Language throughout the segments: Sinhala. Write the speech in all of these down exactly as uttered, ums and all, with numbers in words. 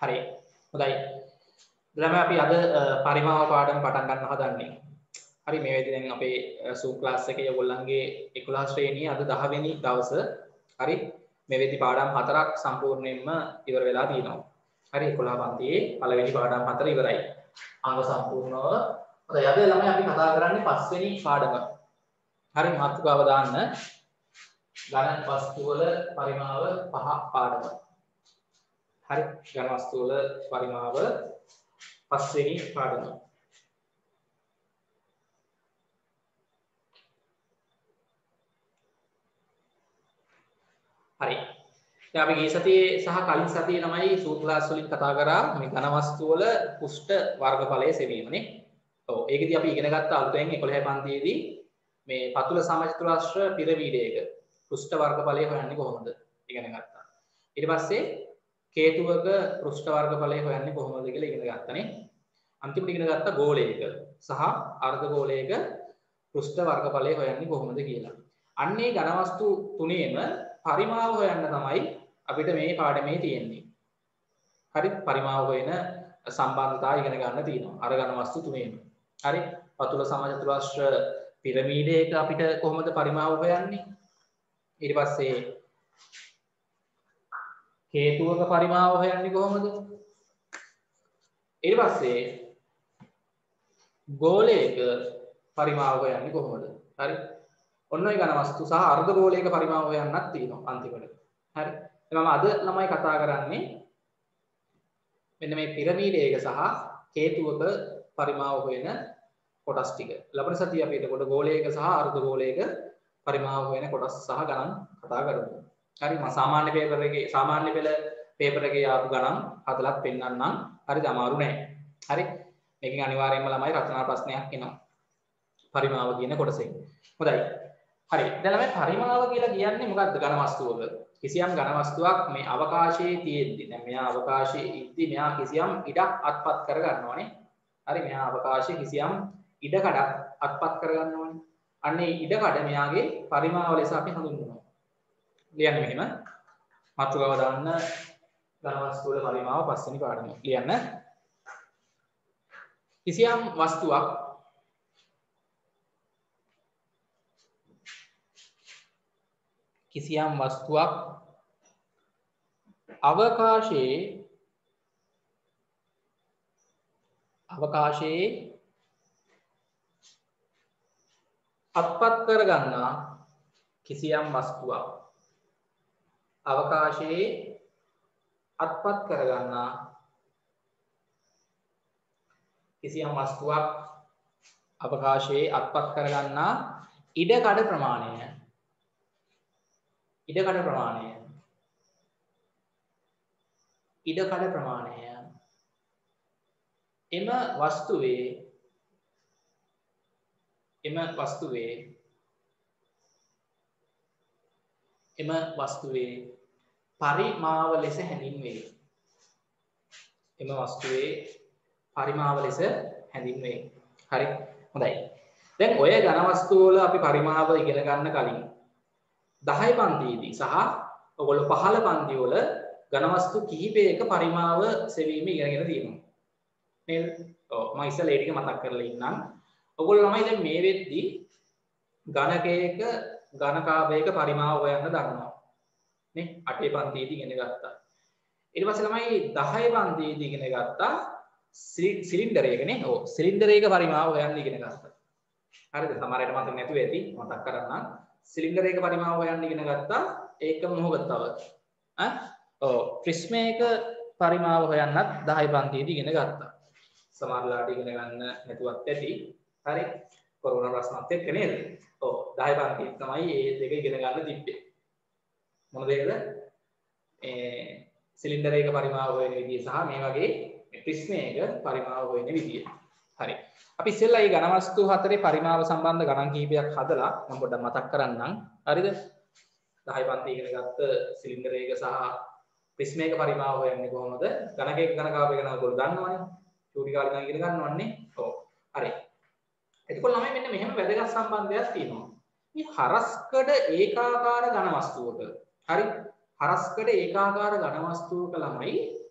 හරි. හොඳයි. ළමයි අපි අද පරිමාව පාඩම පටන් ගන්න හදන්නේ. හරි මේ වෙලේ දැන් අපේ Zoom class එකේ ඔයගොල්ලන්ගේ එකොළහ ශ්‍රේණියේ අද දහ වෙනි දවස. හරි. මේ වෙලේ පාඩම් හතරක් සම්පූර්ණයෙන්ම ඉවර වෙලා තියෙනවා. හරි එකොළහ පන්තියේ පළවෙනි පාඩම් හතර ඉවරයි. අංග සම්පූර්ණව. හොඳයි අද ළමයි අපි කතා කරන්නේ පස්වෙනි පාඩම. හරි මාතෘකාව දාන්න. ඝන වස්තු වල පරිමාව පහ පාඩම. හරි ඝන වස්තු වල පරිමාව පස්වෙනි පාඩම. හරි. දැන් අපි ගිය සතියේ සහ කලින් සතියේ තමයි සූත්‍ර ක්ලාස් වලින් කතා කරා මේ ඝන වස්තු වල පුෂ්ඨ වර්ගඵලය සෙවීමනේ. ඔව් ඒකෙදි අපි ඉගෙන ගත්ත අලුතෙන් එකොළහ පන්තියේදී මේ පතුල සමචතුරාශ්‍ර පිරමීඩයක පෘෂ්ඨ වර්ගඵලය හොයන්නේ කොහොමද ඉගෙන ගත්තා. ඊට පස්සේ කේතුවක පෘෂ්ඨ වර්ගඵලය හොයන්නේ කොහොමද කියලා ඉගෙන ගත්තනේ. අන්තිමට ඉගෙන ගත්ත ගෝලයක සහ අර්ධ ගෝලයක පෘෂ්ඨ වර්ගඵලය හොයන්නේ කොහොමද කියලා. අන්නේ ඝන වස්තු තුනේම පරිමාව හොයන්න තමයි අපිට මේ පාඩමේ තියෙන්නේ. හරි පරිමාව හොයන සම්බන්ධතාව ඉගෙන ගන්න තියෙනවා. අර ඝන වස්තු තුනේම. හරි පතුල සමචතුරාශ්‍ර පිරමීඩයක අපිට කොහොමද පරිමාව හොයන්නේ? ඊට පස්සේ හේතුවක පරිමාව හොයන්නේ කොහොමද? ඊට පස්සේ ගෝලයක පරිමාව හොයන්නේ කොහොමද? හරි. ඔන්න ඔය ඝන වස්තු සහ අර්ධ ගෝලයක පරිමාව හොයන්නත් තියෙනවා අන්තිමට. හරි. මම අද ළමයි කතා කරන්නේ මෙන්න මේ පිරමීඩයක සහ හේතුවක පරිමාව හොයන කොටස් ටික. ලබන සතියේ අපි එතකොට ගෝලයක සහ අර්ධ ගෝලයක පරිමාව හොයන කොටස් සහ ගණන් කතා කරමු. හරි මම සාමාන්‍ය පේපර් එකේ සාමාන්‍ය පෙළ පේපර් එකේ ආපු ගණන් හදලත් පෙන්නන්නම්. හරිද අමාරු නෑ. හරි මේකෙන් අනිවාර්යයෙන්ම ළමයි රචනා ප්‍රශ්නයක් එනවා. පරිමාව කියන කොටසෙන්. හොඳයි. හරි දැන් ළමයි පරිමාව කියලා කියන්නේ මොකක්ද ඝන වස්තුවක? කිසියම් ඝන වස්තුවක් මේ අවකාශයේ තියෙද්දි දැන් මෙයා අවකාශයේ ඉද්දි මෙයා කිසියම් ඉඩක් අත්පත් කර ගන්නවානේ. හරි මෙයා අවකාශයේ කිසියම් ඉඩකඩක් අත්පත් කර ගන්නවානේ. අන්නේ ඉඩකඩ මෙයාගේ පරිමාව ලෙස අපි හඳුන්වනවා. ලියන්න මෙහෙම. මාතෘකාව දාන්න ඝන වස්තු වල පරිමාව පස්වෙනි පාඩම. ලියන්න. කිසියම් වස්තුවක් කිසියම් වස්තුවක් අවකාශයේ අවකාශයේ අත්පත් කර ගන්නා කිසියම් වස්තුවක් අවකාශයේ අත්පත් කර ගන්නා කිසියම් වස්තුවක් අවකාශයේ අත්පත් කර ගන්නා ඉඩකඩ ප්‍රමාණය ඉඩකඩ ප්‍රමාණය ඉඩකඩ ප්‍රමාණය එම වස්තුවේ එම වස්තුවේ එම වස්තුවේ පරිමාව ලෙස හැඳින්වේ. එම වස්තුවේ පරිමාව ලෙස හැඳින්වේ. හරි හොඳයි. දැන් ඔය ඝන වස්තු වල අපි පරිමාව ඉගෙන ගන්න කලින් දහය පන්තියේදී සහ ඔයගොල්ලෝ පහළ පන්ති වල ඝන වස්තු කිහිපයක පරිමාව සෙවීම ඉගෙනගෙන තියෙනවා. නේද? ඔව් මම ඉස්සෙල්ලා ඒ ටික මතක් කරලා ඉන්නම්. ඔයගොල්ලෝ ළමයි දැන් මේ වෙද්දී ඝනකයක ඝනකාභයක පරිමාව හොයන්න දන්නවා. නේ? අටේ පන්තියේදී ඉගෙන ගත්තා. ඊට පස්සේ ළමයි දහය පන්තියේදී ඉගෙන ගත්තා සිලින්ඩරයකනේ. ඔව් සිලින්ඩරයක පරිමාව හොයන්න ඉගෙන ගත්තා. හරිද? සමහරවිට මතක නැතුව ඇති. මතක් කරන්නම්. සිලින්ඩරයක පරිමාව හොයන්න ඉගෙන ගත්තා. ඒකම මොකක්දව? ඈ? ඔව් ප්‍රිස්මයක පරිමාව හොයන්නත් දහය පන්තියේදී ඉගෙන ගත්තා. සමහරලාට ඉගෙන ගන්න නැතුවත් ඇති. හරි? කොරෝනා ප්‍රශ්නත් එක්ක නේද? ඔව් දහය පන්තියේ තමයි මේ දෙක ඉගෙන ගන්න තිබ්බේ. මොන දෙකද? ඒ සිලින්ඩරයක පරිමාව හොයන විදිය සහ මේ වගේ ප්‍රිස්මයක පරිමාව හොයන විදිය. හරි. අපි ඉස්සෙල්ලා මේ ඝන වස්තු හතරේ පරිමාව සම්බන්ධ ගණන් කිහිපයක් හදලා මම පොඩ්ඩක් මතක් කරන්නම්. හරිද? දහය පන්තියේ ඉගෙන ගත්ත සිලින්ඩරයක සහ ප්‍රිස්මයක පරිමාව හොයන්නේ කොහොමද? ඝනකයක ඝනකාභය ගැන ඔයගොල්ලෝ දන්නවනේ. චූටි කාලේ ඉඳන් ඉගෙන ගන්නවන්නේ. ඔව්. හරි. එතකොට ළමයි මෙන්න මෙහෙම වැදගත් සම්බන්ධයක් තියෙනවා. මේ හරස්කඩ ඒකාකාර ඝන වස්තුවක. හරි? හරස්කඩ ඒකාකාර ඝන වස්තුවක ළමයි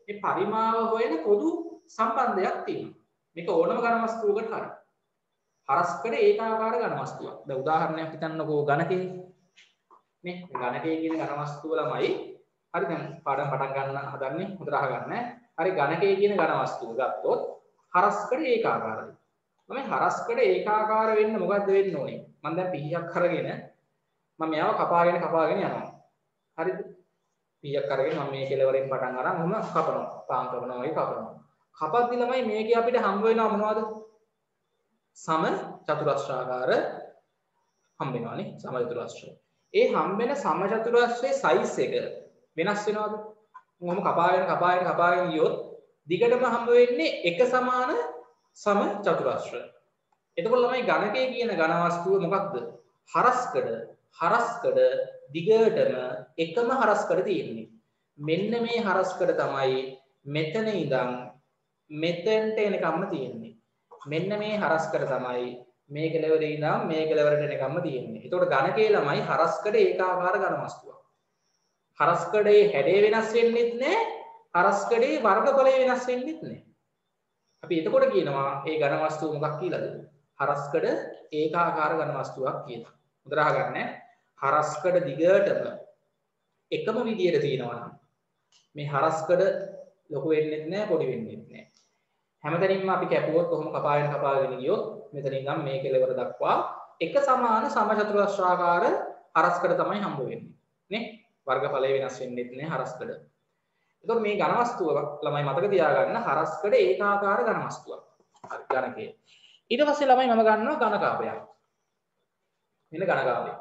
මේ පරිමාව හොයන පොදු සම්බන්ධයක් තියෙනවා. මේක ඕනම ඝන වස්තුවකට හරි. හරස්කඩ ඒකාකාර ඝන වස්තුවක්. දැන් උදාහරණයක් හිතන්නකෝ ඝනකයේ. නේ ඝනකයේ කියන ඝන වස්තුව ළමයි හරි දැන් පාඩම් පටන් ගන්න හදන්නේ හොඳට අහගන්න. හරි ඝනකයේ කියන ඝන වස්තුව ගත්තොත් හරස්කඩ ඒකාකාරයි. මම හරස්කඩ ඒකාකාර වෙන්න මොකද්ද වෙන්න ඕනේ? මම දැන් පීයක් අරගෙන මම මෙයාව කපාගෙන කපාගෙන යනවා. හරිද? පීයක් අරගෙන මම මේ කෙලවරෙන් පටන් අරන් ඔහම කපනවා. පාන් කපනවා වගේ කපනවා. කපද්දි ළමයි මේකේ අපිට හම්බ වෙනවා මොනවද? සම චතුරස්‍රාකාර හම්බ වෙනවානේ සම චතුරස්‍රය. ඒ හම්බ වෙන සම චතුරස්‍රයේ සයිස් එක වෙනස් වෙනවද? මොහොම කපාගෙන කපාගෙන කපාගෙන ගියොත් දිගටම හම්බ වෙන්නේ එක සමාන සම චතුරස්‍රය. එතකොට ළමයි ඝනකයේ කියන ඝන වස්තුව මොකක්ද? හරස්කඩ. හරස්කඩ දිගටම එකම හරස්කඩ තියෙන්නේ. මෙන්න මේ හරස්කඩ තමයි මෙතන ඉඳන් මෙතෙන්ට එනකම්ම තියෙන්නේ. මෙන්න මේ හරස්කඩ තමයි මේ කෙලවරේ ඉඳන් මේ කෙලවරට එනකම්ම තියෙන්නේ. එතකොට ඝනකයේ ළමයි හරස්කඩ ඒකාකාර ඝන වස්තුවක්. හරස්කඩේ හැඩය වෙනස් වෙන්නෙත් නැහැ. හරස්කඩේ වර්ගඵලය වෙනස් වෙන්නෙත් නැහැ. අපි එතකොට කියනවා ඒ ඝන වස්තුව මොකක් කියලාද? හරස්කඩ ඒකාකාර ඝන වස්තුවක් කියලා. හොඳට අහගන්න. හරස්කඩ දිගටම එකම විදියට තියෙනවා නම් මේ හරස්කඩ ලොකු වෙන්නෙත් නැහැ පොඩි වෙන්නෙත් නැහැ. හැමතැනින්ම අපි කැපුවොත් කොහොම කපාගෙන කපාගෙන ගියොත් මෙතන ඉඳන් මේ කෙලවර දක්වා එක සමාන සමචතුරස්‍රාකාර හරස්කඩ තමයි හම්බ වෙන්නේ. නේ? වර්ගඵලය වෙනස් වෙන්නෙත් නැහැ හරස්කඩ. එතකොට මේ ඝන වස්තුව ළමයි මතක තියාගන්න හරස්කඩ ඒකාකාර ඝන වස්තුවක්. හරි ඝනකය. ඊට පස්සේ ළමයි මම ගන්නවා ඝනකාපයක්. මෙන්න ඝනකාපය.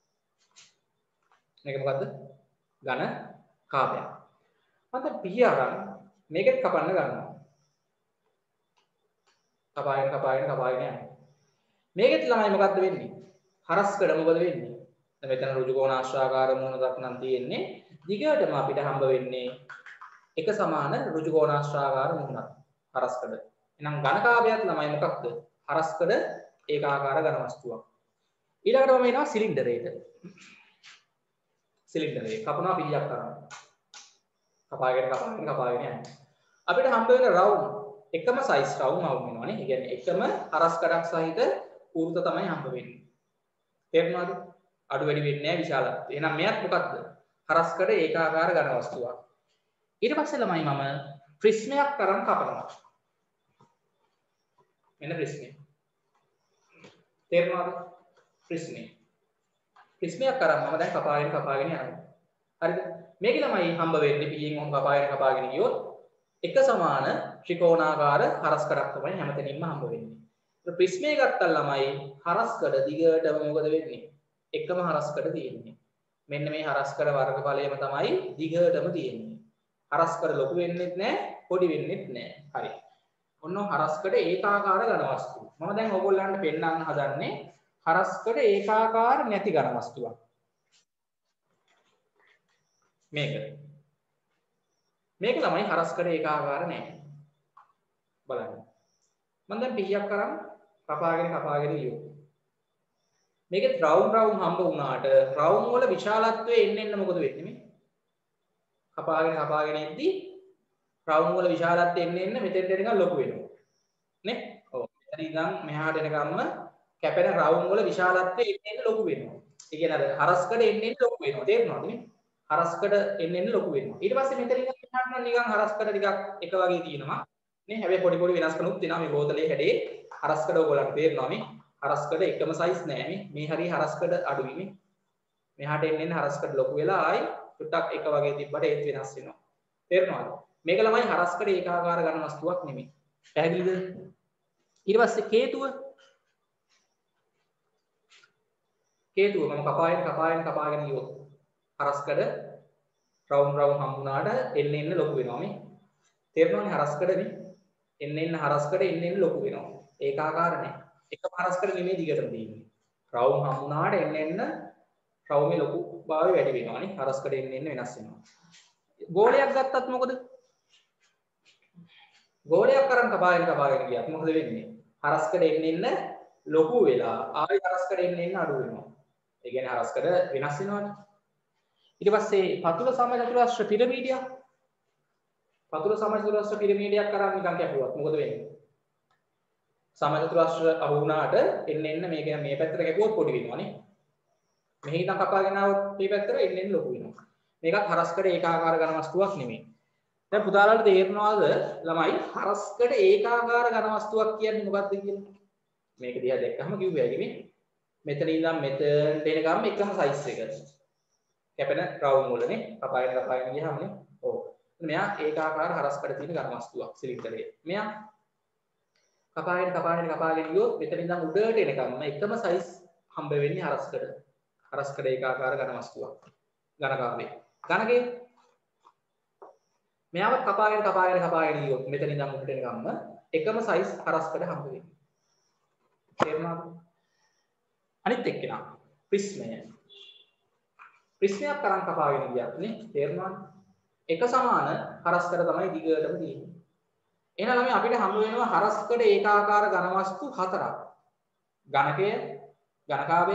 මේක මොකද්ද? ඝන කාපයක්. මම පිය අරන් මේකත් කපන්න ගන්නවා. කපාගෙන කපාගෙන කපාගෙන යනවා. මේකෙත් ළමයි මොකද්ද වෙන්නේ? හරස්කඩ මොකද වෙන්නේ? දැන් මෙතන ඍජු කෝණාශ්‍රාකාර මූණක් නම් තියෙන්නේ. දිගටම අපිට හම්බ වෙන්නේ එක සමාන ඍජු කෝණාශ්‍රාකාර මූණක්. හරස්කඩ. එහෙනම් ඝනකාපයත් ළමයි මොකක්ද? හරස්කඩ ඒකාකාර ඝන වස්තුවක්. ඊළඟට මම එනවා සිලින්ඩරේට. සිලින්ඩරේ කපනවා පිළියක් කරනවා. කපාගෙන කපාගෙන කපාගෙන යනවා. අපිට හම්බ වෙන රවුම් එකම සයිස් රවුම් අවුම් වෙනවානේ. ඒ කියන්නේ එකම හරස්කඩක් සහිත වෘත්ත තමයි හම්බ වෙන්නේ. තේරුණාද? අඩු වැඩි වෙන්නේ නැහැ විශාලත්වය. එහෙනම් මෙයත් මොකක්ද? හරස්කඩ ඒකාකාර ඝන වස්තුවක්. ඊට පස්සේ ළමයි මම ප්‍රිස්මයක් තරම් කපනවා. මෙන්න ප්‍රිස්මය. තේරුණාද? ප්‍රිස්මය. ප්‍රිස්මයක් කරන් මම දැන් කපාගෙන කපාගෙන යනවා. හරිද? මේක ළමයි හම්බ වෙන්නේ පියෙන් මොහොම කපාගෙන කපාගෙන ගියොත් එක සමාන ත්‍රිකෝණාකාර හරස්කඩක් තමයි හැමතැනින්ම හම්බ වෙන්නේ. ඒ ප්‍රිස්මය ගත්තා ළමයි හරස්කඩ දිගටම මොකද වෙන්නේ? එකම හරස්කඩ තියෙන්නේ. මෙන්න මේ හරස්කඩ වර්ගඵලයම තමයි දිගටම තියෙන්නේ. හරස්කඩ ලොකු වෙන්නෙත් නැහැ, පොඩි වෙන්නෙත් නැහැ. හරි. ඔන්න හරස්කඩ ඒකාකාර ඝන වස්තුව. මම දැන් ඔයගොල්ලන්ට පෙන්නන්න හදන්නේ හරස්කඩ ඒකාකාර නැති ඝන වස්තුවක්. මේක. මේක ළමයි හරස්කඩ ඒකාකාර නැහැ. බලන්න. මම දැන් පිහියක් කරන් කපාගෙන කපාගෙන ගියොත්. මේකේ රවුම් රවුම් හම්බ වුණාට රවුම් වල විශාලත්වය එන්න එන්න මොකද වෙන්නේ මේ? කපාගෙන කපාගෙන යද්දී රවුම් වල විශාලත්වය එන්න එන්න මෙතෙන්ට එනකන් ලොකු වෙනවා. නේ? ඔව්. මෙතන ඉඳන් මෙහාට එනකම්ම කැපෙන රවුම් වල විශාලත්වය එන්න එන්න ලොකු වෙනවා. ඒ කියන්නේ අර හරස්කඩ එන්න එන්න ලොකු වෙනවා. තේරුණාද නේ? හරස්කඩ එන්න එන්න ලොකු වෙනවා. ඊට පස්සේ මෙතන ඉඳන් මෙහාට නම් නිකන් හරස්කඩ ටිකක් එක වගේ තියෙනවා. නේ? හැබැයි පොඩි පොඩි වෙනස්කම්ුත් තියෙනවා මේ බෝතලේ හැඩේ. හරස්කඩ ඔයගොල්ලන්ට තේරෙනවා මේ. හරස්කඩ එකම සයිස් නෑ මේ. මේ හරිය හරස්කඩ අඩුයි මේ. මෙහාට එන්න එන්න හරස්කඩ ලොකු වෙලා ආයි ටුට්ටක් එක වගේ තිබ්බට ඒත් වෙනස් වෙනවා. තේරෙනවද? මේක ළමයි හරස්කඩ ඒකාකාර ඝන වස්තුවක් නෙමෙයි. පැහැදිලිද? ඊට පස්සේ කේතුව. කේතුව මම කපාගෙන කපාගෙන කපාගෙන ගියොත් හරස්කඩ රවුම් රවුම් හම්බුනාට එන්න එන්න ලොකු වෙනවා මේ. තේරෙනවනේ හරස්කඩ මේ. එන්න එන්න හරස්කඩ එන්න එන්න ලොකු වෙනවා. ඒකාකාර නෑ. එකම හරස්කඩ නෙමෙයි දිගටම තියෙන්නේ. රවුම් හම්බුනාට එන්න එන්න රවුමේ ලොකු භාවය වැඩි වෙනවානේ. හරස්කඩ එන්න එන්න වෙනස් වෙනවා. ගෝලයක් ගත්තත් මොකද? ගෝලයක් කරන් කපාගෙන කපාගෙන ගියත් මොකද වෙන්නේ? හරස්කඩ එන්න එන්න ලොකු වෙලා ආයි හරස්කඩ එන්න එන්න අඩු වෙනවා. ඒ කියන්නේ හරස්කඩ වෙනස් වෙනවානේ. ඊට පස්සේ පතුල සමචතුරස්‍ර පිරමීඩයක් වතුර සමචතුරස්‍ර පිරමීඩයක් කරන් නිකන් කැපුවත් මොකද වෙන්නේ? සමචතුරස්‍ර අහු වුණාට එන්න එන්න මේක මේ පැත්තට කැපුවොත් පොඩි වෙනවනේ. මෙහි ඉඳන් කපාගෙන આવොත් මේ පැත්තට එන්න එන්න ලොකු වෙනවා. මේකත් හරස්කඩ ඒකාකාර ඝන වස්තුවක් නෙමෙයි. දැන් පුතාලාට තේරෙනවද ළමයි හරස්කඩ ඒකාකාර ඝන වස්තුවක් කියන්නේ මොකක්ද කියලා? මේක දිහා දැක්කම කිව්වේ ඇයි මේ? මෙතන ඉඳන් මෙතනට එනකම් එකම සයිස් එක. කැපෙන රවුම් වලනේ කපාගෙන කපාගෙන ගියාමනේ. ඔව්. මෙයා ඒකාකාර හරස්කඩ තියෙන ඝන වස්තුවක් සිලින්ඩරේ. මෙයා කපාගෙන කපාගෙන කපාගෙන ගියොත් මෙතන ඉඳන් උඩට එනකම් එකම සයිස් හම්බ වෙන්නේ හරස්කඩ. හරස්කඩ ඒකාකාර ඝන වස්තුවක්. ඝනකාවේ. ඝනකේ මෙයාව කපාගෙන කපාගෙන කපාගෙන ගියොත් මෙතන ඉඳන් උඩට එනකම් එකම සයිස් හරස්කඩ හම්බ වෙන්නේ. තේරුණාද? අනිත් එක්කෙනා ප්‍රිස්මය. ප්‍රිස්මයක් තරම් කපාගෙන ගියත් නේ තේරුණාද? එක සමාන හරස්කඩ තමයි දිගටම තියෙන්නේ. එහෙනම් ළමයි අපිට හම්බ වෙනවා හරස්කඩ ඒකාකාර ඝන වස්තු හතරක්. ඝනකය, ඝනකාවය,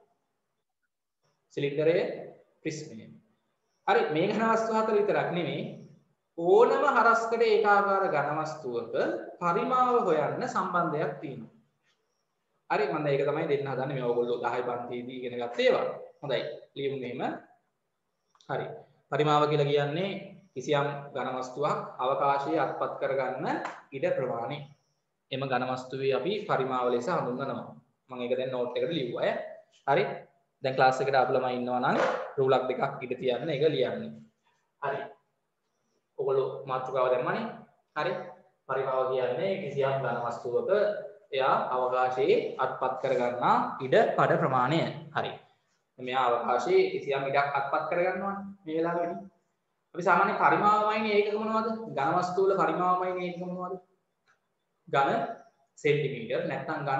සිලින්ඩරය, ප්‍රිස්මය. හරි මේ ඝන වස්තු හතර විතරක් නෙමෙයි ඕනම හරස්කඩ ඒකාකාර ඝන වස්තුවක පරිමාව හොයන්න සම්බන්ධයක් තියෙනවා. හරි මම දැන් ඒක තමයි දෙන්න හදන්නේ මේ ඔයගොල්ලෝ දහය පන්තියේදී ඉගෙන ගත්ත ඒවා. හොඳයි ලියමු මෙහෙම. හරි. පරිමාව කියලා කියන්නේ කිසියම් ඝන වස්තුවක් අවකාශයේ අත්පත් කරගන්න ඉඩ ප්‍රමාණය. එම ඝන වස්තුවේ අපි පරිමාව ලෙස හඳුන්වනවා. මම ඒක දැන් නෝට් එකට ලියුවා ඈ. හරි. දැන් ක්ලාස් එකට ආපු ළමයි ඉන්නවා නම් රූලක් දෙකක් ඉඳ තියන්න ඒක ලියන්න. හරි. ඔයගොල්ලෝ මාතෘකාව දැම්මනේ. හරි. පරිමාව කියන්නේ කිසියම් ඝන වස්තුවක එයා අවකාශයේ අත්පත් කරගන්නා ඉඩ කඩ ප්‍රමාණය. හරි. මෙයා අවකාශයේ කිසියම් ඉඩක් අත්පත් කරගන්නවානේ මේ වෙලාවේදී. අපි සාමාන්‍ය පරිමාවමයිනේ ඒකක මොනවද? ඝන වස්තු වල පරිමාවමයිනේ ඒකක මොනවද? ඝන සෙන්ටිමීටර් නැත්නම් ඝන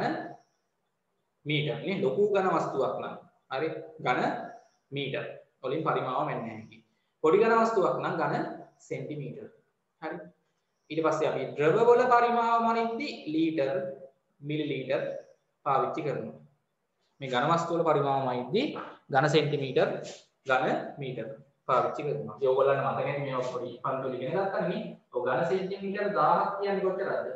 මීටර් නේ ලොකු ඝන වස්තුවක් නම්. හරි. ඝන මීටර් වලින් පරිමාව මෙන්න නැහැ. පොඩි ඝන වස්තුවක් නම් ඝන සෙන්ටිමීටර්. හරි. ඊට පස්සේ අපි ද්‍රව වල පරිමාව මනින්දි ලීටර් මිලිලීටර් පාවිච්චි කරනවා. මේ ඝන වස්තු වල පරිමාව මනින්දි ඝන සෙන්ටිමීටර් ඝන මීටර් පාවිච්චි කරනවා. ඒ ඔයගොල්ලන්ට මතකයි මේ පොඩි පන්තුල ඉගෙන ගත්තා නේ. ඔය ඝන සෙන්ටිමීටර් දහයක් කියන්නේ කොච්චරද?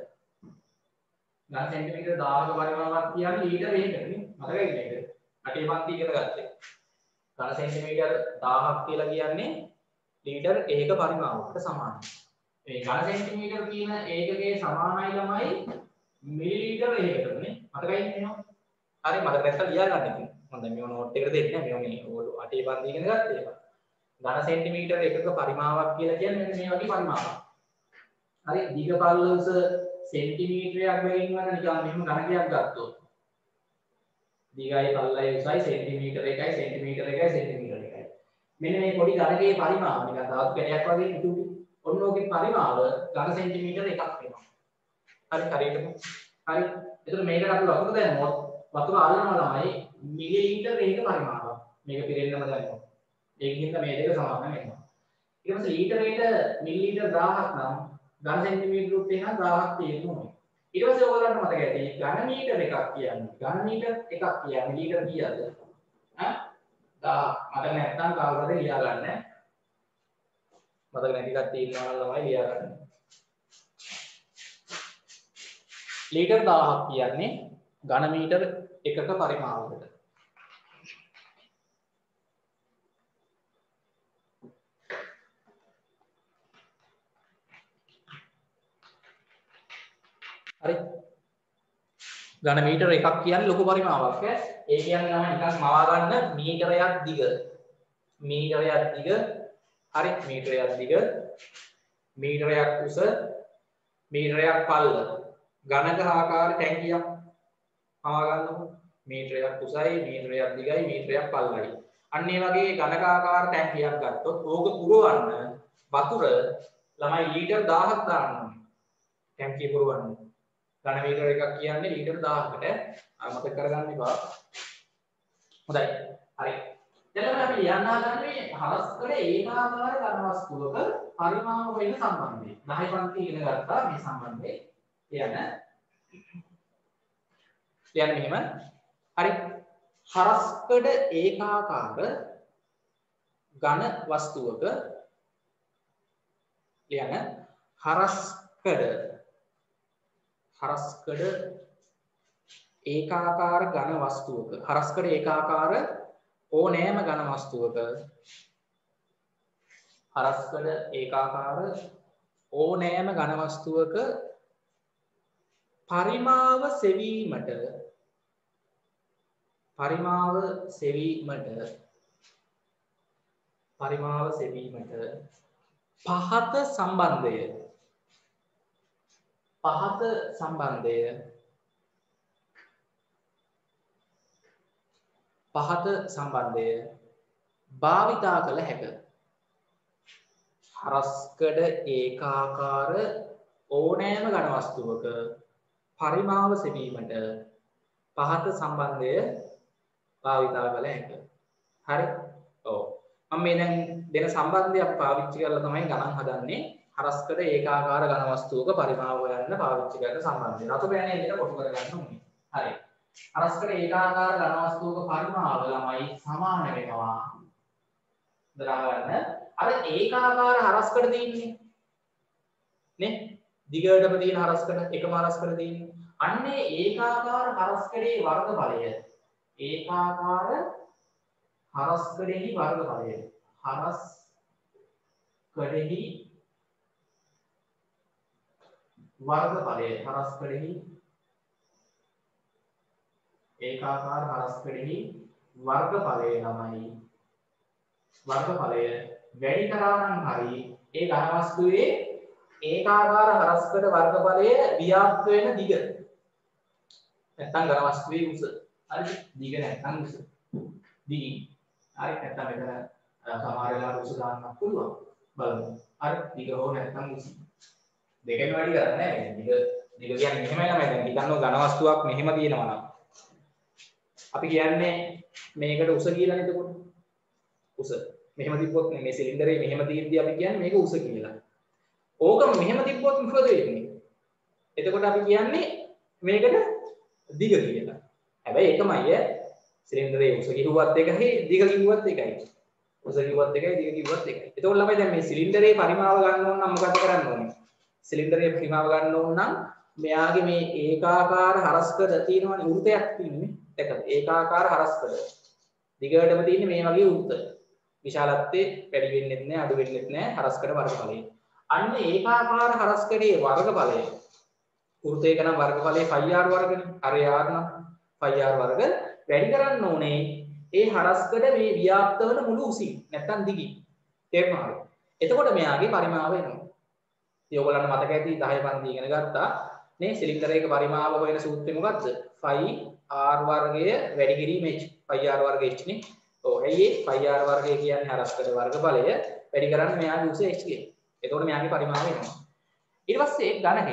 ඝන සෙන්ටිමීටර් දහයක පරිමාවක් කියන්නේ ලීටර් එකකට නේ. මතකයි මේක. අටේ පන්ති ඉගෙන ගත්තේ. ඝන සෙන්ටිමීටර් දහයක් කියලා කියන්නේ ලීටර් එකක පරිමාවකට සමානයි. මේ ඝන සෙන්ටිමීටර් කියන ඒකකයේ සමානයි ළමයි මිලිලීටර් එකකට නේ. මතකයි මේවා. හරි මතක නැත්නම් ලියා ගන්න ඉතින්. මම දැන් මේව නෝට් එකට දෙන්නේ නැහැ. මේව මේ ඔයගොල්ලෝ අටේ පන්ති ඉගෙන ගත්තේ ඒවා. ඝන සෙන්ටිමීටර් එකක පරිමාවක් කියලා කියන්නේ මෙන්න මේ වගේ පරිමාවක්. හරි දිග පළල උස සෙන්ටිමීටරයක් බැගින් වන්න නිකන් මෙහෙම ගණකයක් ගත්තොත්. දිගයි පළලයි උසයි සෙන්ටිමීටර එකයි සෙන්ටිමීටර එකයි සෙන්ටිමීටර එකයි. මෙන්න මේ පොඩි ගණකයේ පරිමාව නිකන් ධාතු කැටයක් වගේ ඉතුරු. ඔන්න ඕකේ පරිමාව ඝන සෙන්ටිමීටර එකක් වෙනවා. හරි හරියටම. හරි. එතකොට මේකට අපි වතුර දැම්මොත් වතුර ආලනවා ළමයි මිලිලීටර එකක පරිමාව. මේක පිරෙන්නම දැම්මොත්. ඒකින්ද මේ දෙක සමාන වෙනවා. ඊට පස්සේ ලීටරයට මිලිලීටර දහයක් නම් ඝන සෙන්ටිමීටර උත් එහෙනම් දහයක් තියෙනවා. ඊට පස්සේ ඔයගොල්ලන්ට මතක ඇති ඝන මීටර එකක් කියන්නේ ඝන මීටර එකක් කියන්නේ ලීටර කීයද? ඈ දහයක්. මතක නැත්නම් කවුරුද ලියා ගන්න. මතක නැති කට්ටිය ඉන්නවා නම් ළමයි ලියා ගන්න. ලීටර දහයක් කියන්නේ ඝන මීටර එකක පරිමාවකට. හරි ඝන මීටර එකක් කියන්නේ ලොකු පරිමාවක් ඈ ඒ කියන්නේ නම් නිකන් මවා ගන්න මීටරයක් දිග මීටරයක් දිග හරි මීටරයක් දිග මීටරයක් උස මීටරයක් පළල ඝනක ආකාර ටැංකියක් මවා ගන්නකො මීටරයක් උසයි මීටරයක් දිගයි මීටරයක් පළලයි අන්න ඒ වගේ ඝනක ආකාර ටැංකියක් ගත්තොත් ඕක පුරවන්න වතුර ළමයි ලීටර් දහයක් දාන්න ඕනේ ටැංකිය පුරවන්න ඝන මීටර එකක් කියන්නේ ලීටර් දහයකට මතක කරගන්න එපා. හොඳයි. හරි. දැන් අපි ලියන්න හදන්නේ හරස්කඩ ඒකාකාර ඝන වස්තුවක පරිමාව වෙන සම්බන්ධය. දහය පන්ති ඉගෙන ගත්තා මේ සම්බන්ධය. ලියන්න. ලියන්න මෙහෙම. හරි. හරස්කඩ ඒකාකාර ඝන වස්තුවක ලියන්න හරස්කඩ හරස්කඩ ඒකාකාර ඝන වස්තුවක හරස්කඩ ඒකාකාර ඕනෑම ඝන වස්තුවක හරස්කඩ ඒකාකාර ඕනෑම ඝන වස්තුවක පරිමාව සෙවීමට පරිමාව සෙවීමට පරිමාව සෙවීමට පහත සම්බන්ධය පහත සම්බන්ධය පහත සම්බන්ධය භාවිතා කළ හැක හරස්කඩ ඒකාකාර ඕනෑම ඝන වස්තුවක පරිමාව සෙවීමට පහත සම්බන්ධය භාවිතා කළ හැක හරි ඔව් මම මේ දැන් දෙන සම්බන්ධයක් පාවිච්චි කරලා තමයි ගණන් හදන්නේ හරස්කඩ ඒකාකාර ඝන වස්තුවක පරිමාව හොයන්න පාවිච්චි කරන සම්බන්ධය රතු පෑනේ එකට කොටු කරගන්න ඕනේ හරි හරස්කඩ ඒකාකාර ඝන වස්තුවක පරිමාව ළමයි සමාන වෙනවා දරා ගන්න අර ඒකාකාර හරස්කඩ තියෙන්නේ නේ දිගටම තියෙන හරස්කඩ එකම හරස්කඩ තියෙන්නේ අන්නේ ඒකාකාර හරස්කඩේ වර්ගඵලය ඒකාකාර හරස්කඩෙහි වර්ගඵලය හරස්කඩෙහි වර්ගඵලය හරස්කඩෙහි ඒකාකාර හරස්කඩෙහි වර්ගඵලය ළමයි වර්ගඵලය වැඩි කරා නම් හරි ඒ ඝන වස්තුවේ ඒකාකාර හරස්කඩ වර්ගඵලය ව්‍යාප්ත වෙන දිග නැත්නම් ඝන වස්තුවේ උස හරි දිග නැත්නම් උස දිග හරි නැත්නම් මෙතන සමහර වෙලාවට උස දාන්නත් පුළුවන් බලමු හරි දිග හෝ නැත්නම් උස දෙකෙන් වැඩි කරන්නේ නැහැ දිග දිග කියන්නේ මෙහෙමයි නේද දැන් හිතන්න ඝන වස්තුවක් මෙහෙම තියෙනවා නම් අපි කියන්නේ මේකට උස කියලා නේද එතකොට උස මෙහෙම තිබ්බොත් මේ සිලින්ඩරේ මෙහෙම තියෙද්දි අපි කියන්නේ මේක උස කියලා. ඕක මෙහෙම තිබ්බොත් මොකද වෙන්නේ? එතකොට අපි කියන්නේ මේකට දිග කියලා. හැබැයි ඒකමයි ඈ සිලින්ඩරේ උස කිව්වත් එකයි දිග කිව්වත් එකයි. උස කිව්වත් එකයි දිග කිව්වත් එකයි. එතකොට ළමයි දැන් මේ සිලින්ඩරේ පරිමාව ගන්න ඕන නම් මොකද කරන්න ඕනේ? සිලින්ඩරේ පරිමාව ගන්න ඕන නම් මෙයාගේ මේ ඒකාකාර හරස්කඩ තියෙනවනේ වෘතයක් තියෙන්නේ. දැක්කද? ඒකාකාර හරස්කඩ. දිගටම තියෙන්නේ මේ වගේ වෘත. විශාලත්වයේ වැඩි වෙන්නෙත් නැහැ අඩු වෙන්නෙත් නැහැ හරස්කඩ වර්ගඵලය. අන්න ඒකාකාර හරස්කඩේ වර්ගඵලය වෘතයක නම් වර්ගඵලය πr වර්ගනේ. අර r නම් πr වර්ග වැඩි කරන්න ඕනේ ඒ හරස්කඩ මේ ව්‍යාප්ත වන මුළු උසින් නැත්තම් දිගින්. තේරුණාද? එතකොට මෙයාගේ පරිමාව එනවා. ඉතින් ඔයගොල්ලන්ට මතක ඇති දහය පන්ති ඉගෙන ගත්තා නේ සිලින්ඩරයක පරිමාව හොයන සූත්‍රය මොකක්ද? phi r වර්ගය වැඩි කිරීම h πr වර්ග h නේ. ඔව් ඇයි ඒ πr වර්ගය කියන්නේ හරස්කඩ වර්ගඵලය වැඩි කරන්න මෙයාගේ උස h කියන. එතකොට මෙයාගේ පරිමාව එනවා. ඊට පස්සේ ඝනකය.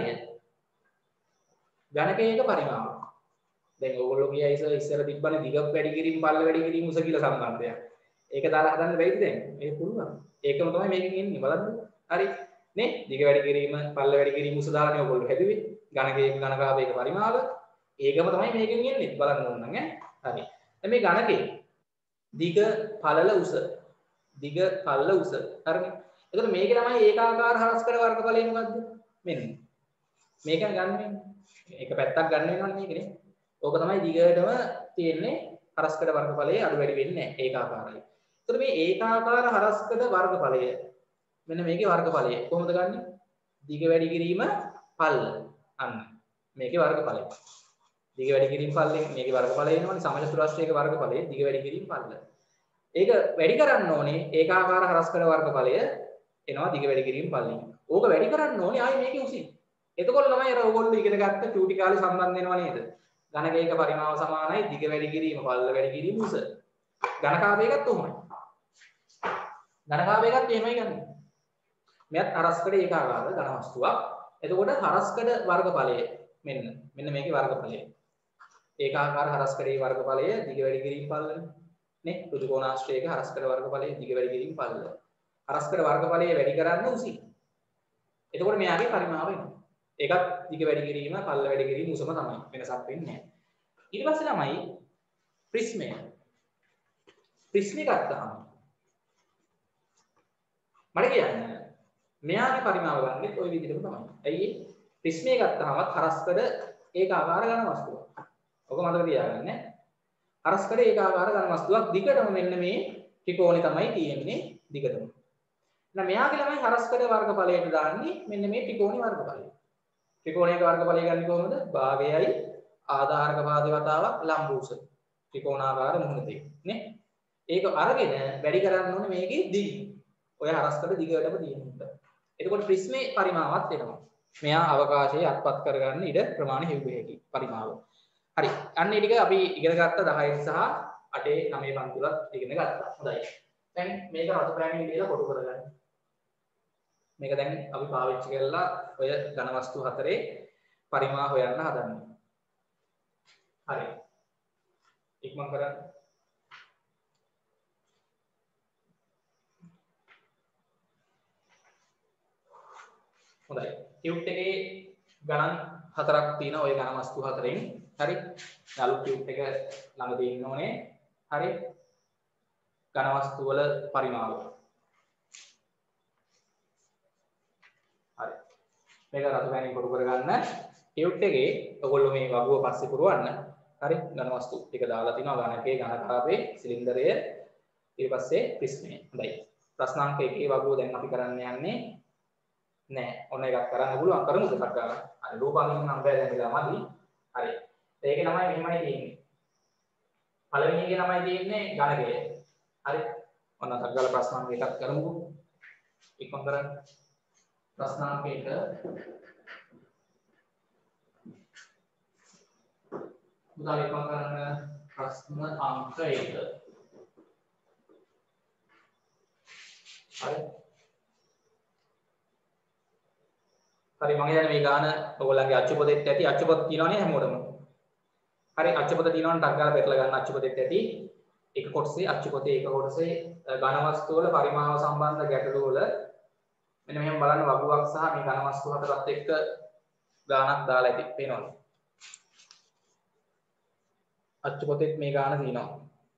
ඝනකයක පරිමාව. දැන් ඕගොල්ලෝ කියයි ඉස්සර ඉස්සර තිබ්බනේ දිග වැඩි කිරීම පල්ල වැඩි කිරීම උස කියලා සම්බන්ධයක්. ඒක දාලා හදන්න බැයිද දැන්? මේක පුළුවන්. ඒකම තමයි මේකෙන් එන්නේ බලන්න. හරි. නේ? දිග වැඩි කිරීම පල්ල වැඩි කිරීම උස දාලානේ ඕගොල්ලෝ හැදුවේ. ඝනකයක ඝනකාවයක පරිමාව. ඒකම තමයි මේකෙන් එන්නේ. බලන්න ඕන නම් ඈ. හරි. දැන් මේ ඝනකේ දිග පළල උස දිග පළල උස හරිනේ. එතකොට මේකේ තමයි ඒකාකාර හරස්කඩ වර්ගඵලය මොකද්ද? මෙන්න. මේකෙන් ගන්න වෙන්නේ. එක පැත්තක් ගන්න වෙනවනේ මේකනේ. ඕක තමයි දිගටම තියෙන්නේ හරස්කඩ වර්ගඵලයේ අඩු වැඩි වෙන්නේ නැහැ. ඒකාකාරයි. එතකොට මේ ඒකාකාර හරස්කඩ වර්ගඵලය මෙන්න මේකේ වර්ගඵලය කොහොමද ගන්නෙ? දිග වැඩි කිරීම පල්ල. අන්න. මේකේ වර්ගඵලය. දිග වැඩි කිරීම පල්ලෙන් මේකේ වර්ගඵලය එනවනේ සමචතුරස්‍රයක වර්ගඵලය දිග වැඩි කිරීම පල්ල. ඒක වැඩි කරන්න ඕනේ ඒකාකාර හරස්කඩ වර්ගඵලය එනවා දිග වැඩි කිරීම පල්ලෙන්. ඕක වැඩි කරන්න ඕනේ ආයි මේකේ උසින්. එතකොට ළමයි අර ඕගොල්ලෝ ඉගෙන ගත්ත චූටි කාලේ සම්බන්ධ වෙනවා නේද? ඝනකයක පරිමාව සමානයි දිග වැඩි කිරීම පල්ල වැඩි කිරීම උස. ඝනකාවයකත් උමයි. ඝනකාවයකත් එහෙමයි ගන්න. මෙයත් හරස්කඩ ඒකාකාර ඝන වස්තුවක්. එතකොට හරස්කඩ වර්ගඵලය මෙන්න මෙන්න මේකේ වර්ගඵලය. ඒකාකාර හරස්කඩේ වර්ගඵලය දිග වැඩි කිරීම පල්ලනේ. නේ? ඍජු කෝණාශ්‍රයක හරස්කඩ වර්ගඵලය දිග වැඩි කිරීම පල්ල. හරස්කඩ වර්ගඵලය වැඩි කරන්න උසින්. එතකොට මෙයාගේ පරිමාව එනවා. ඒකත් දිග වැඩි කිරීම පල්ල වැඩි කිරීම උසම තමයි. වෙනසක් වෙන්නේ නැහැ. ඊට පස්සේ ළමයි ප්‍රිස්මය. ප්‍රිස්මය ගත්තාම මට කියන්න මෙයාගේ පරිමාව ගන්නෙත් ওই විදිහටම තමයි. ඇයි ඒ? ප්‍රිස්මය ගත්තාම හරස්කඩ ඒකාකාර ඝන වස්තුවක්. ඔක මතක තියාගන්න. හරස්කඩ ඒකාකාර ඝන වස්තුවක් දිගටම මෙන්න මේ ත්‍රිකෝණේ තමයි තියෙන්නේ දිගටම. එහෙනම් මෙයාගේ ළමයි හරස්කඩ වර්ගඵලයට දාන්නේ මෙන්න මේ ත්‍රිකෝණේ වර්ගඵලය. ත්‍රිකෝණයක වර්ගඵලය ගන්නේ කොහොමද? භාගයයි ආධාරක පාදේ වතාවක් ලම්බූස. ත්‍රිකෝණාකාර මුහුණතේ නේ. ඒක අරගෙන වැඩි කරන්න ඕනේ මේකේ දිග. ඔය හරස්කඩ දිගටම තියෙන නිසා. එතකොට ප්‍රිස්මේ පරිමාවත් එනවා. මෙයා අවකාශයේ අත්පත් කරගන්න ඉඩ ප්‍රමාණය හෙව්ව හැකි පරිමාව. හරි. අන්න ඒ ටික අපි ඉගෙන ගත්ත දහය සහ අටේ නවය පන්තිවලත් ඉගෙන ගත්තා. හොඳයි. දැන් මේක රතු පෑනින් ලියලා කොටු කරගන්න. මේක දැන් අපි පාවිච්චි කරලා ඔය ඝන වස්තු හතරේ පරිමා හොයන්න හදන්නේ. හරි. ඉක්මන් කරන්න. හොඳයි. ටියුබ් එකේ ගණන් හතරක් තියෙනවා ওই ඝන වස්තු හතරෙන්. හරි. අලුත් ටියුබ් එක ළඟ තියෙන්න ඕනේ. හරි. ඝන වස්තු වල පරිමාව. හරි. මේක රතු පෑනින් කොටු කරගන්න. ටියුබ් එකේ ඔයගොල්ලෝ මේ වගුව පස්සේ පුරවන්න. හරි. ඝන වස්තු ටික දාලා තිනවා ඝනකයේ ඝනකාභයේ සිලින්ඩරය ඊට පස්සේ ප්‍රිස්මය. හොඳයි. ප්‍රශ්නාංක එකේ වගුව දැන් අපි කරන්න යන්නේ නෑ. ඔන්න එකක් කරන්න පුළුවන් කරමුද එකක් ගන්න. හරි. රූපාංගික නම් බෑ දැන් ඉඳලා මදි. හරි. ඒකේ නමයි මෙහෙමයි තියෙන්නේ. පළවෙනි එකේ නමයි තියෙන්නේ ඝනකය. හරි. ඔන්න එකක් ගාලා ප්‍රශ්නාංක එකක් කරමුකෝ. ඉක්මන් කරන්න. ප්‍රශ්නාංක එක උදා ඉක්මන් කරන්න ප්‍රශ්න අංක එක. හරි. හරි මම යන්නේ මේ ගාන ඔයගොල්ලන්ගේ අච්චුපොතෙත් ඇති අච්චුපොත තියෙනවනේ හැමෝටම. හරි අච්චුපොත තියෙනවනම් ටක් ගාලා පෙරලා ගන්න අච්චුපොතෙත් ඇති. එක කොටසේ අච්චුපොතේ එක කොටසේ ඝන වස්තු වල පරිමාව සම්බන්ධ ගැටලු වල මෙන්න මෙහෙම බලන්න වගුවක් සහ මේ ඝන වස්තු හතරත් එක්ක ගානක් දාලා ඇති පේනවද? අච්චුපොතෙත් මේ ගාන තියෙනවා.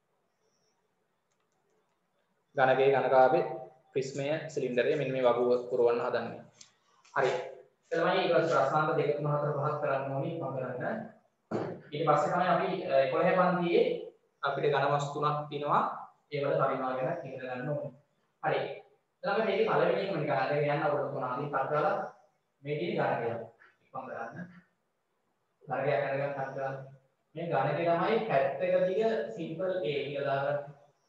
ඝනකයේ ඝනකාභයේ ප්‍රිස්මය සිලින්ඩරය මෙන්න මේ වගුව පුරවන්න හදන්නේ. හරි. එතනමයි ඊට පස්සේ ප්‍රශ්නාංක දෙක තුන හතර පහක් කරන්න ඕනි මම කරන්න. ඊට පස්සේ තමයි අපි එකොළහ පන්තියේ අපිට ඝන වස්තු තුනක් තියෙනවා. ඒවල පරිමාණ ගැන ඉගෙන ගන්න ඕනේ. හරි. ඊළඟට මේකේ පළවෙනි එකම නිකන් අරගෙන යන්න අවුරුදු තුනකින් පත් කරලා මේ තියෙන ඝනකය. ඉක්මන් කරන්න. ඝනකය අරගෙන පත් කරලා මේ ඝනකය තමයි පැත්තක දිග සිම්පල් A කියලා දාගන්න.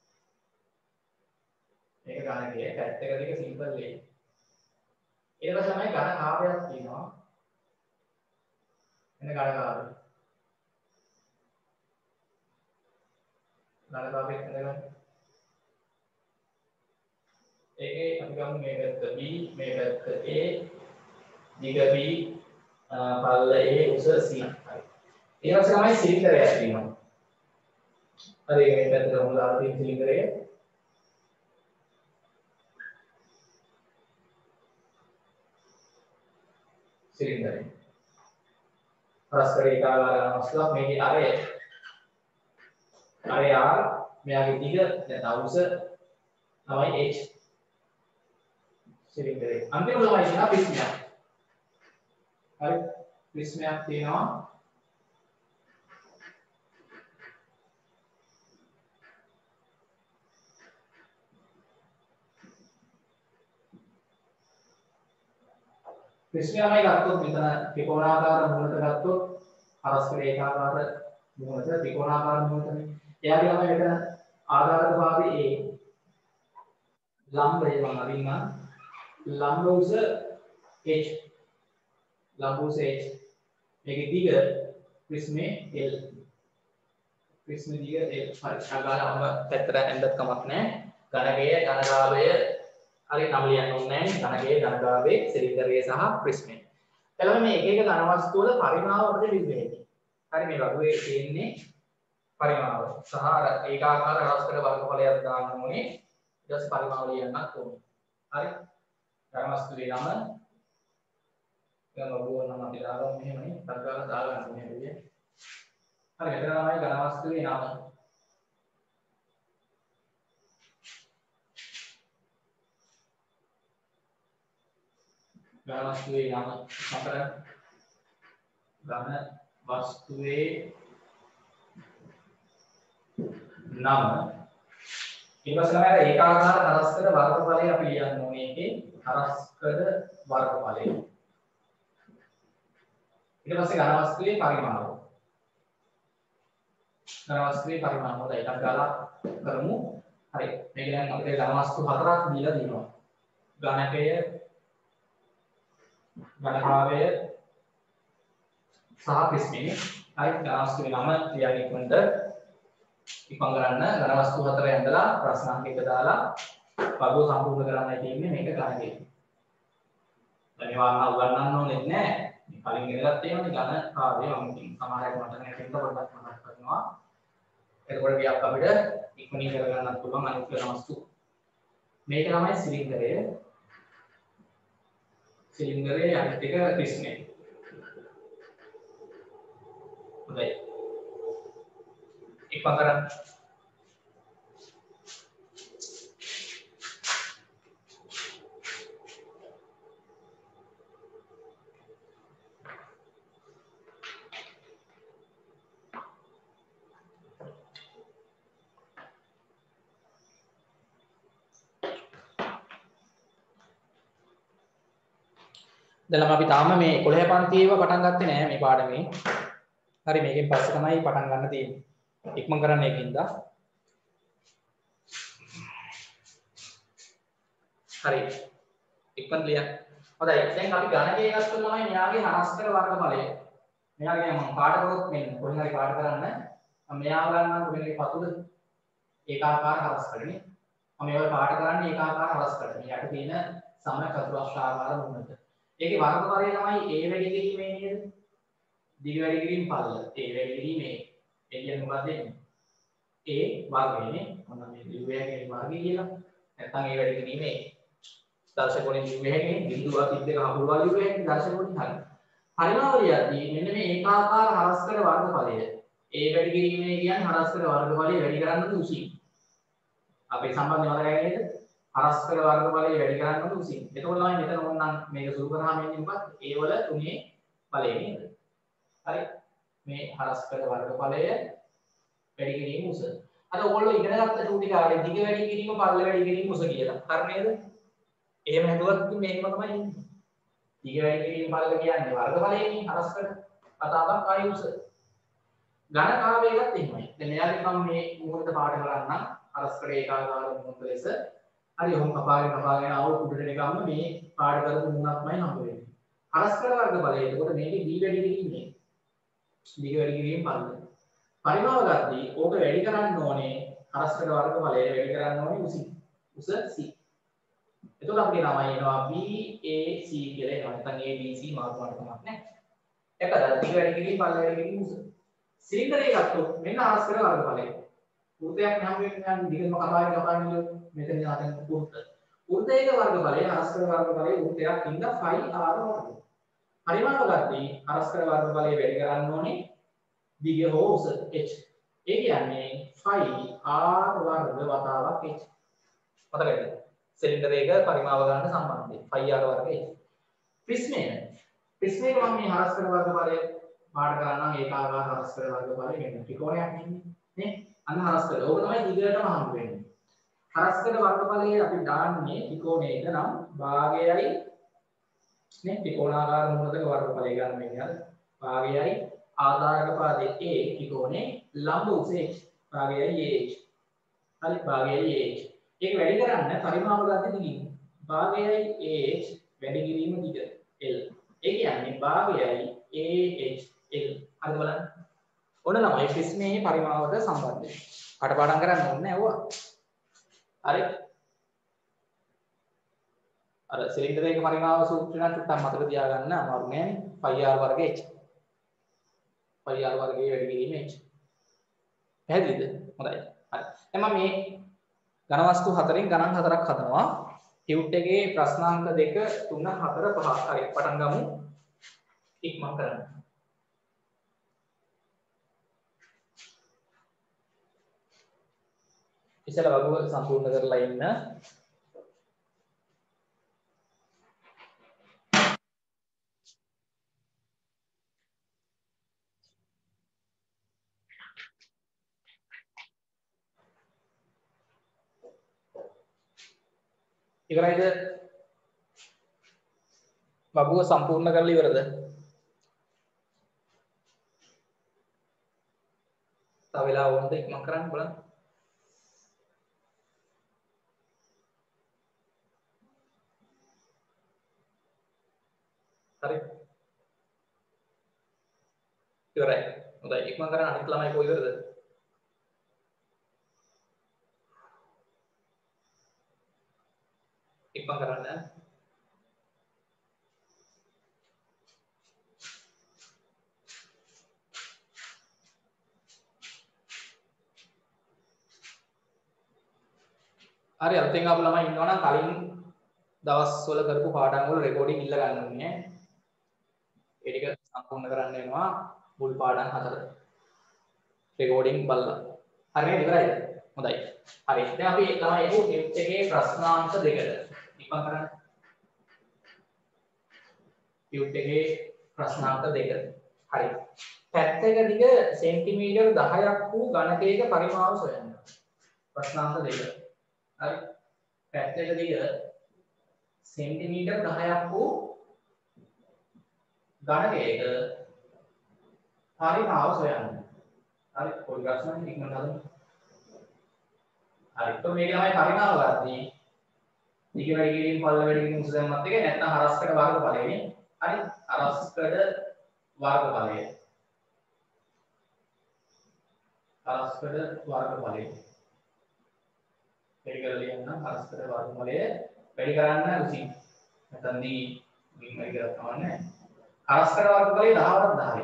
මේක ඝනකය පැත්තක දිග සිම්පල් A. ඊට පස්සේ තමයි ඝන කාර්යයක් තියෙනවා. එන ඝන කාර්යය. ඝන කාර්යයක් හදගන්න. ඒකේ අපි ගමු මේ පැත්ත B, මේ පැත්ත A, දිග B, පල්ල A, උස C. හරි. ඊට පස්සේ තමයි සිලින්ඩරයක් තියෙනවා. හරි මේ පැත්තට මොකද දාලා තියෙන සිලින්ඩරය? සිලින්ඩරය. පරස්පර ඒකාකාර වස්තුවක් මේකේ අරය. අරය R මෙයාගේ දිග නැත්නම් උස තමයි H. සිලින්ඩරය. අන්තිම ළමයි තියෙනවා ප්‍රිස්මයක්. හරි. ප්‍රිස්මයක් තියෙනවා. ප්‍රිස්මයමයි ගත්තොත් මෙතන ත්‍රිකෝණාකාර මූලත ගත්තොත් පරස්පර ඒකාකාර මූලත ත්‍රිකෝණාකාර මූලතනේ. එයාගේ ළමයි මෙතන ආධාරක භාගයේ A ලම්බය මම අරින්නම්. ලම්බ උස H. ලම්බ උස H. මේකේ දිග ප්‍රිස්මේ L. ප්‍රිස්මේ දිග L. හරි. අගාලම පැත්තට ඇඳත් කමක් නැහැ. ඝනකය ඝනකාභය හරි නම් ලියන්න ඕනේ නැහැ. ඝනකයේ ඝනකාභයේ සිලින්ඩරය සහ ප්‍රිස්මය. එතකොට මේ එක එක ඝන වස්තු වල පරිමාව අපිට ලියන්න. හරි මේ වගුවේ තියෙන්නේ පරිමාව සහ ඒකාකාර රාශියක වර්ගඵලයක් දාන්න ඕනේ. ඊට පස්සේ පරිමාව ලියන්නත් ඕනේ. හරි. ඝන වස්තුවේ නම ගම වගුව නම අපි දාගමු මෙහෙමනේ. තත්කාල දාගන්න ඕනේ නේද? හරි මෙතන තමයි ඝන වස්තුවේ නම. ඝන වස්තුවේ නම මතර ඝන වස්තුවේ නම ඊට පස්සේ තමයි ඒකාකාර හරස්කඩ වර්ගඵලය අපි ලියන්න ඕනේ. ඒකේ හරස්කඩ වර්ගඵලය. ඊට පස්සේ ඝන වස්තුවේ පරිමාණය. ඝන වස්තුවේ පරිමාණය හොඳයි. එකක් ගාලා කරමු. හරි. මේක දැන් අපිට ඝන වස්තු හතරක් දීලා දිනවා. ඝනකය, ඝනභාවය සහ ප්‍රිස්මය. හරි. ඝන වස්තුවේ නම ලියන්න ඉක්මනට ඉක්මන් කරන්න. ඝන වස්තු හතර ඇඳලා ප්‍රශ්නාංක එක දාලා වගුව සම්පූර්ණ කරන්නයි තියෙන්නේ මේක ඝනකය. දැන් මේවා උගන්වන්න ඕනෙත් නෑ. මේ කලින් ඉගෙනගත්ත ඒවානේ ඝන භාවය මම ඉතින් සමහරවිට මතක නැති නිසා පොඩ්ඩක් මතක් කරනවා. එතකොට ගියක් අපිට ඉක්මනින් කරගන්නත් පුළුවන් අනිත් ඝන වස්තු. මේක තමයි සිලින්ඩරය. සිලින්ඩරයේ අනිත් එක ප්‍රිස්මය. හොඳයි. ඉක්මන් කරන්න. දැන් අපි තාම මේ කොළහ පන්තියේව පටන් ගත්තේ නෑ මේ පාඩමේ. හරි මේකෙන් පස්සේ තමයි පටන් ගන්න තියෙන්නේ. ඉක්මන් කරන්න ඒකින්ද. හරි. ඉක්මන් ලියන්න. හොඳයි. දැන් අපි ගණකයේ එකක් කරලා තමයි මෙයාගේ හරස්කඩ වර්ගඵලය. මෙයාගේ මම පාඩ කරොත් මෙන්න කොහෙන් හරි පාඩ කරන්න. මම මෙයාව ගන්නම් කොහෙන්ද පතුල ඒකාකාර හරස්කඩනේ. මම මේවා පාඩ කරන්නේ ඒකාකාර හරස්කඩ. මේ යට තියෙන සම චතුරස්‍රාකාර මුහුණට. ඒකේ වර්ගඵලය තමයි a වැඩි කිරීමේ නේද? දිග වැඩි කිරීම පල්ල. a වැඩි කිරීමේ. ඒ කියන්නේ මොකක්ද එන්නේ? a වර්ගයනේ. මොනවා මේ දිව්‍යයේ වර්ගය කියලා. නැත්නම් a වැඩි කිරීමේ දර්ශකෝණේ දිව්‍යයේ බිඳුවක් තිබ්බක හකුරු වල දිව්‍යයේ දර්ශකෝණේ හරි. පරිමාවලියදී මෙන්න මේ ඒකාකාර හරස්කඩ වර්ගඵලය. a වැඩි කිරීමේ කියන්නේ හරස්කඩ වර්ගඵලය වැඩි කරන්න උසින්. අපේ සම්බන්ධය වලයි නේද? හරස්කඩ වර්ගඵලය වැඩි කරන්න උසින්. එතකොට තමයි මෙතන ඕනනම් මේක සුළු කරාම එන්නේ මොකක්ද? a වල තුනේ ඵලය නේද? හරි. මේ හරස්කඩ වර්ගඵලය වැඩි කිරීම උස. අර ඕගොල්ලෝ ඉගෙන ගත්ත ටූ ටික ආවේ දිග වැඩි කිරීම පල්ල වැඩි කිරීම උස කියලා. හරි නේද? එහෙම හිතුවත් මේකම තමයි ඉන්නේ. දිග වැඩි කිරීම පල්ල කියන්නේ වර්ගඵලයනේ හරස්කඩ. කතාවක් ආයි උස. ඝනකාවයකත් එහෙමයි. දැන් මෙයාගේ මම මේ මොහොත පාඩ කරන්නම්. හරස්කඩ ඒකාකාර මොහොත ලෙස. හරි ඔහොම කපාගෙන කපාගෙන ආව උඩට ගියාම මේ පාඩ කරපු මුණක්මයි හම්බ වෙන්නේ. හරස්කඩ වර්ගඵලය. එතකොට මේකේ d වැඩි කිරීමනේ. දිග වැඩි කිරීම පල්ල. පරිමාව ගත්තී ඕක වැඩි කරන්න ඕනේ හරස්කඩ වර්ගඵලය වැඩි කරන්න ඕනේ උසින්. උස c. එතකොට අපිට නමයි එනවා b a c කියලා එනවා. නැත්නම් a b c මාර්ග වලට කමක් නැහැ. එකද දිග වැඩි කිරීම පල්ල වැඩි කිරීම උස. සිලින්ඩරය ගත්තොත් මෙන්න හරස්කඩ වර්ගඵලය. වෘත්තයක් නම් වෙන්නේ නම් දිගම කපාගෙන කපාගෙන මෙතන යාතන වෘත්ත. වෘත්තයක වර්ගඵලය හරස්කඩ වර්ගඵලය වෘත්තයක් ඉඳ ෆයි r වර්ග. පරිමාව ගත්තී හරස්කඩ වර්ගඵලය වැඩි කරන්න ඕනේ දිග හෝ උස h. ඒ කියන්නේ ෆයි r වර්ග වතාවක් h. මතකද? සිලින්ඩරයක පරිමාව ගන්න සම්බන්ධය ෆයි r වර්ග h. ප්‍රිස්මය. ප්‍රිස්මයක මම මේ හරස්කඩ වර්ගඵලය පාඩ කරන්නම් ඒකාකාර හරස්කඩ වර්ගඵලය මෙන්න ත්‍රිකෝණයක් නෙන්නේ නේ. අන්න හරස්කඩ. ඕක තමයි දිගටම හම්බ වෙන්නේ. හරස්කඩ වර්ගඵලය අපි දාන්නේ ත්‍රිකෝණයක නම් භාගයයි නේ ත්‍රිකෝණාකාර මුහුණක වර්ගඵලය ගන්න වෙන්නේ අර භාගයයි ආධාරක පාදයේ a ත්‍රිකෝණේ ලම්බ උස h භාගයයි ah. හරි භාගයයි ah. ඒක වැඩි කරන්න පරිමාව ගන්න දිගින් භාගයයි ah වැඩි කිරීම දිග l. ඒ කියන්නේ භාගයයි ah l. හරි බලන්න. ඔන්න තමයි ප්‍රිස්මයේ පරිමාවට සම්බන්ධය. කටපාඩම් කරන්න ඕනේ නෑ හරි. අර සිලින්ඩරයක පරිමාව සූත්‍රය නම් චුට්ටක් මතක තියාගන්න අමාරු නෑනේ. ෆයි r වර්ග h. ෆයි r වර්ගයේ වැඩි කිරීම h. පැහැදිලිද? හොඳයි. හරි. දැන් මම මේ ඝන වස්තු හතරෙන් ගණන් හතරක් හදනවා. ටියුට් එකේ ප්‍රශ්නාංක දෙක තුන හතර පහ. හරි. පටන් ගමු. ඉක්මන් කරන්න. ඉස්සෙල්ලා වගුව සම්පූර්ණ කරලා ඉන්න. ඉවරයිද? බබුව සම්පූර්ණ කරලා ඉවරද? තව වෙලාව වුණද ඉක්මන් කරන්න බලන්න. හරි. ඉවරයි. හොඳයි. ඉක්මන් කරන්න අනිත් ළමයි කොයි ඉවරද? ඉක්මන් කරන්න. හරි අලුතෙන් ආපු ළමයි ඉන්නවා නම් කලින් දවස්වල කරපු පාඩම් වල රෙකෝඩින් ඉල්ල ගන්න ඕනේ. ඒ ටික සම්පූර්ණ කරන්න වෙනවා මුල් පාඩම් හතර. රෙකෝඩින් බලලා. හරියට ඉවරයිද? හොඳයි. හරි. දැන් අපි ළමයි එමු ටෙස්ට් එකේ ප්‍රශ්නාංක දෙකට. ඉක්මන් කරන්න. ටියුට් එකේ ප්‍රශ්නාංක දෙක. හරි. පැත්තක දිග සෙන්ටිමීටර් දහයක් වූ ඝනකයක පරිමාව සොයන්න. ප්‍රශ්නාංක දෙක. හරි. පැත්තක දිග सेंटीमीटर दහයක් වූ ඝනකයක පරිමාව සොයන්න. හරි පොඩි ප්‍රශ්නයක් ඉක්මනට හදමු. හරි તો මේක තමයි පරිමාව ගන්නේ. දිග වැඩි කිරීම පල්ල වැඩි කිරීම උස දැම්මත් එක නැත්නම් හරස්කඩ වර්ගඵලය නේ. හරි හරස්කඩ වර්ගඵලය. හරස්කඩ වර්ගඵලය. ඒක කරලා ලියන්න හරස්කඩ වර්ගඵලය වැඩි කරන්න උසින් නැත්නම් දී මේ වැඩි කරලා තමයි හරස්කඩ වර්ගඵලය දහ වරක් දහය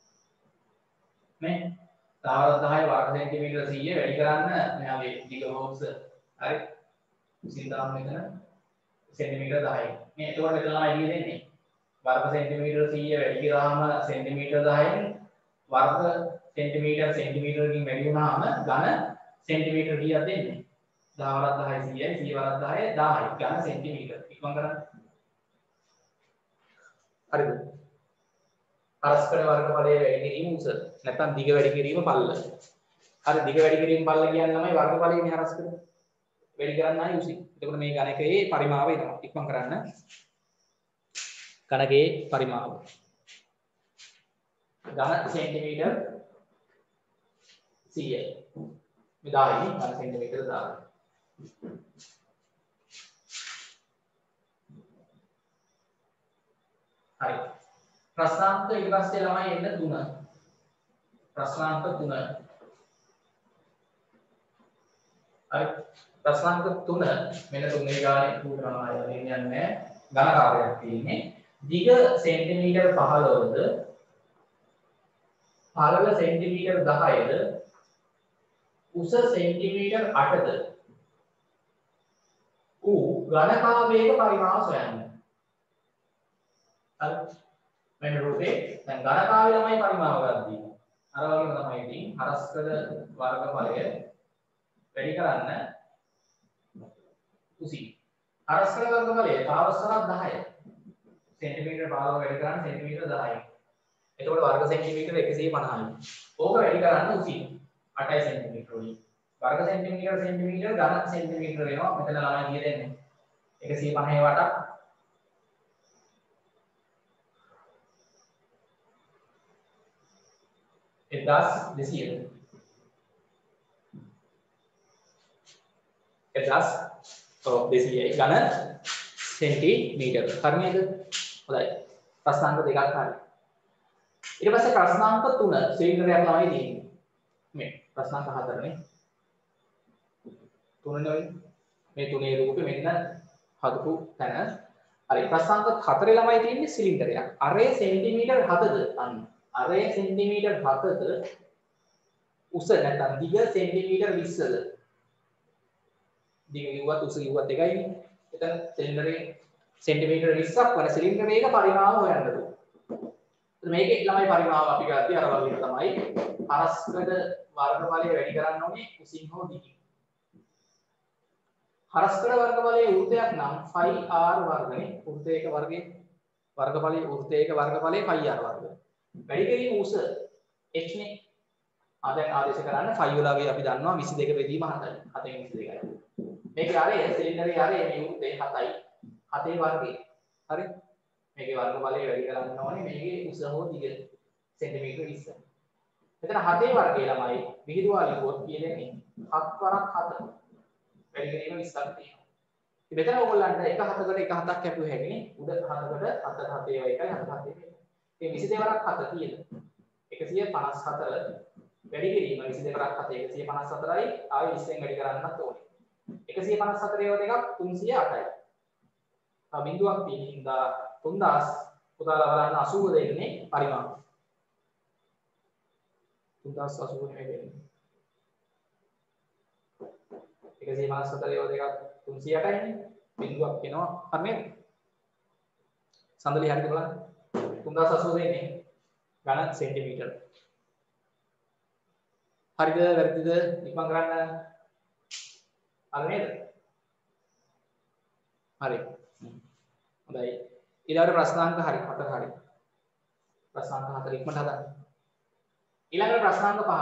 නේ දහ වරක් දහය වර්ග සෙන්ටිමීටර සීය වැඩි කරන්න මෙයාගේ දිග බොක්ස් හරි උසින් දාන්න මෙතන සෙන්ටිමීටර දහය මේ එතකොට මෙතන ළමයි එළිය දෙන්නේ වර්ග සෙන්ටිමීටර සීය වැඩි කරාම සෙන්ටිමීටර දහයෙන් වර්ග සෙන්ටිමීටර සෙන්ටිමීටරකින් වැඩි වුණාම ඝන සෙන්ටිමීටර කීයක් දෙන්නේ දහ වරක් දහය සීයයි සීය වරක් දහය දහයි ඝන සෙන්ටිමීටර ඉක්මන් කරන්න හරිද හරස්කඩ වර්ගඵලය වැඩි කිරීම උස නැත්නම් දිග වැඩි කිරීම පල්ල හරි දිග වැඩි කිරීම පල්ල කියන්නේ තමයි වර්ගඵලයේ මේ හරස්කඩ වැඩි කරන්නයි උසින් එතකොට මේ ඝනකයේ පරිමාව එනවා ඉක්මන් කරන්න ඝනකයේ පරිමාව ඝන සෙන්ටිමීටර සීයයි මේ දහයි ඝන සෙන්ටිමීටර දහය හරි ප්‍රශ්නාංක ඊට පස්සේ ළමයි එන්න තුන ප්‍රශ්නාංක තුන හරි ප්‍රශ්නාංක තුන මෙන්න තුනේ ගානේ පුරනවා යන්නේ නැහැ ඝනකාරයක් තියෙන්නේ දිග සෙන්ටිමීටර පහළොවද පළල සෙන්ටිමීටර දහයද උස සෙන්ටිමීටර අටද ඌ ඝනකාවයක පරිමාව සොයන්න. හරි. මෙන්න රූපේ දැන් ඝනකාවය තමයි පරිමාව ගන්නදී. අර වගේම තමයි ඉතින් හරස්කඩ වර්ගඵලය වැඩි කරන්න උසි. හරස්කඩ වර්ගඵලය පාවසරක් දහය. සෙන්ටිමීටර පහළොව වැඩි කරන්න සෙන්ටිමීටර දහයයි. එතකොට වර්ග සෙන්ටිමීටර එකසිය පනහයි. ඕක වැඩි කරන්න උසි. අටයි සෙන්ටිමීටර වලින්. वर्ग सेंटीमीटर सेंटीमीटर घन सेंटीमीटर වෙනවා මෙතන ළමයි කිය දෙන්නේ එකසිය පනහේ වටක් එක්දාස් දෙසීය එක්දාස් දෙසීයයි घन सेंटीमीटर හරි නේද හොඳයි ප්‍රශ්නාංක දෙකක් හරි ඊට පස්සේ ප්‍රශ්නාංක තුන සිලින්ඩරයක් ළමයි තියෙන්නේ මේ ප්‍රශ්නාංක හතරනේ තුනනේ මේ තුනේ රූපේ මෙන්න හදපු තැන හරි ප්‍රශ්නාංක හතරේ ළමයි තියෙන්නේ සිලින්ඩරයක් අරේ සෙන්ටිමීටර් හතද අන්න අරේ සෙන්ටිමීටර් හතද උස නැත්නම් දිග සෙන්ටිමීටර් විස්සද දිග කිව්වත් උස කිව්වත් එකයිනේ එතන සිලින්ඩරේ සෙන්ටිමීටර් විස්සක් වන සිලින්ඩරයක පරිමාව හොයන්න ඕන මේකේ ළමයි පරිමාව අපි ගත්තී අර වගේ තමයි හරස්කඩ වර්ගඵලය වැඩි කරන්න ඕනේ උසින් හෝ දිගින් හරස්කඩ වර්ගඵලයේ වෘත්තයක් නම් ෆයි ආර් වර්ගනේ වෘත්තයක වර්ගයේ වර්ගඵලයේ වෘත්තයක වර්ගඵලයේ ෆයි ආර් වර්ග වැඩි කිරීම උස h නේ ආ දැන් ආදේශ කරන්න ෆයිව් වලගේ අපි දන්නවා විසි දෙක බෙදීම හතයි. හතෙන් විසි දෙකයි. මේකේ ආරේ සිලින්ඩරේ ආරේ මේ උත්තේ හතයි. හතේ වර්ගය. හරි? මේකේ වර්ගඵලය වැඩි කරන්න ඕනේ මේකේ උස හෝ දිග සෙන්ටිමීටර විස්ස. මෙතන හතේ වර්ගය ළමයි විහිදුවා ලියුවොත් කියන්නේ හත් වරක් හත. වැඩි කිරීම විස්සක් තියෙනවා. ඉතින් මෙතන ඕගොල්ලන්ට එක හතකට එක හතක් කැපුව හැකිනේ. උඩ හතකට හත හතේ එකයි හත හතේ එකයි. ඒ විසි දෙක වරක් හත තියෙන. එකසිය පනස් හතර වැඩි කිරීම විසි දෙක වරක් හත එකසිය පනස් හතරයි ආයෙ විස්සෙන් වැඩි කරන්නත් ඕනේ. එකසිය පනස් හතරේ දෙකක් තුන්සිය අටයි. ආ බිඳුවක් තියෙන හින්දා තුන්දාස් පුතාලා බලන්න අසූව දෙන්නේ පරිමාණ. තුන්දාස් අසූව නෙමෙයි වෙන්නේ. එකසිය පනස් හතරේ දෙකක් තුන්සිය අටයිනේ. බිඳුවක් වෙනවා. හරි නේද? සඳලි හරියට බලන්න. තුන්දාස් අසූව දෙන්නේ ඝන සෙන්ටිමීටර. හරිද වැරදිද ඉක්මන් කරන්න. හරි නේද? හරි. හොඳයි. ඊළඟට ප්‍රශ්නාංක හරි හතර හරි. ප්‍රශ්නාංක හතර ඉක්මනට හදන්න. ඊළඟට ප්‍රශ්නාංක පහ.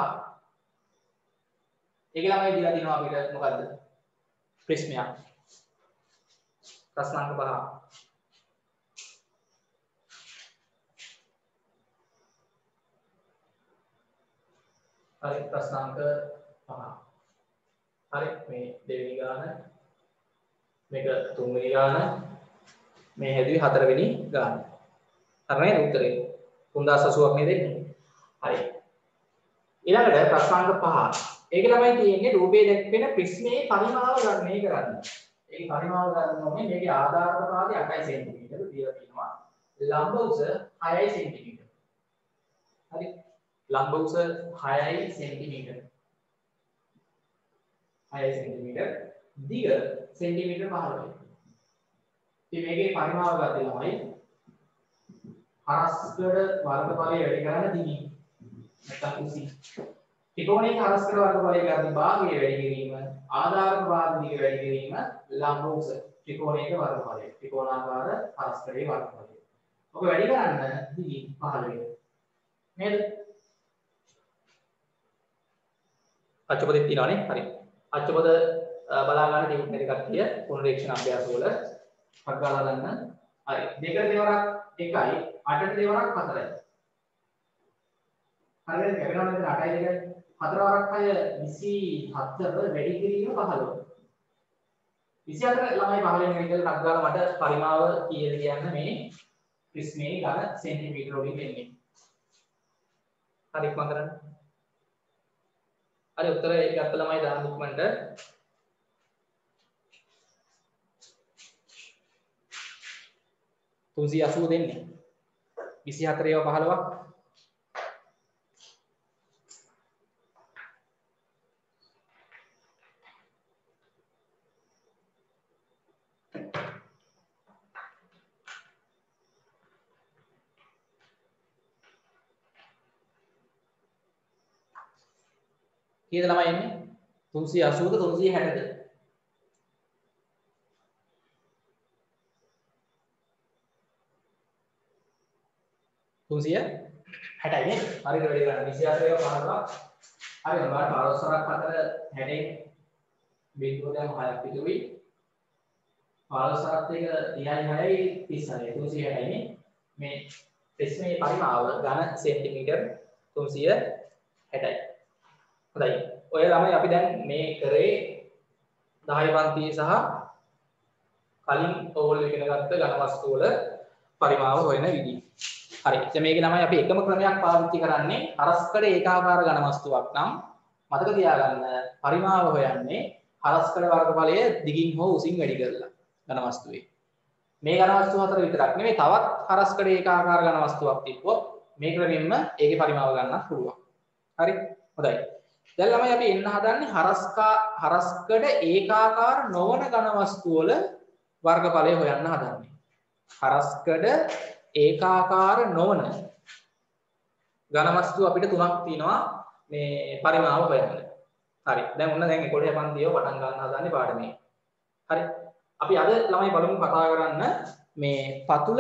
ඒක ළමයි දීලා තිනවා අපිට මොකද්ද? ප්‍රශ්නයක්. ප්‍රශ්නාංක පහ. හරි ප්‍රශ්නාංක පහ. හරි මේ දෙවෙනි ගාන මේක තුන්වෙනි ගාන මේ හැදුවේ හතරවෙනි ගාන. හරි නේද උත්තරේ? තුන්දාස් අසූවක් නේද දෙන්නේ? හරි. ඊළඟට ප්‍රශ්නාංක පහ. ඒක ළමයි තියෙන්නේ රූපයේ දැක්වෙන ප්‍රිස්මයේ පරිමාව ගණනය කරන්න. ඒකේ පරිමාව ගන්න ඕනේ මේකේ ආධාරක පාදය අටයි සෙන්ටිමීටර දීලා තියෙනවා. ලම්බ උස හයයි සෙන්ටිමීටර. හරි. ලම්බ උස හයයි සෙන්ටිමීටර. හයයි සෙන්ටිමීටර. දිග සෙන්ටිමීටර පහළොවයි. ඉතින් මේකේ පරිමාව ගත්තේ ළමයි හරස්කඩ වර්ගඵලය වැඩි කරන්න දිගින්. නැත්නම් උසි. ත්‍රිකෝණයේ හරස්කඩ වර්ගඵලය ගන්න භාගය වැඩි කිරීම, ආධාරක භාග දිග වැඩි කිරීම, ලම්බ උස ත්‍රිකෝණයේ වර්ගඵලය. ත්‍රිකෝණාකාර හරස්කඩේ වර්ගඵලය. ඔබ වැඩි කරන්න දිගින් පහළොව. නේද? අච්චපදෙත් තියෙනවානේ. හරි. අච්චපද බලා ගන්න ටියුට් එකේ කට්ටිය පුනරීක්ෂණ අභ්‍යාස වල පක් ගාලා ගන්න. හරි. දෙකට දෙවරක් එකයි, අටට දෙවරක් හතරයි. හරියට කැපෙනවා නේද අටයි දෙකයි. හතර වරක් හය විසි හතර වැඩි කිරීම පහළොව. විසි හතර ළමයි පහළෙන් ඉඳලා පක් ගාලා මට පරිමාව කීයද කියන්න මේ ප්‍රිස්මේ ඝන සෙන්ටිමීටර වලින් වෙන්නේ. හරි ඉක්මන් කරන්න. හරි උත්තර ඒක අත්ත ළමයි දාන්න ඉක්මනට. තුන්සිය අසූව දෙන්නේ. විසි හතර ඒවා පහළොවක්. කීයද ළමයි එන්නේ? තුන්සිය අසූවද තුන්සිය හැටද? තුන්සිය හැටයි නේද? හරියට වැඩි කරන්න. විසි හතර ඒවා පහළොවක්. හරි ඔයාලට පළොස් වරක් හතර හැටෙන් බිඳුව දැන් හයක් පිටුයි. පළොස් වරක් දෙක තිහයි හයයි තිස් හයයි තුන්සිය හැටයි නේ. මේ ප්‍රිස්මේ පරිමාව ඝන සෙන්ටිමීටර තුන්සිය හැටයි. හොඳයි. ඔය ළමයි අපි දැන් මේ කරේ දහය පන්තියේ සහ කලින් ඕගොල්ලෝ ඉගෙන ගත්ත ඝන වස්තු වල පරිමාව හොයන විදිහ. හරි. දැන් මේකේ ළමයි අපි එකම ක්‍රමයක් පාවිච්චි කරන්නේ හරස්කඩ ඒකාකාර ඝන වස්තුවක් නම් මතක තියාගන්න පරිමාව හොයන්නේ හරස්කඩ වර්ගඵලය දිගින් හෝ උසින් වැඩි කරලා ඝන වස්තුවේ. මේ ඝන වස්තු හතර විතරක් නෙමෙයි තවත් හරස්කඩ ඒකාකාර ඝන වස්තුවක් තිබ්බොත් මේ ක්‍රමෙන්ම ඒකේ පරිමාව ගන්නත් පුළුවන්. හරි. හොඳයි. දැන් ළමයි අපි එන්න හදන්නේ හරස්කා හරස්කඩ ඒකාකාර නොවන ඝන වස්තු වල වර්ගඵලය හොයන්න හදන්නේ. හරස්කඩ ඒකාකාර නොවන ඝන වස්තු අපිට තුනක් තියෙනවා මේ පරිමාව හොයන්න. හරි. දැන් ඔන්න දැන් ඒකෝඩේ පන්තිය පටන් ගන්න හදන්නේ පාඩමේ. හරි. අපි අද ළමයි බලමු කතා කරන්න මේ පතුල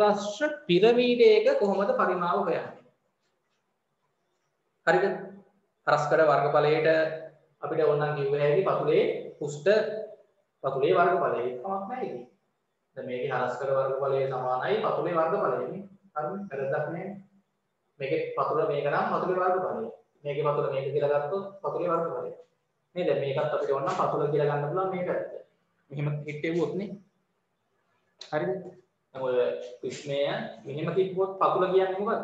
සමචතුරස්‍ර පිරමීඩයක කොහොමද පරිමාව හොයන්නේ. හරිද? හරස්කඩ වර්ගඵලයට අපිට ඕනනම් කිව්ව හැකි පතුලේ පුෂ්ඨ පතුලේ වර්ගඵලය කමක් නැහැ ඉතින්. දැන් මේකේ හරස්කඩ වර්ගඵලය සමානයි පතුලේ වර්ගඵලයනේ. හරිනේ? වැරද්දක් නැහැ. මේකේ පතුල මේක නම් පතුලේ වර්ගඵලය. මේකේ පතුල මේක කියලා ගත්තොත් පතුලේ වර්ගඵලය. නේද? මේකත් අපිට ඕන නම් පතුල කියලා ගන්න පුළුවන් මේ පැත්ත. මෙහෙම හිටෙව්වොත් නේ. හරිද? දැන් ඔය ප්‍රශ්නය මෙහෙම තිබ්බොත් පතුල කියන්නේ මොකද්ද?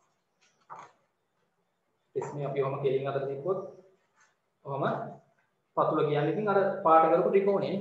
ප්‍රශ්නේ අපි ඔහම කෙලින් අතට තිබ්බොත් ඔහම පතුල කියන්නේ ඉතින් අර පාට කරපු ත්‍රිකෝණය.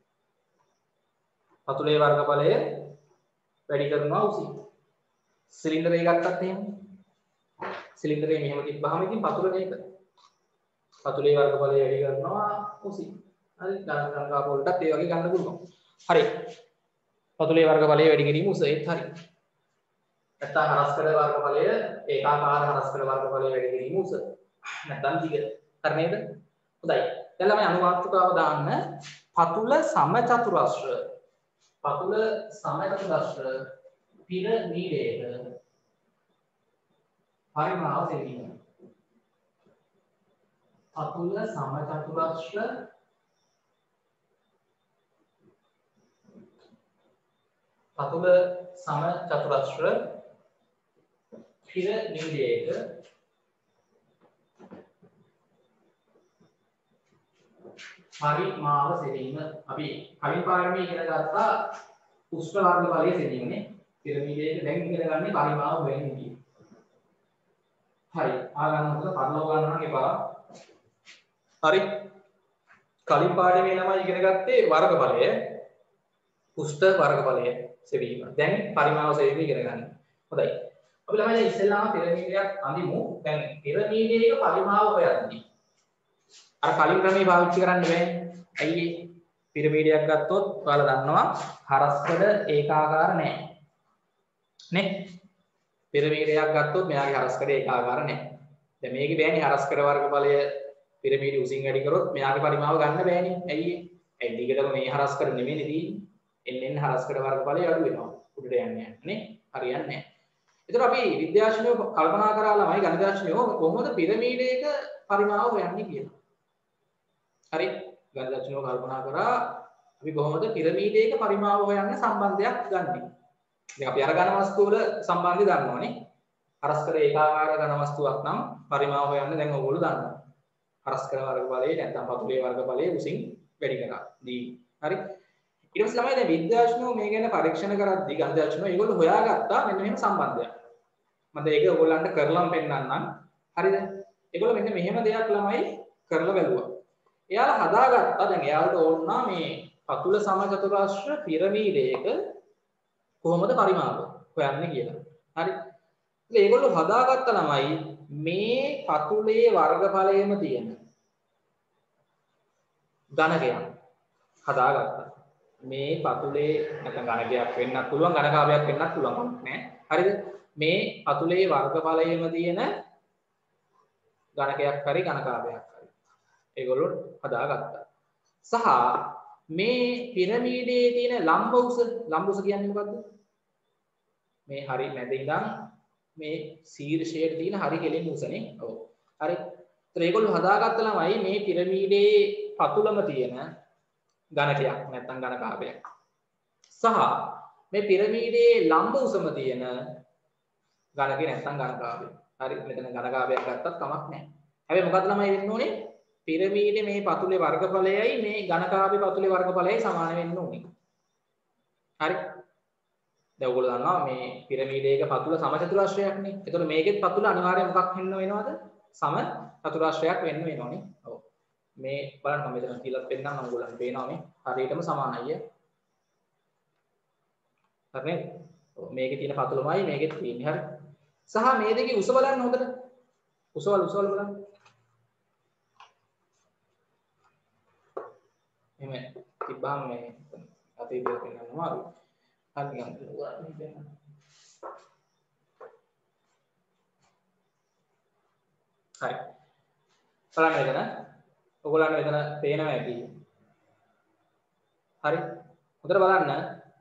පතුලේ වර්ගඵලය වැඩි කරනවා උසින්. සිලින්ඩරේ ගත්තත් එහෙම. සිලින්ඩරේ මෙහෙම තිබ්බහම ඉතින් පතුල මේක. පතුලේ වර්ගඵලය වැඩි කරනවා උසින්. හරි ගණන් ගණන් වලටත් ඒ වගේ ගන්න පුළුවන්. හරි. පතුලේ වර්ගඵලය වැඩි කිරීම උස ඒත් හරි. නැත්නම් හරස්කඩ වර්ගඵලය ඒකාකාර හරස්කඩ වර්ගඵලය වැඩි කිරීම උස. නැත්නම් දිග. හරි නේද? හොඳයි. දැන් ළමයි අනුමාත්‍රකාව දාන්න පතුල සමචතුරස්‍ර. පතුල සමචතුරස්‍ර පිරමීඩයක පරිමාව දෙවීම. පතුල සමචතුරස්‍ර පතුල සමචතුරස්‍ර පිරමීඩයක පරිමාව සෙවීම. අපි කලින් පාඩමේ ඉගෙන ගත්තා පුෂ්ඨ වර්ගඵලයේ සෙවීමනේ. පිරමීඩයක දැන් ඉගෙන ගන්නේ පරිමාව වෙන විදිය. හරි. ආ ගන්නකොට පරලෝ ගන්න නම් එපා. හරි. කලින් පාඩමේ ළමයි ඉගෙන ගත්තේ වර්ගඵලය පුෂ්ඨ වර්ගඵලය සෙවීම. දැන් පරිමාව සෙවීම ඉගෙන ගන්න. හොඳයි. අපි ළමයි ඉස්සෙල්ලාම පිරමීඩයක් අඳිමු. දැන් පිරමීඩයක පරිමාව හොයන්නේ. අර කලින් ක්‍රමයේ පාවිච්චි කරන්න බෑ. ඇයි ඒ? පිරමීඩයක් ගත්තොත් ඔයාලා දන්නවා හරස්කඩ ඒකාකාර නැහැ. නේ? පිරමීඩයක් ගත්තොත් මෙයාගේ හරස්කඩ ඒකාකාර නැහැ. දැන් මේකේ බෑනේ හරස්කඩ වර්ගඵලය පිරමීඩය උසින් වැඩි කරොත් මෙයාගේ පරිමාව ගන්න බෑනේ. ඇයි ඒ? ඇයි දිගටම මේ හරස්කඩ නෙමෙයිනේ තියෙන්නේ. එන්න එන්න හරස්කඩ වර්ගඵලය අඩු වෙනවා. උඩට යන්නේ නැහැ නේ? හරියන්නේ නැහැ. ඒතර අපි විද්‍යාඥයෝ කල්පනා කරා ළමයි ගණිතඥයෝ කොහොමද පිරමීඩයක පරිමාව හොයන්නේ කියලා. හරි ගණිතඥයෝ කල්පනා කරා අපි කොහොමද පිරමීඩයක පරිමාව හොයන්න සම්බන්ධයක් ගන්නෙ. දැන් අපි අර ඝන වස්තු වල සම්බන්ධය දන්නවනේ. හරස්කඩ ඒකාකාර ඝන වස්තුවක් නම් පරිමාව හොයන්න දැන් ඔයගොල්ලෝ දන්නවා. හරස්කඩ වර්ගඵලය නැත්නම් පතුලේ වර්ගඵලය උසින් වැඩි කරා. දී. හරි. ඊට පස්සේ ළමයි දැන් විද්‍යාඥයෝ මේ ගැන පරීක්ෂණ කරද්දී ගණිතඥයෝ ඒගොල්ලෝ හොයාගත්තා මෙන්න මෙහෙම සම්බන්ධයක්. මම ඒක ඔයගොල්ලන්ට කරලම් පෙන්නන්නම්. හරිද? ඒගොල්ලෝ මෙන්න මෙහෙම දෙයක් ළමයි කරලා බැලුවා. එයාලා හදාගත්තා දැන් එයාලට ඕන මේ පතුල සමචතුරස්‍ර පිරමීඩයක කොහොමද පරිමාව හොයන්නේ කියලා. හරි. ඉතින් ඒගොල්ලෝ හදාගත්තා ළමයි මේ පතුලේ වර්ගඵලයේම තියෙන ඝනකයක් හදාගත්තා. මේ පතුලේ නැත්නම් ඝනකයක් වෙන්නත් පුළුවන් ඝනකාවයක් වෙන්නත් පුළුවන් නෑ. හරිද? මේ පතුලේ වර්ගඵලයේම තියෙන ඝනකයක් හරි ඝනකාවයක් හරි ඒගොල්ලෝ හදාගත්තා. සහ මේ පිරමීඩයේ තියෙන ලම්බ උස ලම්බ උස කියන්නේ මොකද්ද? මේ හරි මැද ඉඳන් මේ ශීර්ෂයට තියෙන හරි කෙලින් උසනේ. ඔව්. හරි. ඒතර ඒගොල්ලෝ හදාගත්ත ළමයි මේ පිරමීඩයේ පතුලම තියෙන ඝනකයක් නැත්නම් ඝනකාවයක්. සහ මේ පිරමීඩයේ ලම්බ උසම තියෙන ඝනකේ නැත්නම් ඝනකාවය. හරි. මෙතන ඝනකාවයක් ගත්තත් කමක් නැහැ. හැබැයි මොකද්ද ළමයි වෙන්න ඕනේ? පිරමීඩේ මේ පතුලේ වර්ගඵලයයි මේ ඝනකාවේ පතුලේ වර්ගඵලයයි සමාන වෙන්න ඕනේ. හරි. දැන් ඔයගොල්ලෝ දන්නවා මේ පිරමීඩයක පතුල සමචතුරස්‍රයක්නේ. ඒතකොට මේකෙත් පතුල අනිවාර්යයෙන් මොකක් වෙන්න වෙනවද? සමචතුරස්‍රයක් වෙන්න වෙනවනේ. ඔව්. මේ බලන්න මම මෙතන කියලා පෙන්නන්න ඕගොල්ලන්ට පේනවා මේ හරියටම සමානයි. හරිනේ? ඔව් මේකේ තියෙන පතුලමයි මේකෙත් තියෙන්නේ. හරි. සහ මේ දෙකේ උස බලන්න හොඳට. උසවල උසවල බලන්න. එහෙම තිබ්බාම මේ අතේ දෙක පෙන්නන්න අමාරුයි. හරි ගන්න. හරි. බලන්න එතන. ඔයගොල්ලන්ට එතන පේනවා ඇති. හරි. හොඳට බලන්න.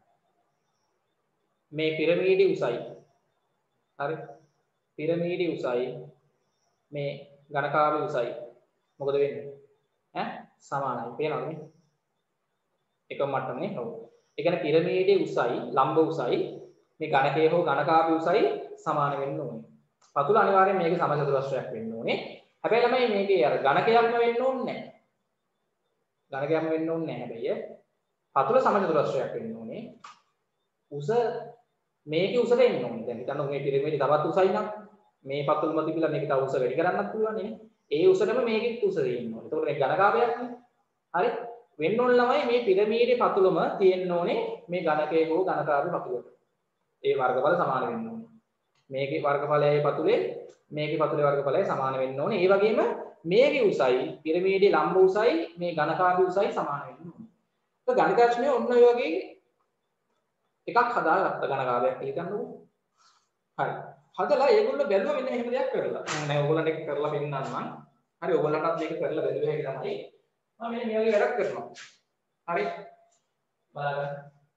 මේ පිරමීඩේ උසයි. හරි. පිරමීඩේ උසයි. මේ ඝනකාභය උසයි. මොකද වෙන්නේ? ඈ සමානයි. පේනවද මේ? එකම මට්ටමනේ. ඔව්. ඒ කියන්නේ පිරමීඩයේ උසයි, ලම්බ උසයි, මේ ඝනකයේ හෝ ඝනකාභය උසයි සමාන වෙන්න ඕනේ. පතුල අනිවාර්යෙන් මේකේ සමචතුරස්‍රයක් වෙන්න ඕනේ. හැබැයි ළමයි මේකේ අර ඝනකයක්ම වෙන්න ඕනේ නැහැ. ඝනකයක්ම වෙන්න ඕනේ නැහැ හැබැයි. පතුල සමචතුරස්‍රයක් වෙන්න ඕනේ. උස මේකේ උසට එන්න ඕනේ. දැන් හිතන්න මේ පිරමීඩය තවත් උසයි නම් මේ පතුල්ම තිබිලා මේක තව උස වැඩි කරන්නත් පුළුවන් නේ. ඒ උසටම මේකෙත් උස දෙන්න ඕනේ. එතකොට මේ ඝනකාභයක් නේ. හරි? වෙන්න ඕන ළමයි මේ පිරමීඩේ පතුලම තියෙන්න ඕනේ මේ ඝනකයේ හෝ ඝනකාභය පතුලට. ඒ වර්ගඵල සමාන වෙන්න ඕනේ. මේකේ වර්ගඵලයයි පතුලේ මේකේ පතුලේ වර්ගඵලයයි සමාන වෙන්න ඕනේ. ඒ වගේම මේකේ උසයි පිරමීඩේ ලම්බ උසයි මේ ඝනකාභය උසයි සමාන වෙන්න ඕනේ. ඒක ගණිතඥයෝ ඔන්න ඔය වගේ එකක් හදාගත්ත ඝනකාභයක් පිළිගන්නකො. හරි. හදලා ඒගොල්ලෝ බැලුවා මෙන්න මෙහෙම දෙයක් කරලා. මම නෑ ඕගොල්ලන්ට ඒක කරලා පෙන්නන්නම්. හරි ඕගොල්ලන්ටත් මේක කරලා බැලුවා හැකි තමයි. මම මෙන්න මේ වගේ වැඩක් කරනවා. හරි. බලන්න.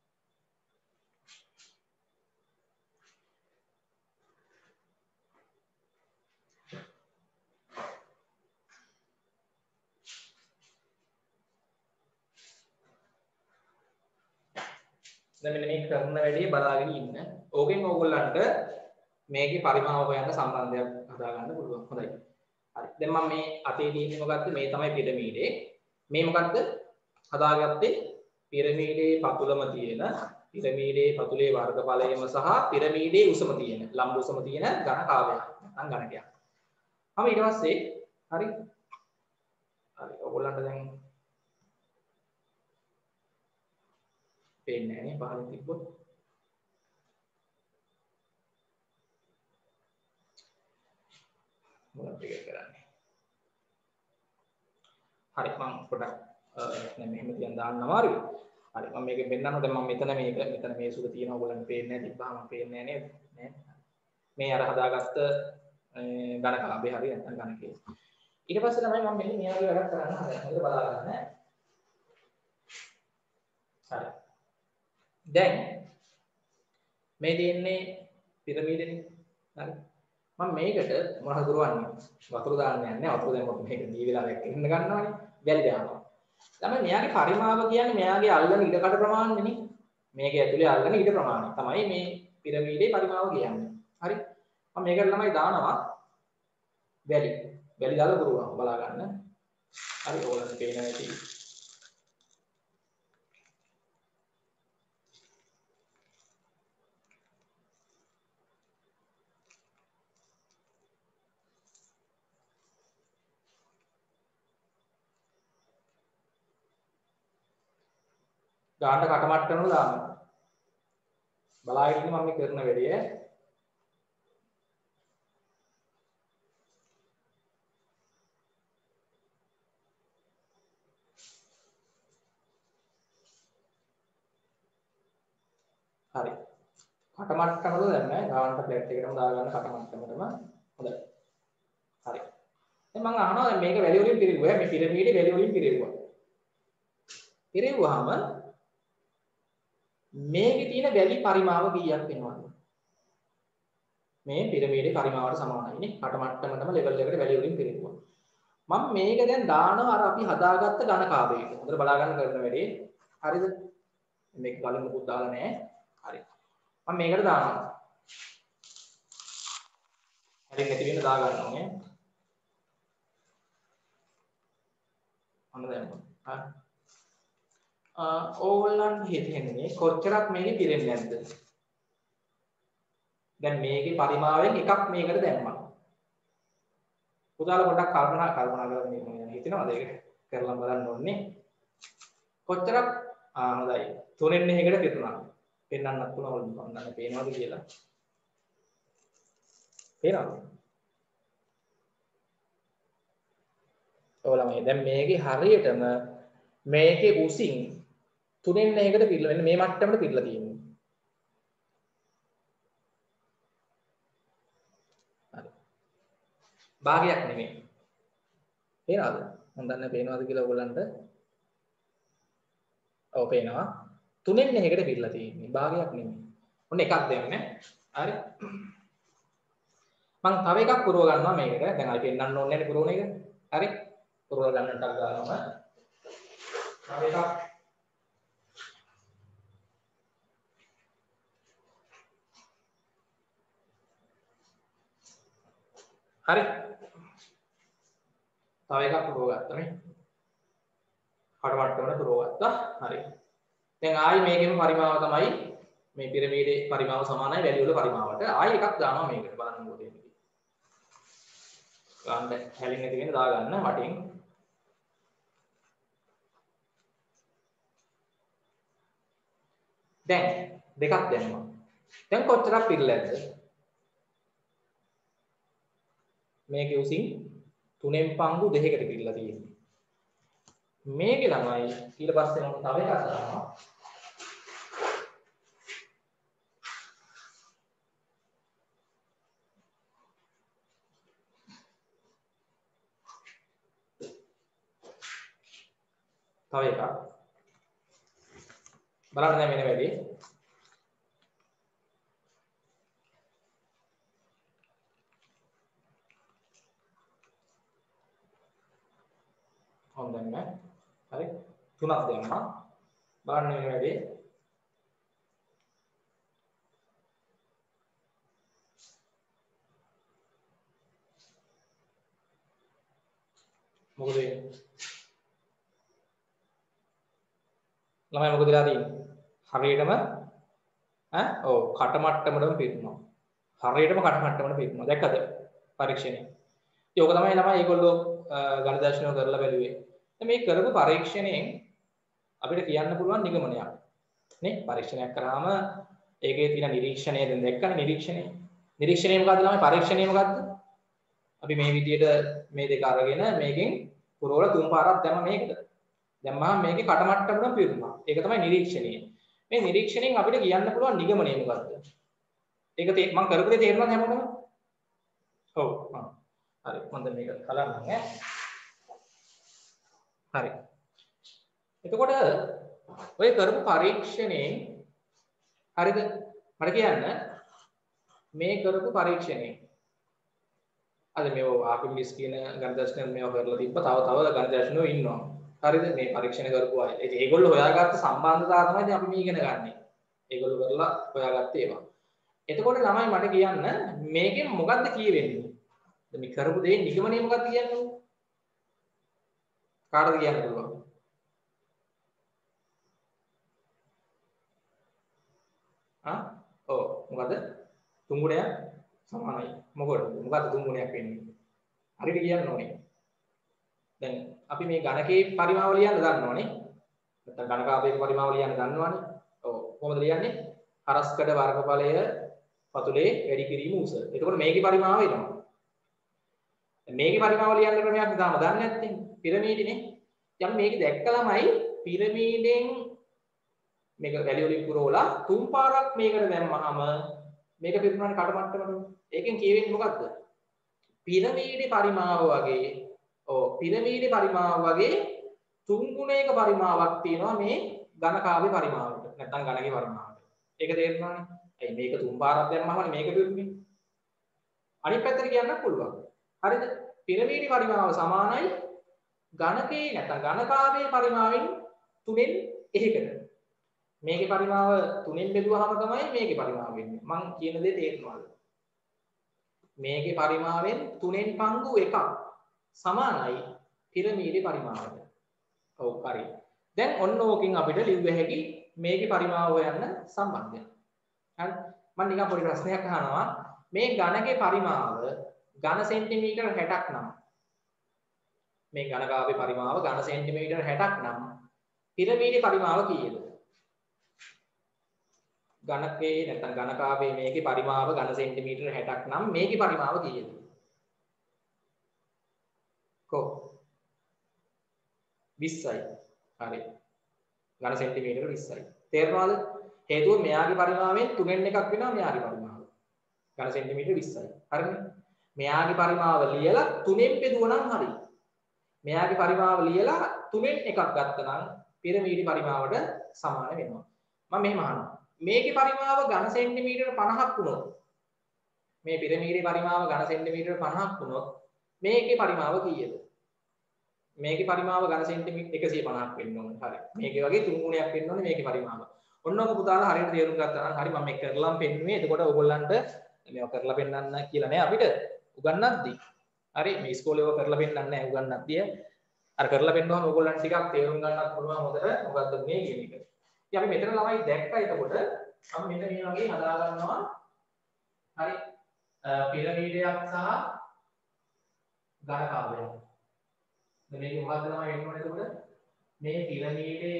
දැන් මෙන්න මේ කරන වැඩේ බලාගෙන ඉන්න. ඕකෙන් ඕගොල්ලන්ට මේකේ පරිමාව හොයන්න සම්බන්ධයක් හදා ගන්න පුළුවන්. හොඳයි. හරි. දැන් මම මේ අතේ තියෙන්නේ මොකක්ද? මේ තමයි පිරමීඩේ. මේ මොකක්ද? හදාගත්තේ පිරමීඩේ පතුලම තියෙන පිරමීඩේ පතුලේ වර්ගඵලයම සහ පිරමීඩේ උසම තියෙන ලම්බ උසම තියෙන ඝනකාභයක්. නැත්නම් ඝනකයක්. මම ඊට පස්සේ හරි. හරි. ඕගොල්ලන්ට දැන් පේන්නේ නැහැ නේ පහලින් තිබ්බොත්. මොකක්ද ඒක කරන්නේ? හරි මම පොඩක් දැන් මෙහෙම තියන් දාන්න අමාරුයි. හරි මම මේක පෙන්නනවා. දැන් මම මෙතන මේක මෙතන මේ සුද තියෙනවා ඔයගොල්ලන්ට පේන්නේ නැහැ තිබ්බාම පේන්නේ නැහැ නේද? මේ අර හදාගත්ත ඝනකාභය හරි නැත්නම් ඝනකේ. ඊට පස්සේ තමයි මම මෙන්න මේ වගේ වැඩක් කරන්න හදන්නේ. හොඳට බලා ගන්න. හරි. දැන් මේ තියෙන්නේ පිරමීඩනේ. හරි. මම මේකට මොනවද කරවන්නේ? වතුර දාන්න යන්නේ. වතුර දැම්මොත් මේක දී වෙලාවක් ඉන්න ගන්නවනේ. වැලි දානවා. ළමයි මෙයාගේ පරිමාව කියන්නේ මෙයාගේ අල්ලන ඉඩකඩ ප්‍රමාණය නේ. මේකේ ඇතුලේ අල්ලන ඉඩ ප්‍රමාණය තමයි මේ පිරමීඩේ පරිමාව කියන්නේ. හරි. මම මේකට ළමයි දානවා වැලි. වැලි දාලා පුරවනවා බලා ගන්න. හරි ඕගොල්ලන්ට පේනවා ඇති. ගාන්න කටමට්ටමම දානවා. බලාගෙන ඉන්න මම මේ කරන වැඩේ. හරි. කටමට්ටමද දැන් ගාන්න ප්ලේට් එකටම දාගන්න කටමට්ටමටම. හොඳයි. හරි. දැන් මම අහනවා මේක වැලි වලින් පිරෙවුවා. මේ පිරමීඩේ වැලි වලින් පිරෙවුවා. පිරෙවුවාම මේකේ තියෙන වැලි පරිමාව කීයක් වෙනවද? මේ පිරමීඩේ පරිමාවට සමානයි නේ. කටමට්ටමටම ලෙවල් එකට වැලි වලින් පිරෙවුවා. මම මේක දැන් දානවා අර අපි හදාගත්ත ඝනකාභයකට. හොඳට බලා ගන්න කරන වැඩේ. හරිද? මේක කලින් මොකුත් දාලා නැහැ. හරි. මම මේකට දානවා. හරි නැති වෙන දා ගන්න ඕනේ. අන්න දැම්මා. හරි. අ ඕගොල්ලන් හිතන්නේ කොච්චරක් මේකේ පිරෙන්නේ නැද්ද? දැන් මේකේ පරිමාවෙන් එකක් මේකට දැම්මා. පුතාලා පොඩ්ඩක් කල්පනා කල්පනා කරලා මේ හිතනවාද ඒක කරලා බලන්න ඕනේ. කොච්චරක් ආ හොඳයි. තුනෙන් එකකට පිරුණා. පෙන්වන්නත් පුළුවන් මම දන්නේ පේනවද කියලා. පේනවද? ඔයාලා මේ දැන් මේකේ හරියටම මේකේ උසින් තුනෙන් එකකට පිරලා මෙන්න මේ මට්ටමට පිරලා තියෙනවා. හරි. භාගයක් නෙමෙයි. පේනවද? මම දන්නේ පේනවද කියලා ඔයගොල්ලන්ට. ඔව් පේනවා. තුනෙන් එකකට පිරලා තියෙන්නේ. භාගයක් නෙමෙයි. ඔන්න එකක් දෙන්න. හරි. මම තව එකක් පුරව ගන්නවා මේකට. දැන් අපි පෙන්නන්න ඕනේ නැහැ පුරවන එක. හරි. පුරව ගන්නට ගන්නවා. තව එකක් හරි. තව එකක් පුරව ගත්තා නේ. කඩවට්ටමන පුරව ගත්තා. හරි. දැන් ආයි මේකෙම පරිමාව තමයි මේ පිරමීඩේ පරිමාව සමානයි වැලිය වල පරිමාවට. ආයි එකක් දානවා මේකට බලන්න මොකද වෙන්නේ. ගන්න හැලින් නැති වෙන දා ගන්න වටින්. දැන් දෙකක් දැම්මා. දැන් කොච්චරක් පිරලද? මේක උසින් තුනෙන් පංගු දෙකකට පිරලා තියෙන්නේ. මේකේ ළමයි ඊට පස්සේ මම තව එකක් දානවා. තව එකක් බලන්න දැන් මෙන්න වැඩි. හොඳයි නේ. හරි. තුනක් දැම්මා. බලන්න මෙන්න වැඩි. මොකද වෙන්නේ? ළමයි මොකද වෙලා තියෙන්නේ? හරියටම ඈ ඔව් කටමට්ටමටම පිරුණා. හරියටම කටමට්ටමට පිරුණා. දැක්කද? පරීක්ෂණය. ඉතින් ඕක තමයි ළමයි ඒගොල්ලෝ ගණිත දර්ශනය කරලා බැලුවේ. දැන් මේ කරපු පරීක්ෂණයෙන් අපිට කියන්න පුළුවන් නිගමනයක්. නේ? පරීක්ෂණයක් කරාම ඒකේ තියෙන නිරීක්ෂණය දැන් දැක්කනේ නිරීක්ෂණය. නිරීක්ෂණය මොකද්ද ළමයි? පරීක්ෂණය මොකද්ද? අපි මේ විදියට මේ දෙක අරගෙන මේකෙන් පුරවල තුන් පාරක් දැම්ම මේකට. දැම්මහම මේකේ කටමට්ටමටම පිරුණා. ඒක තමයි නිරීක්ෂණය. මේ නිරීක්ෂණයෙන් අපිට කියන්න පුළුවන් නිගමනය මොකද්ද? ඒක මම කරපු දේ තේරුණාද හැමෝටම? ඔව්. හරි. මම දැන් මේක කලන්නම් ඈ. හරි. එතකොට ඔය කරපු පරීක්ෂණයෙන් හරිද? මට කියන්න මේ කරපු පරීක්ෂණයෙන් අද මේව ආපිමිස් කියන ගණිත දර්ශනය මේව කරලා තිබ්බ තව තව ගණිත දර්ශනෝ ඉන්නවා. හරිද? මේ පරීක්ෂණ කරපු අය. ඉතින් ඒගොල්ලෝ හොයාගත්ත සම්බන්ධතාව තමයි ඉතින් අපි මේ ඉගෙන ගන්නෙ. ඒගොල්ලෝ කරලා හොයාගත්ත ඒවා. එතකොට ළමයි මට කියන්න මේකෙන් මොකද්ද කියවෙන්නේ? දැන් මේ කරපු දේ නිගමනය මොකක්ද කියන්නේ? කාටද කියන්න පුළුවන්? ආ? ඔව්. මොකද? තුන් ගුණයක් සමානයි. මොකද? මොකද්ද තුන් ගුණයක් වෙන්නේ? හරියට කියන්න ඕනේ. දැන් අපි මේ ගණකේ පරිමාව ලියන්න දන්නවනේ. නැත්නම් ගණකාභයක පරිමාව ලියන්න දන්නවනේ. ඔව්. කොහොමද ලියන්නේ? හරස්කඩ වර්ගඵලය පතුලේ වැඩි කිරීම උස. එතකොට මේකේ පරිමාව එනවා. මේකේ පරිමාව ලියන්න ක්‍රමයක් තාම දන්නේ නැත්නම් පිරමීඩනේ. දැන් මේක දැක්ක ළමයි පිරමීඩෙන් මේක වැලිය වලින් පුරවලා තුන් පාරක් මේකට දැම්මහම මේක පිරුණානේ කටමට්ටමට. ඒකෙන් කියවෙන්නේ මොකද්ද? පිරමීඩේ පරිමාව වගේ ඔව් පිරමීඩේ පරිමාව වගේ තුන් ගුණයක පරිමාවක් තියෙනවා මේ ඝනකාවේ පරිමාවට. නැත්නම් ඝනකේ පරිමාවට. ඒක තේරුණානේ. ඇයි මේක තුන් පාරක් දැම්මම මේක පිරුණේ? අනිත් පැත්තට කියන්නත් පුළුවන්. හරිද? පිරමීඩේ පරිමාව සමානයි ඝනකේ නැත්නම් ඝනකාවේ පරිමාවෙන් තුනෙන් එකකට. මේකේ පරිමාව තුනෙන් බෙදුවහම තමයි මේකේ පරිමාව වෙන්නේ. මම කියන දේ තේරුණාද? මේකේ පරිමාවෙන් තුනෙන් පංගු එකක් සමානයි පිරමීඩේ පරිමාවට. ඔව් හරි. දැන් ඔන්න ඕකෙන් අපිට ලිව්ව හැකි මේකේ පරිමාව හොයන්න සම්බන්ධය. හරි. මම නිකන් පොඩි ප්‍රශ්නයක් අහනවා. මේ ඝනකේ පරිමාව ඝන සෙන්ටිමීටර් හැටක් නම් මේ ඝනකාවේ පරිමාව ඝන සෙන්ටිමීටර් හැටක් නම් පිරමීඩේ පරිමාව කීයද? ඝනකේ නැත්නම් ඝනකාවේ මේකේ පරිමාව ඝන සෙන්ටිමීටර් හැටක් නම් මේකේ පරිමාව කීයද? කො විස්සයි. හරි. ඝන සෙන්ටිමීටර විස්සයි. තේරුණාද? හේතුව මෙයාගේ පරිමාවෙන් තුනෙන් එකක් වෙනවා මෙයාගේ පරිමාව. ඝන සෙන්ටිමීටර විස්සයි. හරිනේ? මෙයාගේ පරිමාව ලියලා තුනෙන් බෙදුවනම් හරි. මෙයාගේ පරිමාව ලියලා තුනෙන් එකක් ගත්තනම් පිරමීඩේ පරිමාවට සමාන වෙනවා. මම මෙහෙම අහනවා. මේකේ පරිමාව ඝන සෙන්ටිමීටර පනහක් වුණොත් මේ පිරමීඩේ පරිමාව ඝන සෙන්ටිමීටර පනහක් වුණොත් මේකේ පරිමාව කීයද? මේකේ පරිමාව ඝන සෙන්ටිමීටර එකසිය පනහක් වෙන්න ඕනේ. හරි. මේකේ වගේ තුන් ගුණයක් වෙන්න ඕනේ මේකේ පරිමාව. ඔන්න ඔක පුතාලා හරියට තේරුම් ගත්තා නම් හරි මම මේක කරලාම පෙන්නුවේ. එතකොට ඔයගොල්ලන්ට මේව කරලා පෙන්නන්න කියලා නෑ අපිට උගන්වද්දි. හරි මේ ඉස්කෝලේ ඔය කරලා පෙන්නන්නේ නෑ උගන්වද්දී. අර කරලා පෙන්නුවම ඔයගොල්ලන්ට ටිකක් තේරුම් ගන්නත් පුළුවන් හොඳට මොකද්ද මේ කියන එක. ඉතින් අපි මෙතන ළමයි දැක්කා එතකොට මම මෙන්න මේ වගේ හදා ගන්නවා. හරි පිරමීඩයක් සහ ඝනකාවයක්. දැන් මේක මොකද්ද ළමයි වෙන්න ඕනේ එතකොට? මේ පිරමීඩේ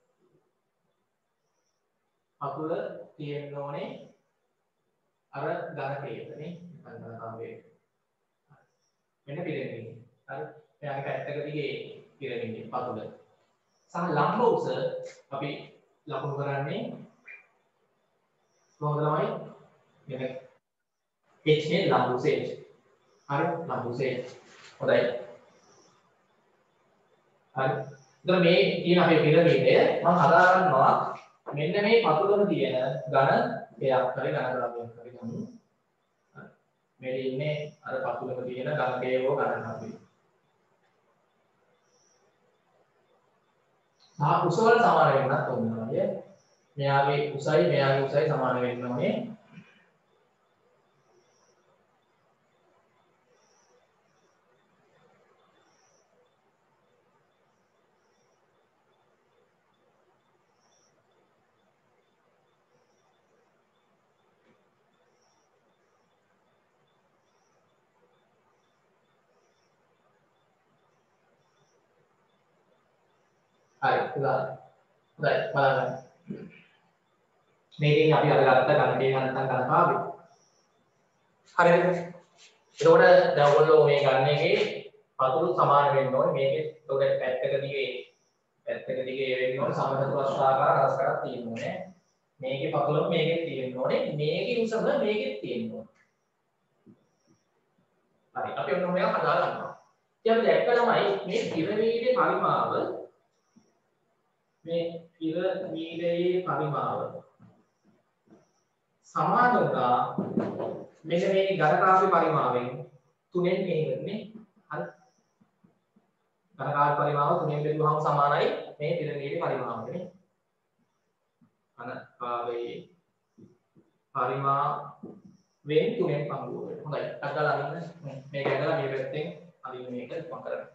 අතුල තියෙන්න ඕනේ අර ඝනකයකනේ ඝනකාවයේ. මෙන්න පිරමීඩ. හරි. එයාගේ පැත්තක දිගේ පිරමීඩේ අතුල. සහ ලම්බ උස අපි ලකුණු කරන්නේ කොහොමද ළමයි? මෙන්න h නේ ලම්බ උස h. හරි ලම්බ උස h. හොඳයි. හරි. එතකොට මේ තියෙන අපේ පිරමීඩය මම හදා ගන්නවා මෙන්න මේ පතුලම තියෙන ඝන කයක් හරි ඝන ද්‍රව්‍යයක් හරි ගමු. හරි. මේ ඉන්නේ අර පතුලම තියෙන ඝන කයෝ ඝන ද්‍රව්‍යය. ආ උසවල සමාන වෙන්නත් ඕනේ. මෙයාගේ උසයි මෙයාගේ උසයි සමාන වෙන්න ඕනේ. හරි උදාහරණ. හොඳයි බලන්න. මේකෙන් අපි අර ගත්ත ඝනකේ නැත්නම් ඝනකාවය. හරිද? එතකොට දැන් ඔයගොල්ලෝ මේ ගන්න එකේ පතුරු සමාන වෙන්න ඕනේ. මේකේ එතකොට පැත්තක දිගේ පැත්තක දිගේ වෙන්න ඕනේ සමචතුරස්‍රාකාර රසකරක් තියෙන්න ඕනේ. මේකේ පතුලම මේකෙත් තියෙන්න ඕනේ. මේකේ උසම මේකෙත් තියෙන්න ඕනේ. හරි අපි ඔන්න මේක හදා ගන්නවා. ඉතින් අපි දැක්ක ළමයි මේ පිරමීඩේ පරිමාව මේ පිරමීඩයේ පරිමාව සමාන වුණා මෙන්න මේ ඝනකාව්‍ය පරිමාවෙන් තුනෙන් මේකනේ. හරි. ඝනකාව්‍ය පරිමාව තුනෙන් බෙදුවහම සමානයි මේ පිරමීඩයේ පරිමාවනේ. ඝනකාව්‍යයේ පරිමාවෙන් තුනෙන් පංගුව වෙනවා. හොඳයි. අදලා අරින්න මේක ඇදලා මේ පැත්තෙන් අරින්න මේක මම කරන්නේ.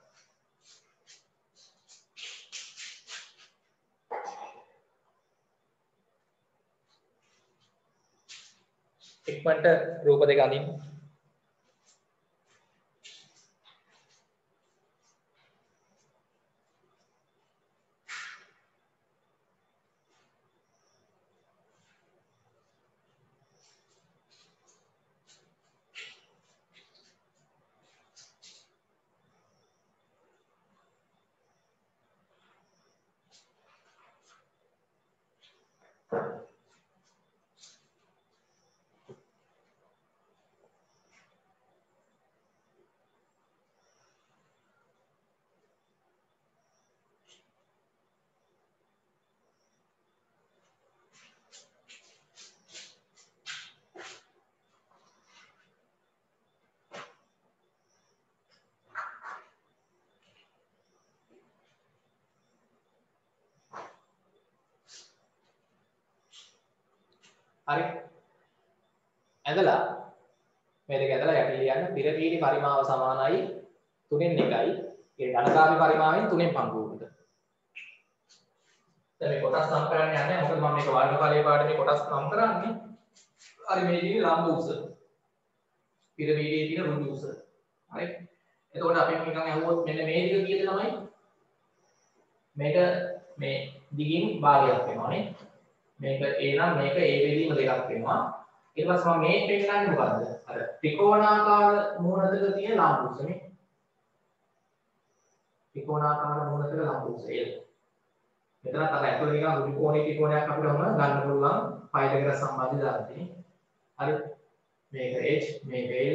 ඉක්මනට රූප දෙක අඳින්න. හරි. ඇදලා මේ දෙක ඇදලා යටි ලියන්න පිරමීඩේ පරිමාව සමානයි තුනෙන් එකයි. ඒ ඝනකාව්‍ය පරිමාවෙන් තුනෙන් පංගුවකට. දැන් මේ කොටස් නම් කරන්න යන්නේ මොකද මම මේක වර්ගඵලයේ පාඩේ මේ කොටස් නම් කරන්නේ. හරි මේ තියෙන ලම්බ උස. පිරමීඩයේ තියෙන ඍජු උස. හරි. එතකොට අපි නිකන් අහුවොත් මෙන්න මේ දිග කීයද ළමයි? මේක මේ දිගින් භාගයක් වෙනවානේ. මේක A නම් මේක A බෙදීම දෙකක් වෙනවා. ඊට පස්සේ මම මේ පෙන්නන්නේ මොකද්ද? අර ත්‍රිකෝණාකාර මූණතක තියෙන ලම්බ උසනේ. ත්‍රිකෝණාකාර මූණතක ලම්බ උස ඒක. මෙතන තමයි ඇතුළේ නිකන් ත්‍රිකෝණී ත්‍රිකෝණයක් අපිට වුණ ගන්න පුළුවන් පයිතගොරස් සම්බන්ධය දාන්නේ. හරි. මේක H මේක L.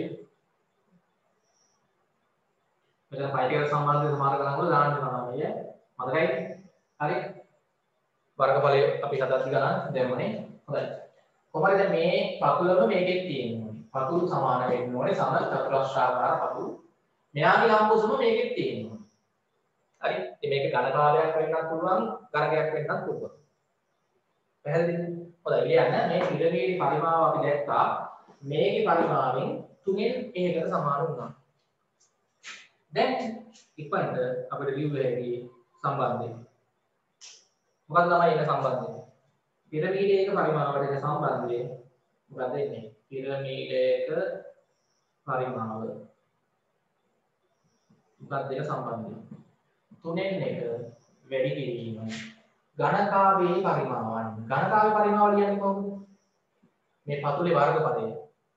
මෙතන පයිතගොරස් සම්බන්ධය සමාන කරන වල දාන්න වෙනවා නේද? මතකයි? හරි. වර්ගඵලය අපි හදද්දි ගන්න දැම්මනේ. හොඳයි. කොහමද දැන් මේ පතුලම මේකෙත් තියෙන්නේ. පතුල් සමාන වෙන්න ඕනේ සම චතුරස්‍රාකාර පතුල්. මෙයාගේ ලම්බෝසම මේකෙත් තියෙනවා. හරි. ඉතින් මේක ඝනකාරයක් වෙන්නත් පුළුවන්, ඝනකයක් වෙන්නත් පුළුවන්. පැහැදිලිද? හොඳයි ලියන්න. මේ පිරමීඩේ පරිමාව අපි දැක්කා. මේකේ පරිමාවෙන් තුනෙන් එකකට සමාන වුණා. දැන් ඉක්මනට අපිට ලියුව හැකි සම්බන්ධය. මොකක්ද ළමයි එන සම්බන්ධය? පිරමීඩයක පරිමාවට එන සම්බන්ධය මොකක්ද එන්නේ? පිරමීඩයක පරිමාව මොකක්ද එන සම්බන්ධය? තුනෙන් එක වැඩි කිරීම ඝනකාවයේ පරිමාවන්. ඝනකාවයේ පරිමාව ලියන්නේ කොහොමද? මේ පතුලේ වර්ගඵලය.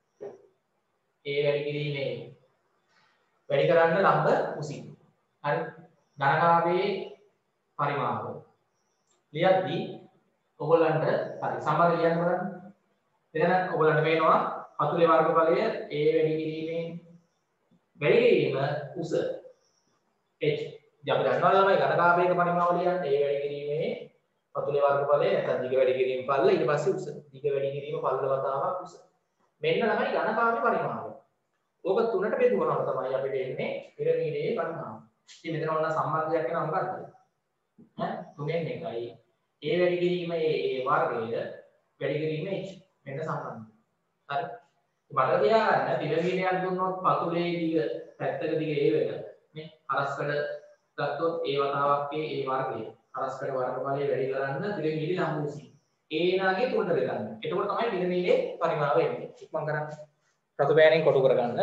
ඒ වැඩි කිරීමේ වැඩි කරන්න ලම්බ උසින්. හරි. ඝනකාවයේ පරිමාව. ලියද්දී ඔයගොල්ලන්ට හරි සම්බන්ධ ලියන්න බලන්න. එතන ඔයගොල්ලන්ට පේනවා පතුලේ වර්ගඵලය ඒ වැඩි කිරීමේ වැඩි කිරීම උස h. ඉතින් අපි දන්නවා ළමයි ඝනකාවයක පරිමාව ලියන්න ඒ වැඩි කිරීමේ පතුලේ වර්ගඵලය නැත්නම් දිග වැඩි කිරීම පල්ල ඊට පස්සේ උස. දිග වැඩි කිරීම පල්ල වතාවක් උස. මෙන්න තමයි ඝනකාවයේ පරිමාව. ඕක තුනට බෙදුවම තමයි අපිට එන්නේ පිරමීඩයේ පරිමාව. ඉතින් මෙතන ඔන්න සම්බන්ධයක් වෙනවා මොකක්ද? ඈ තුනෙන් එකයි. ඒ වැඩි කිරීම ඒ වර්ගය වැඩි කිරීම h. මෙන්න සම්බන්ධය. හරි. මතක තියාගන්න පිරමීඩයක් දුන්නොත් පතුලේ දිග පැත්තක දිග ඒ වෙන නේ. හරස්කඩ ගත්තොත් ඒ වතාවක් ඒ වර්ගය. හරස්කඩ වර්ගඵලය වැඩි කරන්න පිරමීඩේ ලම්බ උසින්. ඒ නාගේ තුනට බෙදන්න. එතකොට තමයි පිරමීඩේ පරිමාව එන්නේ. ඉක්මන් කරන්න. රතු පෑනෙන් කොටු කරගන්න.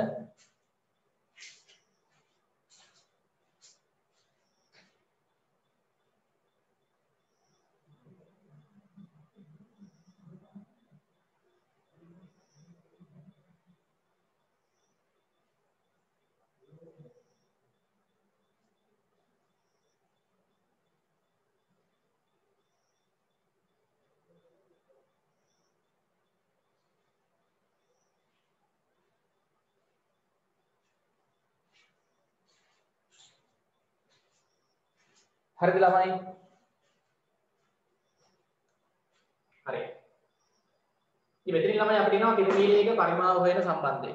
හරිද ළමයි? හරි. ඉතින් මෙතනින් ළමයි අපිට එනවා පිරමීඩයක පරිමාව හොයන සම්බන්ධය.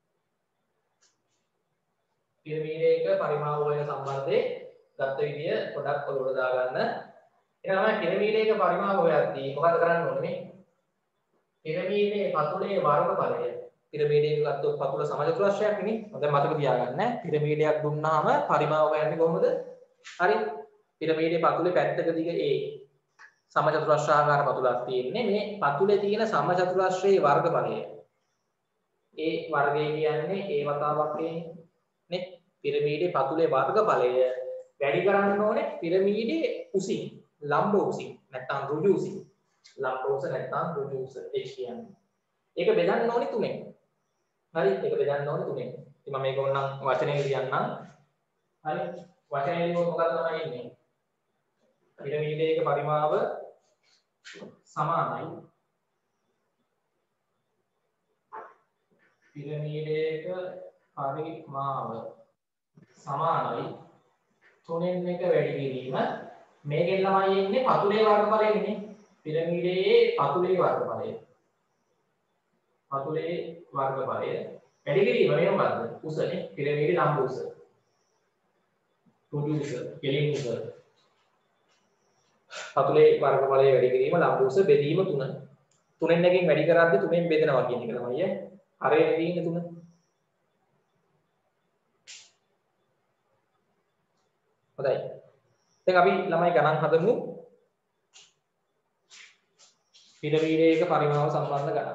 පිරමීඩයක පරිමාව හොයන සම්බන්ධේ ගත්ත විදිය පොඩක් ඔලුවට දාගන්න. එහෙනම් ළමයි පිරමීඩයක පරිමාව හොයද්දී මොකද කරන්න ඕනේ මේ? පිරමීඩයේ පතුලේ වර්ගඵලය. පිරමීඩයක ගත්තොත් පතුල සමචතුරස්‍රයක් නේ. දැන් මතක තියාගන්න. පිරමීඩයක් දුන්නාම පරිමාව හොයන්නේ කොහොමද? හරි. පිරමීඩයේ පතුලේ පැත්තක දිග a සමචතුරස්‍රාකාර පතුලක් තියෙන්නේ. මේ පතුලේ තියෙන සමචතුරස්‍රයේ වර්ගඵලය. ඒ වර්ගය කියන්නේ a වතාවක් නේ. පිරමීඩයේ පතුලේ වර්ගඵලය වැඩි කරන්න ඕනේ පිරමීඩයේ උසින්, ලම්බ උසින් නැත්නම් ඍජු උසින්. ලම්බ උස නැත්නම් ඍජු උස h කියන්නේ. ඒක බෙදන්න ඕනේ තුනෙන්. හරි. ඒක බෙදන්න ඕනේ තුනෙන්. ඉතින් මම මේක ඕනනම් වචනෙන් ලියන්නම්. හරි. වචනෙන් ලියුවොත් මොකක්ද තමයි එන්නේ? පිරමීඩයක පරිමාව සමානයි පිරමීඩයක පරිමාව සමානයි තුනෙන් එක වැඩි කිරීම. මේකෙන් ළමයි එන්නේ පතුලේ වර්ගඵලය නේ. පිරමීඩයේ පතුලේ වර්ගඵලය. පතුලේ වර්ගඵලය වැඩි කිරීම මේ මොකද්ද? උසනේ. පිරමීඩේ ලම්බ උස. ඍජු උස, කෙලින් උස. පතුලේ වර්ගඵලය වැඩි කිරීම ලම්බ උස බෙදීම තුන. තුනෙන් එකකින් වැඩි කරද්දී තුනෙන් බෙදනවා කියන එක තමයි ඈ. හරියනේ තියෙන්නේ තුන. හොඳයි. දැන් අපි ළමයි ගණන් හදමු. පිරමීඩයක පරිමාව සම්බන්ධ ගණන්.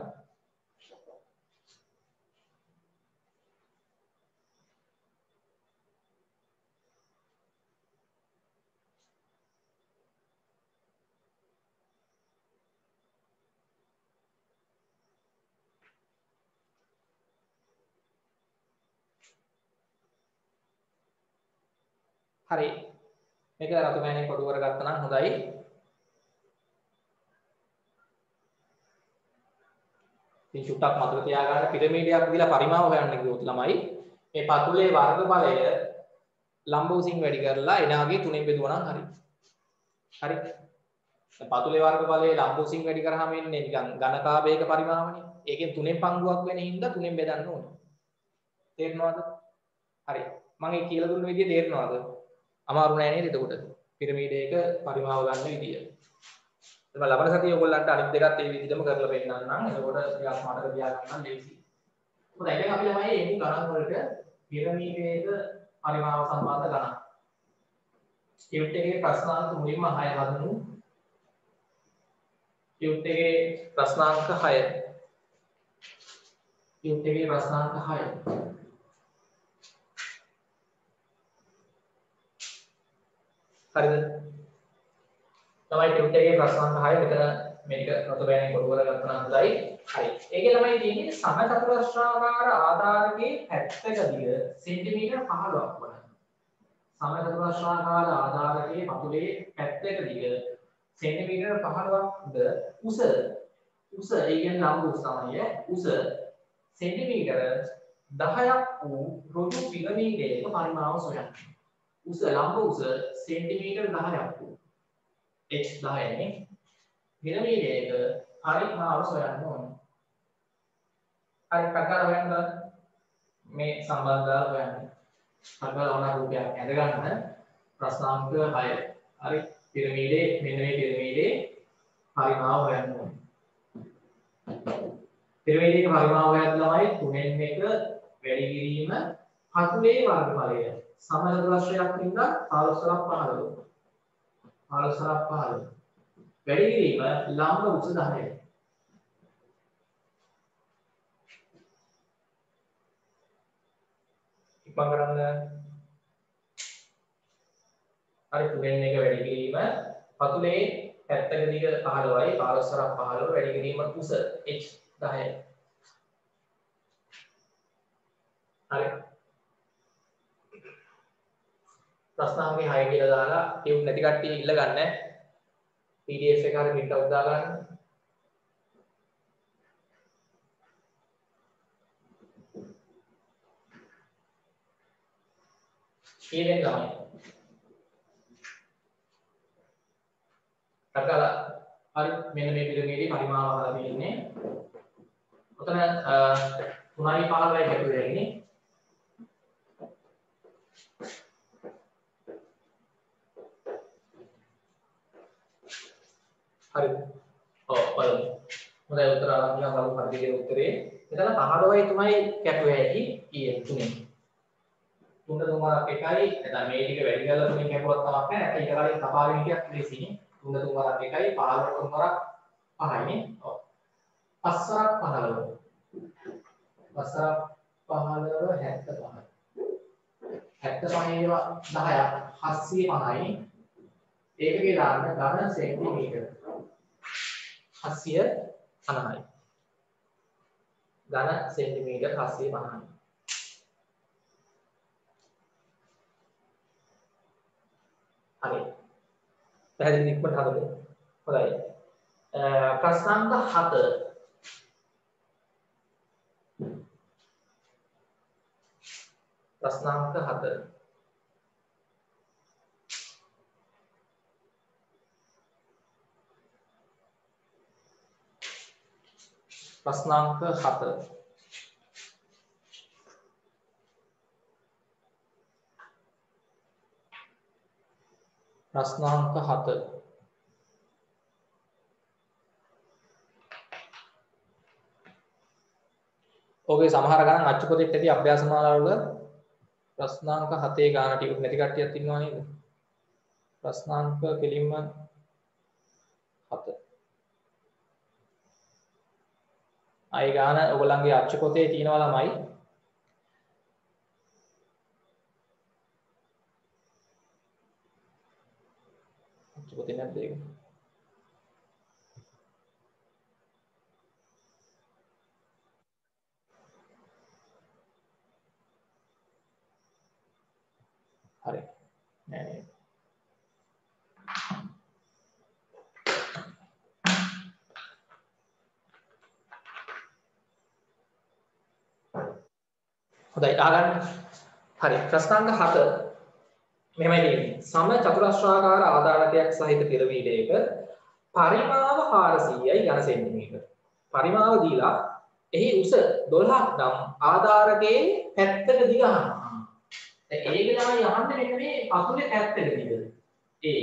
හරි. මේක රතු පෑනෙන් කොටු කරගත්තා නම් හොඳයි. ඉතින් චුට්ටක් මතක තියාගන්න පිරමීඩයක් දීලා පරිමාව හොයන්න කිව්වොත් ළමයි මේ පතුලේ වර්ගඵලය ලම්බ උසින් වැඩි කරලා එනාගේ තුනෙන් බෙදුවා නම් හරි. හරි. පතුලේ වර්ගඵලයේ ලම්බෝසින් වැඩි කරාම එන්නේ නිකන් ඝනකාභයක පරිමාවනේ. ඒකෙන් තුනෙන් පංගුවක් වෙන හින්දා තුනෙන් බෙදන්න ඕනේ. තේරෙනවද? හරි. මම ඒ කියලා දුන්න විදිය තේරෙනවද? අමාරු නෑ නේද එතකොට? පිරමීඩයක පරිමාව ගන්න විදිය. එතන ලබන සතියේ ඔයගොල්ලන්ට අනිත් දෙකත් ඒ විදිහටම කරලා පෙන්නන්නම්. එතකොට ටිකක් මතක තියාගන්න ලේසි. හොඳයි. දැන් අපි ළමයි එමු ගණන් වලට පිරමීඩයක පරිමාව සම්බන්ධ ගණන්. ටියුට් එකේ ප්‍රශ්නාංක මුලින්ම හය හදමු. ටියුට් එකේ ප්‍රශ්නාංක හය. ටියුට් එකේ ප්‍රශ්නාංක හය. හරිද? තමයි ටියුට් එකේ ප්‍රශ්නාංක හය මෙතන මේක නොතබෑනේ කොට කරගත්තා නම් හොඳයි. හරි. ඒකේ ළමයි තියෙන්නේ සමචතුරස්‍රාකාර ආධාරකයේ පැත්තක දිග සෙන්ටිමීටර් පහළොවක් වන. සමචතුරස්‍රාකාර ආධාරකයේ පතුලේ පැත්තක දිග සෙන්ටිමීටර් පහළොවක් ද උස උස ඒ කියන්නේ ලම්බ උස තමයි උස සෙන්ටිමීටර දහයක් වූ ඍජු පිරමීඩයක පරිමාව සොයන්න. උස ලම්බ උස සෙන්ටිමීටර් දහයක් වූ h දහය නේ පිරමීඩයක පරිමාව සොයන්න ඕනේ. හරි කකා හොයන්න මේ සම්බන්ධතාව හොයන්න. කකා ඕන රූපයක් ඇඳ ගන්න ප්‍රශ්නාංක හය. හරි පිරමීඩේ මෙන්න මේ පිරමීඩේ පරිමාව හොයන්න ඕනේ. පිරමීඩයක පරිමාව හොයන්න ළමයි තුනෙන් එක වැඩි කිරීම පතුලේ වර්ගඵලය. සමචතුරස්‍රයක් ඉඳලා පාරස්වරක් පහළව. පාරස්වරක් පහළව. වැඩි කිරීම ලම්බ උස දහය. ඉක්මන් කරන්න. හරි තුනෙන් එක වැඩි කිරීම පතුලේ පැත්තක දිග පහළවයි පාරස්වරක් පහළව වැඩි කිරීම උස h දහය. හරි ප්‍රශ්නාංකේ හය කියලා දාලා ටියුට් නැති කට්ටිය ඉල්ල ගන්න P D F එක හරි print out දා ගන්න. ඊළඟ ළමයි අකලා හරි මෙන්න මේ පිරමීඩේ පරිමාව අහලා තියෙන්නේ. ඔතන තුනයි පහළොවයි ගැටුවේ ඉන්නේ. හරි. ඔව් බලමු. හොඳයි උත්තර අරන් බලමු පරිදිගේ උත්තරේ. එතන පහළොවයි තුනයි කැපුවේ ඇති ඊයේ තුනේ. තුන තුමාරක් එකයි. එතන මේ ටික වැඩි කරලා තුනෙන් කැපුවත් තමක් නැහැ. ඊට කලින් කපාගෙන හිටියක් ලේසියි. තුන තුමාරක් එකයි පහළොව තුමාරක් පහයිනේ. ඔව්. පස්වරක් පහළොව. පස්වරක් පහළොව හැත්තෑ පහයි. හැත්තෑ පහේ ඒවා දහයක් හත්සිය පහයි. ඒකේ දාන්න ඝන සෙන්ටිමීටර හත්සිය පනහයි. ඝන සෙන්ටිමීටර හත්සිය පනහයි. හරි. පැහැදිලි ඉක්මනට හදන්න. හොඳයි. ප්‍රශ්නාංක හත. ප්‍රශ්නාංක හත. ප්‍රශ්නාංක හත. ප්‍රශ්නාංක හත. ඔගේ සමහර ගණන් අච්චු පොතේ ඇති අභ්‍යාස මාලාවල ප්‍රශ්නාංක හතේ ගාන ටික නැති කට්ටියක් ඉන්නවා නේද? ප්‍රශ්නාංක කෙලින්ම හත. ආයි ගාන ඔයගොල්ලන්ගේ අච්චු පොතේ තියෙනවා ළමයි. අච්චු පොතේ නැද්ද ඒක? හරි. නෑ නෑ. හොඳයි අහගන්න. හරි ප්‍රශ්නාංක හත මෙහෙමයි තියෙන්නේ. සම චතුරස්‍රාකාර ආධාරකයක් සහිත පිරමීඩයක පරිමාව හාරසීයයි ඝන සෙන්ටිමීටර. පරිමාව දීලා එහි උස දොළහක් නම් ආධාරකයේ පැත්තක දිග අහනවා. දැන් ඒක තමයි යහන්නේ මෙන්න මේ පතුලේ පැත්තක දිග. ඒ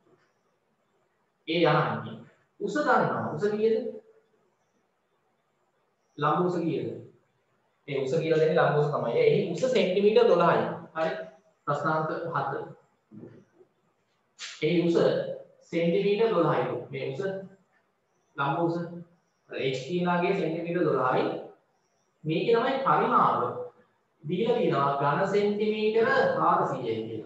ඒ යහන්නේ. උස ගන්නවා. උස කීයද? ලම්බ උස කීයද? මේ උස කියලා දෙන්නේ ලම්බ උස තමයි. එහි උස සෙන්ටිමීටර දොළහයි. හරි. ප්‍රශ්නාංක හත. එහි උස सेंटीमीटर දොළහයි. මේ උස ලම්බ උස h කියලාගේ සෙන්ටිමීටර දොළහයි. මේකේ තමයි පරිමාව දීලා තියෙනවා ඝන සෙන්ටිමීටර හාරසීයයි කියලා.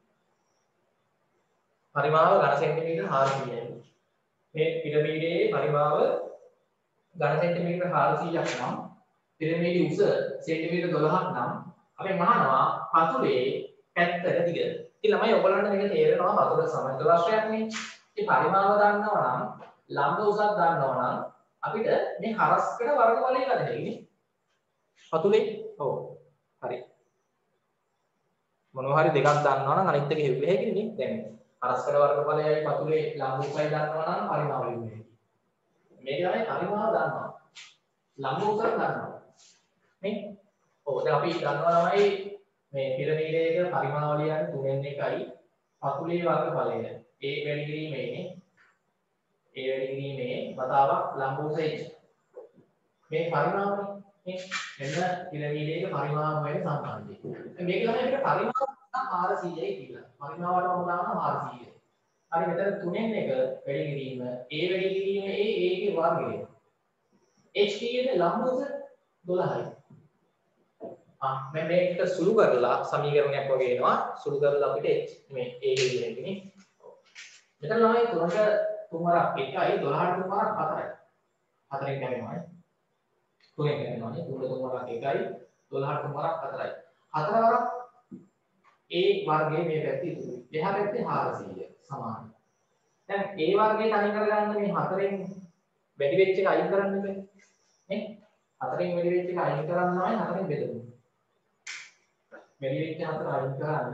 පරිමාව ඝන සෙන්ටිමීටර හාරසීයයි. මේ පිරමීඩයේ පරිමාව ඝන සෙන්ටිමීටර හාරසීයක් නම් පිරමීඩයේ උස සෙන්ටිමීටර දොළහක් නම් අපි මහනවා පතුලේ පැත්තක දිග. ඉතින් ළමයි ඔයගොල්ලන්ට මේක තේරෙනවා පතුල සමතලශයක්නේ. මේ පරිමාව දන්නවා නම් ලම්බ උසක් දන්නවා නම් අපිට මේ හරස්කඩ වර්ගඵලය ලැබෙන්නේ පතුලේ. ඔව්. හරි. මොනවා හරි දෙකක් දන්නවා නම් අනිත් එක හෙව්වේ හැකිනේ. දැන් හරස්කඩ වර්ගඵලයයි පතුලේ ලම්බ උසයි දන්නවා නම් පරිමාව ලියන්නේ. මේක තමයි පරිමාව දන්නවා. ලම්බ උසක් දන්නවා. නේ? ඔව්. දැන් අපි දන්නවා ළමයි මේ පිරමීඩයක පරිමාව ලියන්නේ තුනෙන් එකයි පතුලේ වර්ගඵලය. ඒ වැඩි කිරීමේ ඒ වැඩි කිරීමේ වතාවක් ලම්බ උස h. මේ පරිමාවනේ මේ මෙන්න පිරමීඩයක පරිමාව වෙන සම්බන්ධය. මේක තමයි අපිට පරිමාව හාරසීයයි කියලා. පරිමාවටම දානවා හාරසීය. හරි මෙතන තුනෙන් එක වැඩි කිරීම ඒ වැඩි කිරීමේ ඒ ඒකේ වර්ගය. h කීයද ලම්බ උස දොළහයි. ආ මම මේක සුළු කරලා සමීකරණයක් වගේ එනවා. සුළු කරලා අපිට මේ a කියන්නේ මෙතන ළමයි තුනට තුන් වරක් එකයි දොළහට තුන් වරක් හතරයි. හතරෙන් කැවෙනවා. තුනෙන් කැවෙනවා නේ. තුනට තුන් වරක් එකයි දොළහට තුන් වරක් හතරයි. හතර වරක් a වර්ගයේ මේ පැත්තේ ඉතුරුයි. එහා පැත්තේ හාරසීය සමානයි. දැන් a වර්ගයේ තනි කරගන්න මේ හතරෙන් වැඩි වෙච්ච එක අයින් කරන්න බෑ. නේ? හතරෙන් වැඩි වෙච්ච එක අයින් කරන්නමයි හතරෙන් බෙදන්නේ. වැඩි වෙච්ච හතර අයින් කරන්න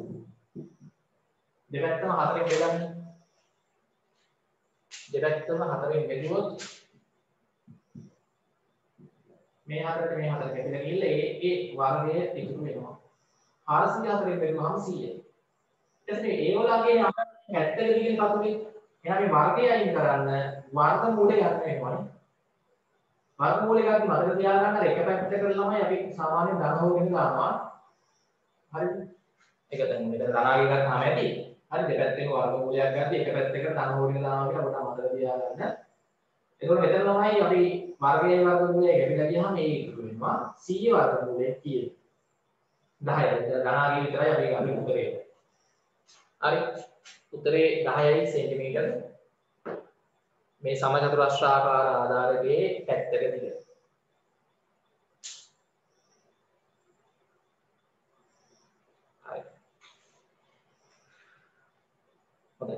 දෙපැත්තම හතරෙන් බෙදන්නේ. දෙපැත්තම හතරෙන් බෙදුවොත් මේ හතරට මේ හතර කැපිලා ගිහලා ඒ ඒ වර්ගය ඉතුරු වෙනවා. හාරසීය හතරෙන් බෙදුවම සීයයි. ඊට පස්සේ ඒ වලගේ අපිට පැත්තක දිගින් පතුලේ එහා මේ වර්ගය අයින් කරන්න වර්ගමූලය ගන්න වෙනවානේ. වර්ගමූලය ගන්න මතක තියාගන්න එක පැත්තකට ළමයි අපි සාමාන්‍යයෙන් ධන හොගෙන දානවා. හරිද? ඒක දැන් මෙතන ධනාගේ ගත්තාම ඇති. හරි දෙපැත්තෙන් වර්ගමූලයක් ගන්න එක පැත්තකට ධන හොගෙන දානවා කියලා අපිට මතක තියාගන්න. එතකොට මෙතන ළමයි අපි වර්ගයේ වර්ගමූලය ගැටලා ගියාම මේ ඉතුරු වෙනවා සීය වර්ගමූලය කීයද? දහයයි. ධනාගේ විතරයි අපි ගන්න උත්තරේ. හරි. උත්තරේ දහයයි සෙන්ටිමීටර. මේ සමචතුරස්‍රාකාර ආධාරකයේ පැත්තක දිග. හරි. හොඳයි.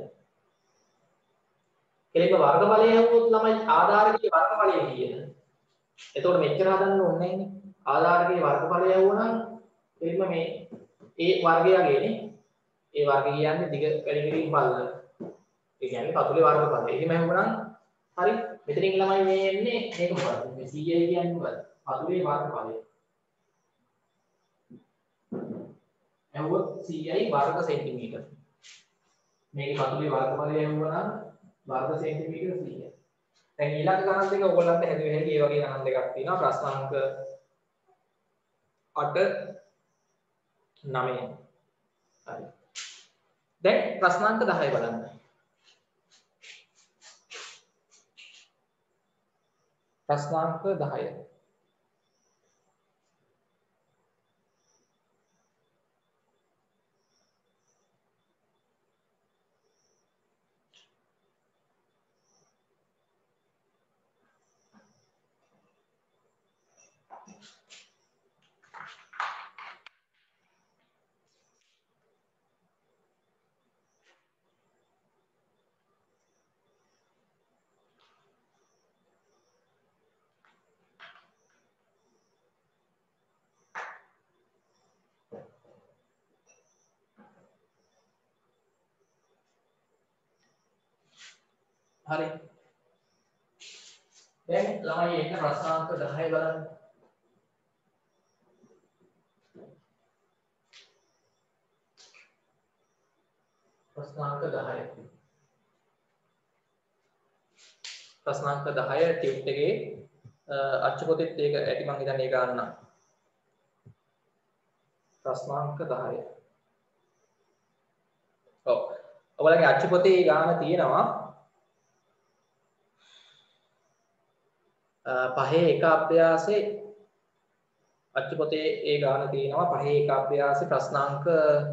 කෙලින්ම වර්ගඵලය හවුවොත් ළමයි ආධාරකයේ වර්ගඵලය කීයද? එතකොට මෙච්චර හදන්න ඕනේ නැන්නේ. ආධාරකයේ වර්ගඵලය හවුවනම් කෙලින්ම මේ a වර්ගයගේනේ. a වර්ගය කියන්නේ දිග වැඩි කිරීම බලන. ඒ කියන්නේ පතුලේ වර්ගඵලය. එහෙම හවුවනම් හරි මෙතනින් ළමයි මේ එන්නේ මේක මොකක්ද මේ සීය කියන්නේ මොකක්ද පතුලේ වර්ගඵලය එවොත් සීයයි වර්ග සෙන්ටිමීටර මේකේ පතුලේ වර්ගඵලය එවුවා නම් වර්ග සෙන්ටිමීටර සීයයි දැන් ඊළඟ ගණන් දෙක ඔයගොල්ලන්ට හැදුවේ හැටි ඒ වගේ ගණන් දෙකක් තියෙනවා ප්‍රශ්නාංක අට නවය හරි දැන් ප්‍රශ්නාංක දහය බලන්න ප්‍රශ්නාංක දහය හරි. දැන් ළමයි එන්න ප්‍රශ්නාංක දහය බලන්න. ප්‍රශ්නාංක දහය. ප්‍රශ්නාංක දහය ටියුට් එකේ අච්චු පොතේත් ඒක ඇති මං හිතන්නේ ඒ ගන්න. ප්‍රශ්නාංක දහය. ඔව්. ඔයාලගේ අච්චු පොතේ ගාන තියෙනවා පහේ එක අභ්‍යාසයේ අච්චු පොතේ ඒ ගාන තියෙනවා පහේ එක අභ්‍යාසයේ ප්‍රශ්නාංක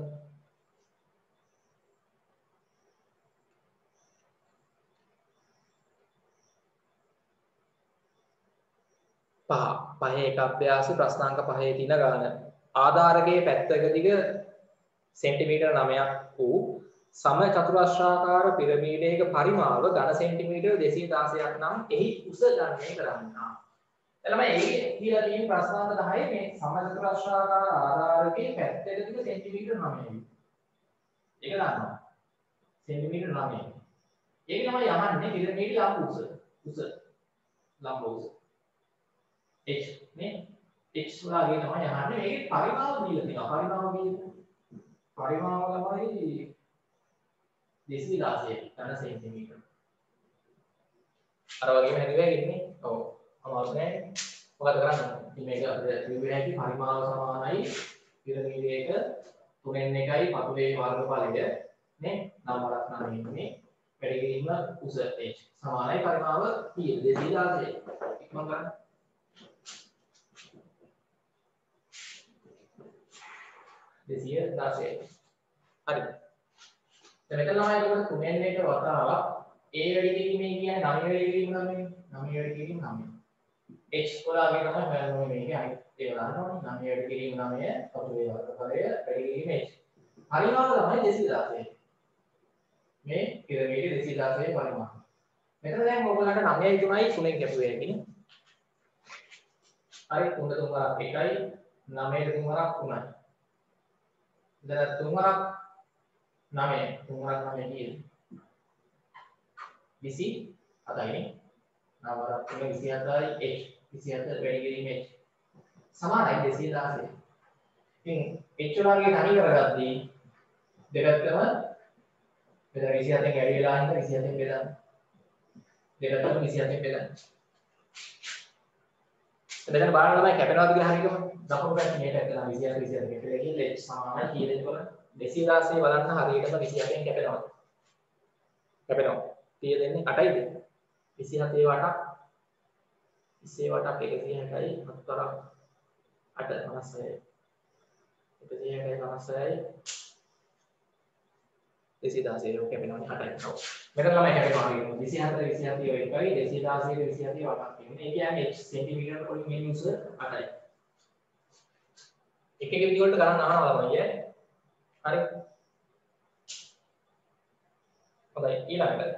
පහ පහේ එක අභ්‍යාසයේ ප්‍රශ්නාංක පහේ තියෙන ගාන ආධාරකයේ පැත්තක දිග සෙන්ටිමීටර නවයක් වූ සම චතුරස්‍රාකාර පිරමීඩයක පරිමාව ඝන සෙන්ටිමීටර දෙසිය දහසක් නම් එහි උස ගණනය කරන්නා. එළම ඒ කියලා තියෙන ප්‍රශ්නාංක දහය මේ සම චතුරස්‍රාකාර ආධාරකයේ පැත්තක දිග සෙන්ටිමීටර නවයයි. ඒක ගන්නවා. සෙන්ටිමීටර නවයයි. ඒක තමයි යහන්නේ පිරමීඩ ලම්බ උස. උස ලම්බ උස. h නේ h වලගේ තමයි යහන්නේ මේකේ පරිමාව දීලා තියෙනවා. පරිමාව කියන්නේ පරිමාව තමයි දෙසිය දහසක් ඝන සෙන්ටිමීටර. අර වගේම හැදුවා ඉන්නේ. ඔව්. අමාරු නෑ. මොකද කරන්නේ? ඉතින් මේක ත්‍රිවිධ හැකි පරිමාව සමානයි පිරමීඩයක තුනෙන් එකයි පතුලේ වර්ගඵලය නේ නම් වරක් නම් ඉන්නේ. වැඩි කිරීම උස h සමානයි පරිමාව කීයද? දෙසිය දහසක්. ඉක්මන් කරන්න. දෙසිය දහසක්. හරි. දැන් මෙතන තමයි ඒකට තුනෙන් එක වතාවක් a වැඩි කිරීමේ කියන්නේ නවය වැඩි කිරීම නමයි. නවය වැඩි කිරීම නවය. h වලගේ තමයි මම මේකේ අනිත් ඒවා ගන්නවා. නවය වැඩි කිරීම නවය පතුලේ වර්ගඵලය වැඩි කිරීම h. පරිමාව තමයි දෙසිය දහසක්. මේ පිරමීඩ දෙසිය දහසක් පරිමාව. මෙතන දැන් ඔයගොල්ලන්ට නවයයි තුනයි තුනෙන් කැපුවේ හැකිනේ. හරි තුන තුන වරක් එකයි නවයට තුන වරක් තුනයි. දැන් තුන වරක් නවය තුන වරක් නවය කීයද? විසි හතයි. නව වරක් තුන විසි හතයි h විසි හත වැඩි කිරීම h සමානයි දෙසිය දහසක්. ඉතින් h වලගේ තනි කරගද්දී දෙපැත්තම මෙතන විසි හතෙන් වැඩි වෙලා ඉන්න විසි හතෙන් බෙදන්න. දෙපැත්තම විසි හතෙන් බෙදන්න. එතන බලන්න තමයි කැපෙනවද කියලා හරියටම දකුණු පැත්තේ මේ පැත්ත නම් විසි හත විසි හත කැපෙලා ගිහින් h සමානයි කීයද බලන්න. දෙසිය දහසක් බලන්න හරියටම විසි හතෙන් කැපෙනවද? කැපෙනවා. කීය දෙන්නේ අටයිද? විසි හතේ වටක් විසි වටක් එකසිය හැටයි හත් වරක් අට පනස්සයයි. එකසිය හැටයි පනස්සයයි දෙසිය දහසක් කැපෙනවනේ අටයි. ඔව්. මෙතන තමයි කැපෙනවා කියන්නේ විසි හත විසි හත එකයි දෙසිය දහසක් විසි හත වටක් කියන්නේ. ඒ කියන්නේ h සෙන්ටිමීටර වලින් මේ උස අටයි. එක එක විදිහකට ගණන් අහනවා ළමයි ඈ. හරි. හොඳයි ඊළඟට.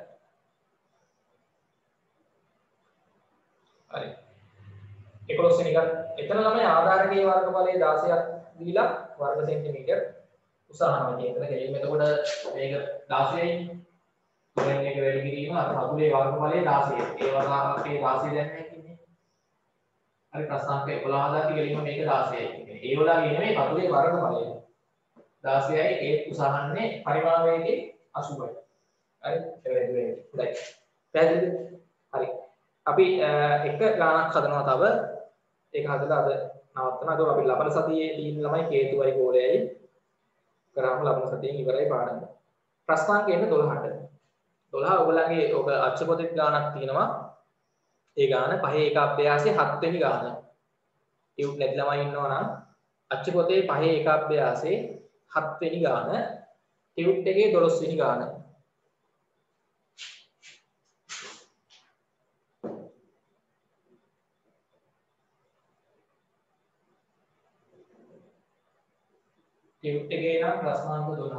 හරි. එකොළොස් වෙනි එක එතන ළමයි ආධාරකයේ වර්ගඵලයේ දහසක් දීලා වර්ග සෙන්ටිමීටර උසහානවා කියන එක. එතන එතකොට මේක දහසයි තුනෙන් එක වැඩි කිරීම අර පතුලේ වර්ගඵලයේ දහසයි. ඒ වර්ගයේ දහසයි දැන් නැහැ කියන්නේ. හරි ප්‍රශ්නාංක එකොළහ දාති ගැලීම මේක දහසයි. ඒ වලගේ නෙමෙයි පතුලේ වර්ගඵලය. දහසයි ඒ උසහන්නේ පරිමාවයේ අසූවයි. හරි ඒක වැදගත්. හොඳයි. පැහැදිලිද? හරි. අපි එක ගානක් හදනවා තව. ඒක හදලා අද නවත්තනවා. ඒක අපි ලබන සතියේ තියෙන ළමයි කේතුවයි ගෝලයයි කරාම ලබන සතියෙන් ඉවරයි පාඩම. ප්‍රශ්නාංක එන්නේ දොළහට. දොළහ ඔයගොල්ලන්ගේ ඔක අච්චු පොතේ ගානක් තියෙනවා. ඒ ගාන පහේ එක අභ්‍යාසයේ හත් වෙනි ගාන. ටියුට් නැති ළමයි ඉන්නවා නම් අච්චු පොතේ පහේ එක අභ්‍යාසයේ හත් වෙනි ගාන ටියුට් එකේ දොළොස් වෙනි ගාන. ටියුට් එකේ නම් ප්‍රශ්නාංක දොළහ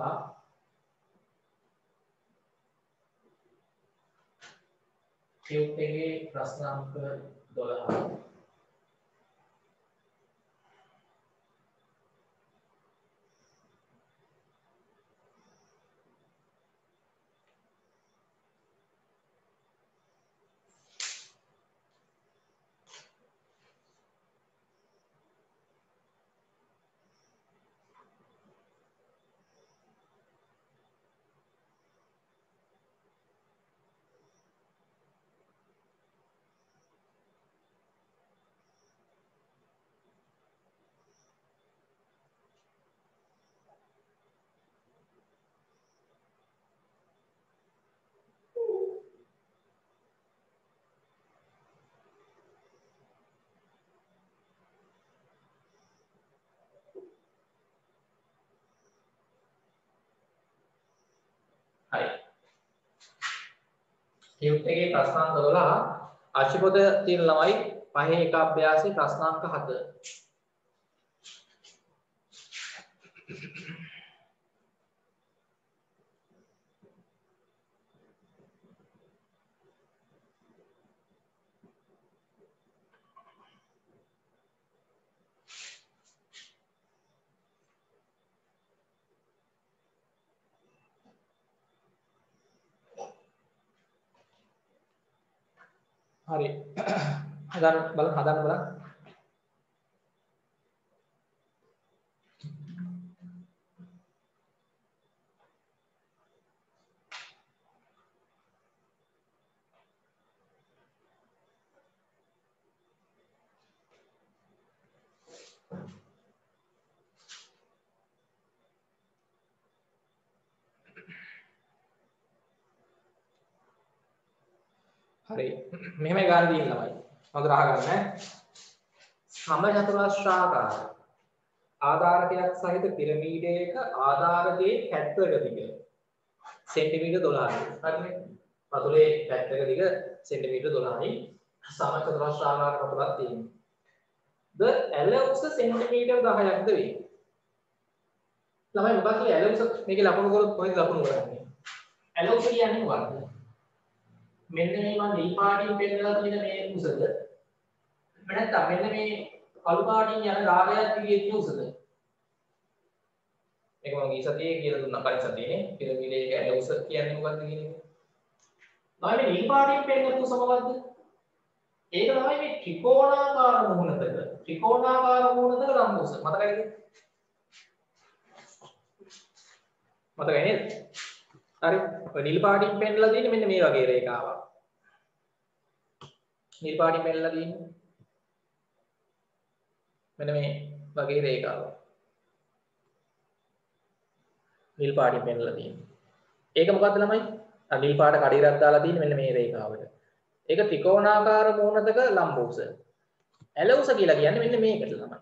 ටියුට් එකේ ප්‍රශ්නාංක දොළහ හරි. ටියුට් එකේ ප්‍රශ්නාංක දොළහ අශිපොත තියෙන ළමයි පහේ එක අභ්‍යාසයේ ප්‍රශ්නාංක හත. හරි. හදන්න බලන්න හදන්න බලන්න. හරි. මෙහෙමයි ගන්න තියෙන ළමයි. හොඳට අහගන්න. සම චතුරස්‍රාකාර ආධාරකයක් සහිත පිරමීඩයක ආධාරකයේ පැත්තක දිග සෙන්ටිමීටර් දොළහයි. හරිනේ. පතුලේ පැත්තක දිග සෙන්ටිමීටර් දොළහයි. සම චතුරස්‍රාකාර පතුලක් තියෙනවා. ද ඇල උස සෙන්ටිමීටර් දහයක්ද වේ. ළමයි මොකක්ද ඇල උස මේකේ ලකුණු කරොත් කොහෙද ලකුණු කරන්නේ? ඇල උස කියන්නේ මොකක්ද? මෙන්න මේ මම නිල් පාටින් පෙන්නලා තියෙන මේ උසද නැත්නම් මෙන්න මේ කළු පාටින් යන රාගයක් දිගේ තියෙන උසද මේක මම ඊ සතියේ කියලා දුන්නා කලින් සතියේ පිරමීඩයක ඇල උස කියන්නේ මොකක්ද කියන එක. මම මේ නිල් පාටින් පෙන්නපු උස මොකක්ද? ඒක තමයි මේ ත්‍රිකෝණාකාර මුහුණතක ත්‍රිකෝණාකාර මුහුණතක ලම්බ උස. මතකයිද? මතකයි නේද? හරි. ඔය නිල් පාටින් පෙන්නලා තියෙන්නේ මෙන්න මේ වගේ රේඛාවක්. නිල් පාටින් පෙන්නලා තියෙන්නේ මෙන්න මේ වගේ රේඛාවක්. නිල් පාටින් පෙන්නලා තියෙන්නේ. ඒක මොකද්ද ළමයි? අර නිල් පාට කඩිරක් දාලා තියෙන්නේ මෙන්න මේ රේඛාවට. ඒක ත්‍රිකෝණාකාර මූණතක ලම්බ උස. ඇල උස කියලා කියන්නේ මෙන්න මේකට ළමයි.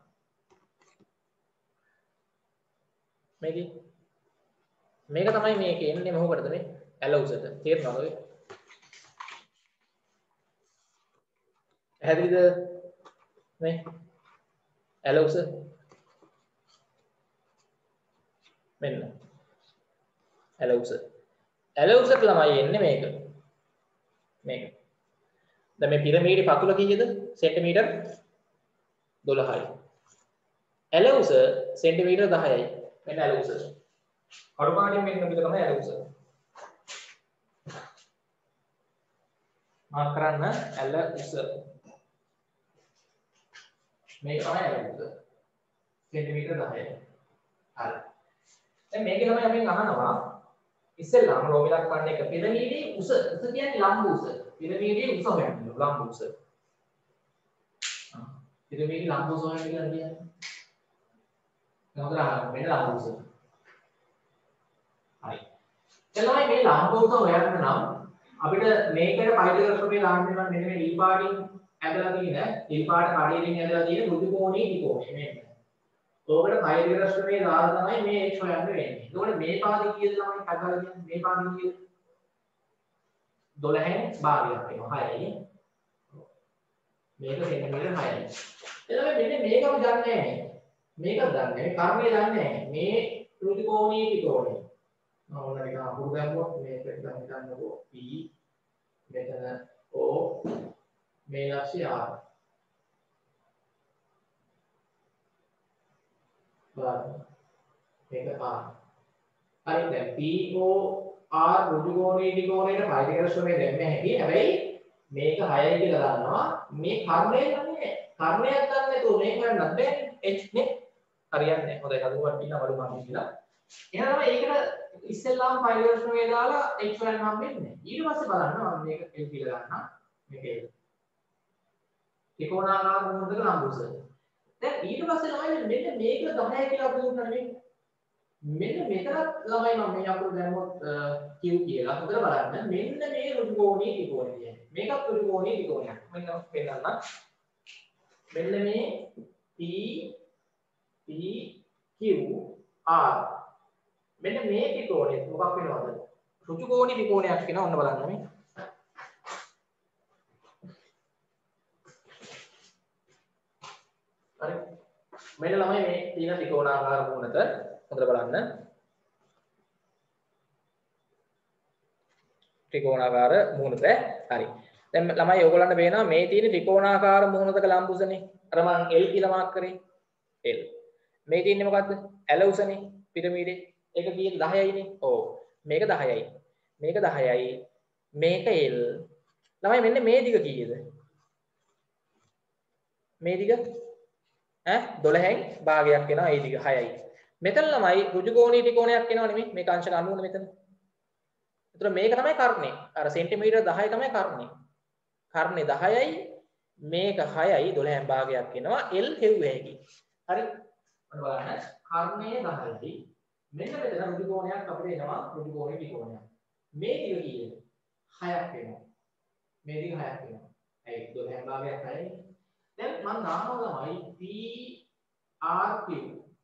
මේකේ මේක තමයි මේකේ එන්නේ මොකටද මේ ඇල උසට. තේරෙනවද ඔය? පැහැදිලිද මේ ඇල උස? මෙන්න ඇල උස. ඇල උසට ළමයි එන්නේ මේක. මේක. දැන් මේ පිරමීඩේ පතුල කීයද? සෙන්ටිමීටර් දොළහයි. ඇල උස සෙන්ටිමීටර් දහයයි. මෙන්න ඇල උස. කළු පාටින් මෙන්න මේක තමයි ඇල උස. මාක් කරන්න ඇල උස. මේක තමයි ඇල උස. සෙන්ටිමීටර් දහයයි. හරි. දැන් මේක තමයි අපි අහනවා ඉස්සෙල්ලාම රෝමිලක් වන්න එක පිරමීඩේ උස. උස කියන්නේ ලම්බ උස. පිරමීඩේ උස හොයන්න ලම්බ උස. පිරමීඩේ ලම්බ උස හොයන්න කියලා කියන්නේ. මොකද අහන්න මෙන්න ලම්බ උස. හරි. එතනයි මේ ලම්බ උස හොයන්න නම් අපිට මේකට පයිතගොරස්ගේ ලාන්න නම් මෙන්න මේ නිල් පාටින් ඇදලා තියෙන නිල් පාට කඩේකින් ඇදලා තියෙන රුධි කෝණී ත්‍රිකෝණය මේක. ඕකට පයිතගොරස්ගේ දාලා තමයි මේ x හොයන්න වෙන්නේ. එතකොට මේ පාදේ කීයද තමයි කඩලා කියන්නේ මේ පාදේ කීයද? දොළහෙන් භාගයක් වෙනවා හයයි. මේක සෙන්ටිමීටර් හයයි. එතකොට මෙන්න මේකම දන්නේ නැහැ. මේක දන්නේ නැහැ. කර්මය දන්නේ නැහැ. මේ රුධි කෝණී ත්‍රිකෝණය ඕන එක අහුරු දැම්මොත් මේක නිකන් හිතන්නකෝ P මෙතන O මේ ලක්ෂය R බලන්න මේක R හරි දැන් P O R රුධි කෝණී ත්‍රිකෝණයට පයිතගොරස්ගේ දෙන්නේ හැටි හැබැයි මේක හයයි කියලා ගන්නවා මේ කර්ණය නැහැ කර්ණයක් ගන්න නැතුව මේක ගන්නත් බෑ H නේ හරියන්නේ නැහැ හොඳයි හදුවට පින්න වලු මම කියලා එහෙනම් ඒකට ඉස්සෙල්ලාම පයිතගොරස්ගේ දාලා x හොයන්න හම් වෙන්නේ ඊට පස්සේ බලන්න මම මේක L කියලා ගන්නවා මේක L ත්‍රිකෝණාකාර මුහුණතක ලම්බ උස දැන් ඊට පස්සේ ළමයි මෙන්න මේක දහය කියලා අපි දුන්නා නෙමෙයි මෙන්න මෙතනත් ළමයි මම මේ අපුරු දැම්මොත් Q කියලා හොඳට බලන්න මෙන්න මේ රුධි කෝණී ත්‍රිකෝණය කියන්නේ මේකත් රුධි කෝණී ත්‍රිකෝණයක් මම පෙන්නන්න මෙන්න මේ P P Q R මෙන්න මේ ත්‍රිකෝණය මොකක් වෙනවද ඍජුකෝණී ත්‍රිකෝණයක් වෙනවා. ඔන්න බලන්න මේ. හරි. මෙන්න ළමයි මේ තියෙන ත්‍රිකෝණාකාර මුහුණත හොඳට බලන්න. ත්‍රිකෝණාකාර මුහුණත. හරි. දැන් ළමයි ඔයගොල්ලන්ට පේනවා මේ තියෙන ත්‍රිකෝණාකාර මුහුණතක ලම්බුසනේ. අර මං L කියලා මාක් කරේ. L. මේ තියෙන්නේ මොකද්ද? ඇල උසනේ පිරමීඩේ. ඒක කීයද? දහයයිනේ. ඔව්. මේක දහයයි. මේක දහයයි. මේක L. ළමයි මෙන්න මේ දිග කීයද? මේ දිග ඈ දොළහෙන් භාගයක් වෙනවා. ඒ දිග හයයි. මෙතන ළමයි ඍජුකෝණී ත්‍රිකෝණයක් වෙනවා නෙමෙයි. මේක අංශක අනූන මෙතන. ඒතර මේක තමයි කර්ණය. අර සෙන්ටිමීටර දහය තමයි කර්ණය. කර්ණය දහයයි මේක හයයි දොළහෙන් භාගයක් වෙනවා. L හෙව්ව හැකි. හරි. ඔන්න බලන්න. කර්ණය දහයයි. මෙන්න මෙතන ඍජුකෝණයක් අපිට එනවා ඍජුකෝණී ත්‍රිකෝණයක්. මේ දිග කීයද? හයක් වෙනවා. මේ දිග හයක් වෙනවා. ඇයි දොළහෙන් භාගයක් හයයි. දැන් මම නාමව තමයි P R Q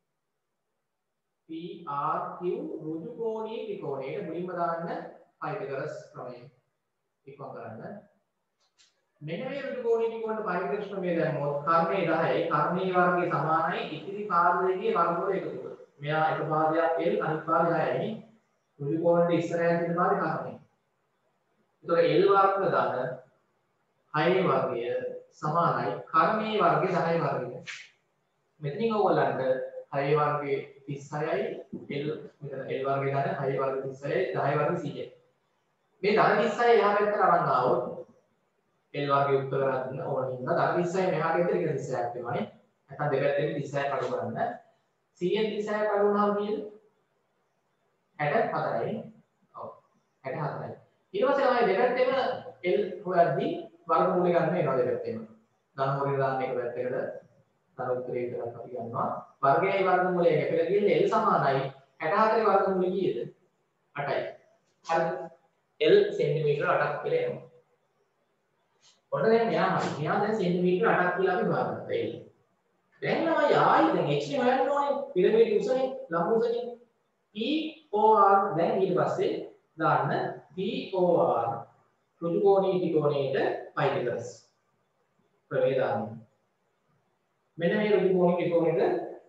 P R Q ඍජුකෝණී ත්‍රිකෝණයට මුලින්ම දාන්න පයිතගොරස් ප්‍රමේය ඉක්මන් කරන්න. මෙන්න මේ ඍජුකෝණී ත්‍රිකෝණයට පයිතගොරස් ප්‍රමේය දැම්මොත් කර්ණය දහයයි කර්ණීය වර්ගයේ සමානයි ඉතිරි පාද දෙකේ වර්ගවල එකතුව. මෙයා එක පාදයක් L අනිත් පාදය හයයි. ඍජුකෝණයට ඉස්සරහින් තියෙන පාදේ කර්ණය. ඒතකොට L වර්ග දාන හය වර්ගය සමානයි කර්ණීය වර්ගයේ දහය වර්ගය. මෙතනින් ඕගොල්ලන්ට හය වර්ගයේ තිස්හයයි L මෙතන L වර්ගය ගන්න හය වර්ග තිස්හයයි දහය වර්ග සීයයි. මේ ධන තිස්හය එහා පැත්තට අරන් ආවොත් L වර්ගය උත්තර ගන්න ඕන හින්දා ධන තිස්හය මෙහාට ගෙදර එක තිස්හයක් වෙනවානේ. නැත්නම් දෙපැත්තෙන් තිස්හයක් අඩු කරන්න. සීයෙන් තිස්හයක් අඩු වුණාම කීයද? හැට හතරයි. ඔව්. හැට හතරයි. ඊට පස්සේ තමයි දෙපැත්තෙම L හොයද්දී වර්ගමූලය ගන්න වෙනවා දෙපැත්තෙම. ධන වර්ගය දාන්න එක පැත්තකට ධන උත්තරේ විතරක් අපි ගන්නවා. වර්ගයයි වර්ගමූලය කැපිලා ගිහින් L සමානයි හැට හතරේ වර්ගමූලය කීයද? අටයි. හරිද? L සෙන්ටිමීටර අටක් කියලා එනවා. ඔන්න දැන් මෙයා හරි. මෙයා දැන් සෙන්ටිමීටර අටක් කියලා අපි හොයාගත්තා L. දැන් තමයි ආයි දැන් h නේ හොයන්න ඕනේ. පිරමීඩ උසනේ ලම්බ උසනේ. P O R දැන් ඊට පස්සේ දාන්න P O R ඍජුකෝණී ත්‍රිකෝණයට පයිතගොරස් ප්‍රමේය දාන්න. මෙන්න මේ ඍජුකෝණී ත්‍රිකෝණයට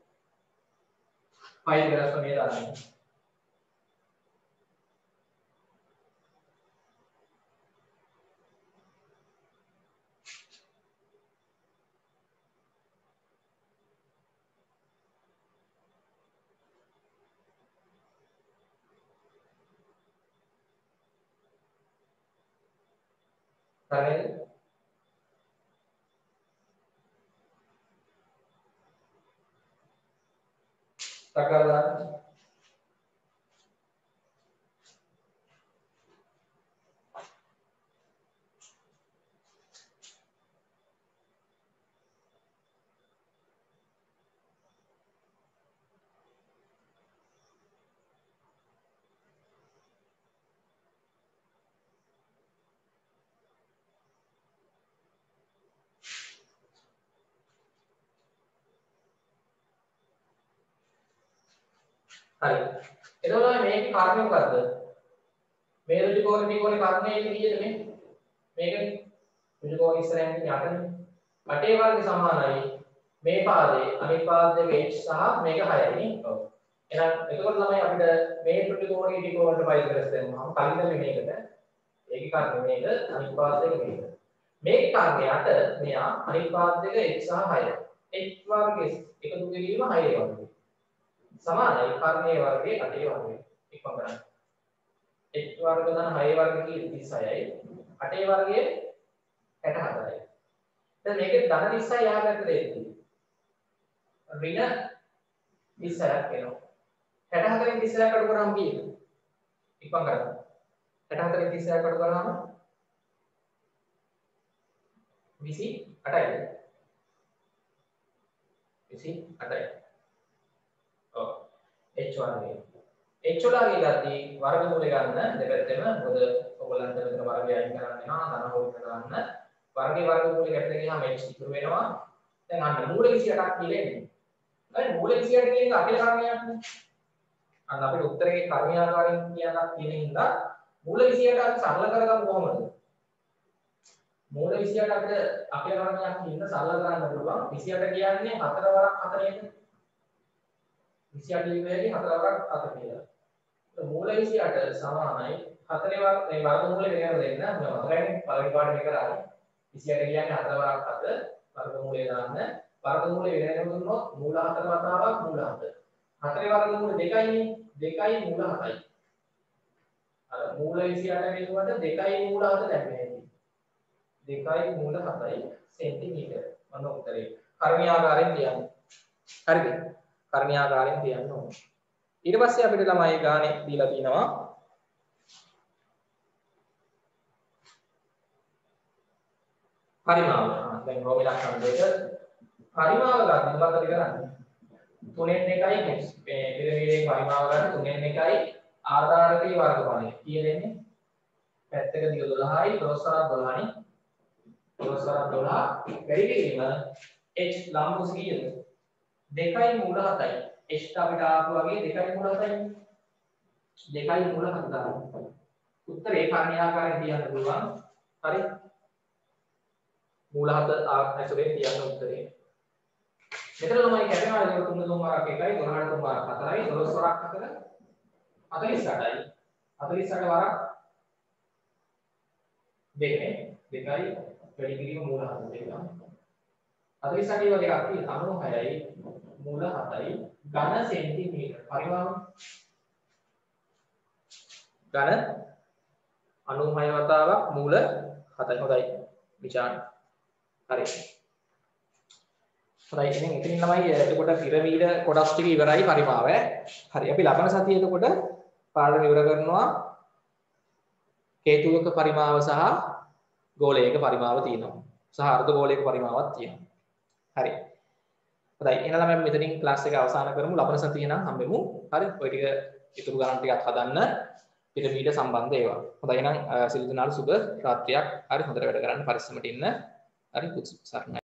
පයිතගොරස් ප්‍රමේය දාන්න. හරිද? තකරලා හරි. එතකොට මේකේ කර්ණය මොකද්ද? මේ ඍජුකෝණ ත්‍රිකෝණේ කර්ණය එක කීයද මේ? මේකනේ. ඍජුකෝණ ඉස්සරහින් තියෙන අටනේ. අටේ වර්ගය සමානයි මේ පාදේ අනිත් පාද දෙක h සහ මේක හයයි නේ. ඔව්. එහෙනම් එතකොට තමයි අපිට මේ ත්‍රිකෝණයේ ත්‍රිකෝණයට පයිතගොරස් දෙන්නවා. කලින් දැන් මේකට. ඒකේ කර්ණය මේක අනිත් පාද දෙක මේක. මේකේ කර්ණය අට මෙයා අනිත් පාද දෙක h සහ හය. h වර්ගයේ එකතු කිරීම හය වර්ගය. සමානයි කර්ණීය වර්ගයේ අටේ වර්ගය. ඉක්ම කරන්න. h වර්ග ධන හය වර්ග කී තිස්හයයි. අටේ වර්ගයේ හැට හතරයි. දැන් මේකේ ධන තිස්හය යා පැත්තට එද්දී ඍණ තිස්හයක් එනවා. හැට හතරෙන් තිස්හයක් අඩු කරාම කීයද? ඉක්ම කරන්න. හැට හතරෙන් තිස්හයක් අඩු කරාම විසි අටයි. විසි අටයි. ඔව්. h වර්ගය. h වර්ගය ගත්තී වර්ගමූලය ගන්න දෙපැත්තෙම මොකද ඔයගොල්ලන්ට මෙතන වර්ගය අයින් කරන්න වෙනවා ධන හොල් කරන්න. වර්ගයේ වර්ගමූලය කැපිලා ගියාම h ඉතුරු වෙනවා. දැන් අන්න මූල විසි අටක් කියලා එන්නේ. හරි මූල විසි අට කියන්නේ අපේ කර්ණයක් නේ. අන්න අපේ උත්තරේ කර්ණයාකාරයෙන් කියනක් තියෙන හින්දා මූල විසිඅට අපි සරල කරගමු කොහොමද? මූල විසිඅට අපිට අපේ ගණනයක් ඉන්න සරල කරන්න පුළුවන්. විසිඅට කියන්නේ හතර වරක් හතර නේද? විසිඅට ලියුවේදී හතර වරක් හතර කියලා. මූල විසිඅට සමානයි හතරේ වර්ග මේ වර්ගමූල වෙනම දෙන්න මම මතකයිනේ පළවෙනි පාඩම එක කරානේ. විසිඅට කියන්නේ හතර වරක් හතර වර්ගමූලය දාන්න. වර්ගමූලය වෙනම දුන්නොත් මූල හතර වතාවක් මූල හතර. හතරේ වර්ගමූල දෙකයිනේ. දෙකයි මූල හතයි. අර මූල විසිඅට වෙනුවට දෙකයි මූල හත ලැබෙන්නේ. දෙකයි මූල හතයි සෙන්ටිමීටර. මම උත්තරේ. කර්ණියාකාරයෙන් තියන්න. හරිද? කර්ණියාකාරයෙන් තියන්න ඕනේ. ඊට පස්සේ අපිට ළමයි ගානේ දීලා තිනවා පරිමාව. දැන් රෝම ඉලක්කම් දෙක පරිමාව ගන්න මොකක්ද කරන්නේ? තුනෙන් එකයි මේ පිරමීඩයේ පරිමාව ගන්න තුනෙන් එකයි ආධාරකයේ වර්ගඵලය. කීය දෙන්නේ? පැත්තක දිග දොළහයි දොළොස් වරක් දොළහයි. දොළොස් වරක් දොළහ වැඩි කිරීම h ලම්බුස් කීයද? දෙකයි මූල හතයි. h අපිට ආපු වගේ දෙකයි මූල හතයි. දෙකයි මූල හත දාන්න. උත්තරේ කර්ණියාකාරයෙන් තියන්න පුළුවන්. හරි. මූල හත ඇතුලේ තියන්න උත්තරේ. මෙතන ළමයි කැපෙනවා ඒක තුන තුන් වරක් එකයි දොළහට තුන් වරක් හතරයි දොළොස් වරක් හතර හතළිස් අටයි හතළිස් අට වරක් දෙකනේ දෙකයි වැඩි කිරීම මූල හත දෙක හතළිස් අටේ වගේ එකක් තියෙන අනූහයයි මූල හතයි ඝන සෙන්ටිමීටර පරිමාව ඝන අනූහය වතාවක් මූල හතයි හොඳයි විචාර හරි හොඳයි එහෙනම් එතනින් ළමයි එතකොට පිරමීඩ කොටස් ටික ඉවරයි පරිමාව හරි අපි ලබන සතියේ එතකොට පාඩම ඉවර කරනවා හේතුවක පරිමාව සහ ගෝලයක පරිමාව තියෙනවා සහ අර්ධ ගෝලයක පරිමාවක් තියෙනවා හරි හොඳයි එහෙනම් ළමයි මෙතනින් ක්ලාස් එක අවසන් කරමු ලබන සතියේ නම් හම්බෙමු හරි ඔය ටික ඉතුරු ගණන් ටිකක් හදන්න පිරමීඩ සම්බන්ධ ඒවා හොඳයි එහෙනම් සිල් දනාල සුබ රාත්‍රියක් හරි හොඳට වැඩ කරන්න පරිස්සමට ඉන්න හරි පුදුසරණයි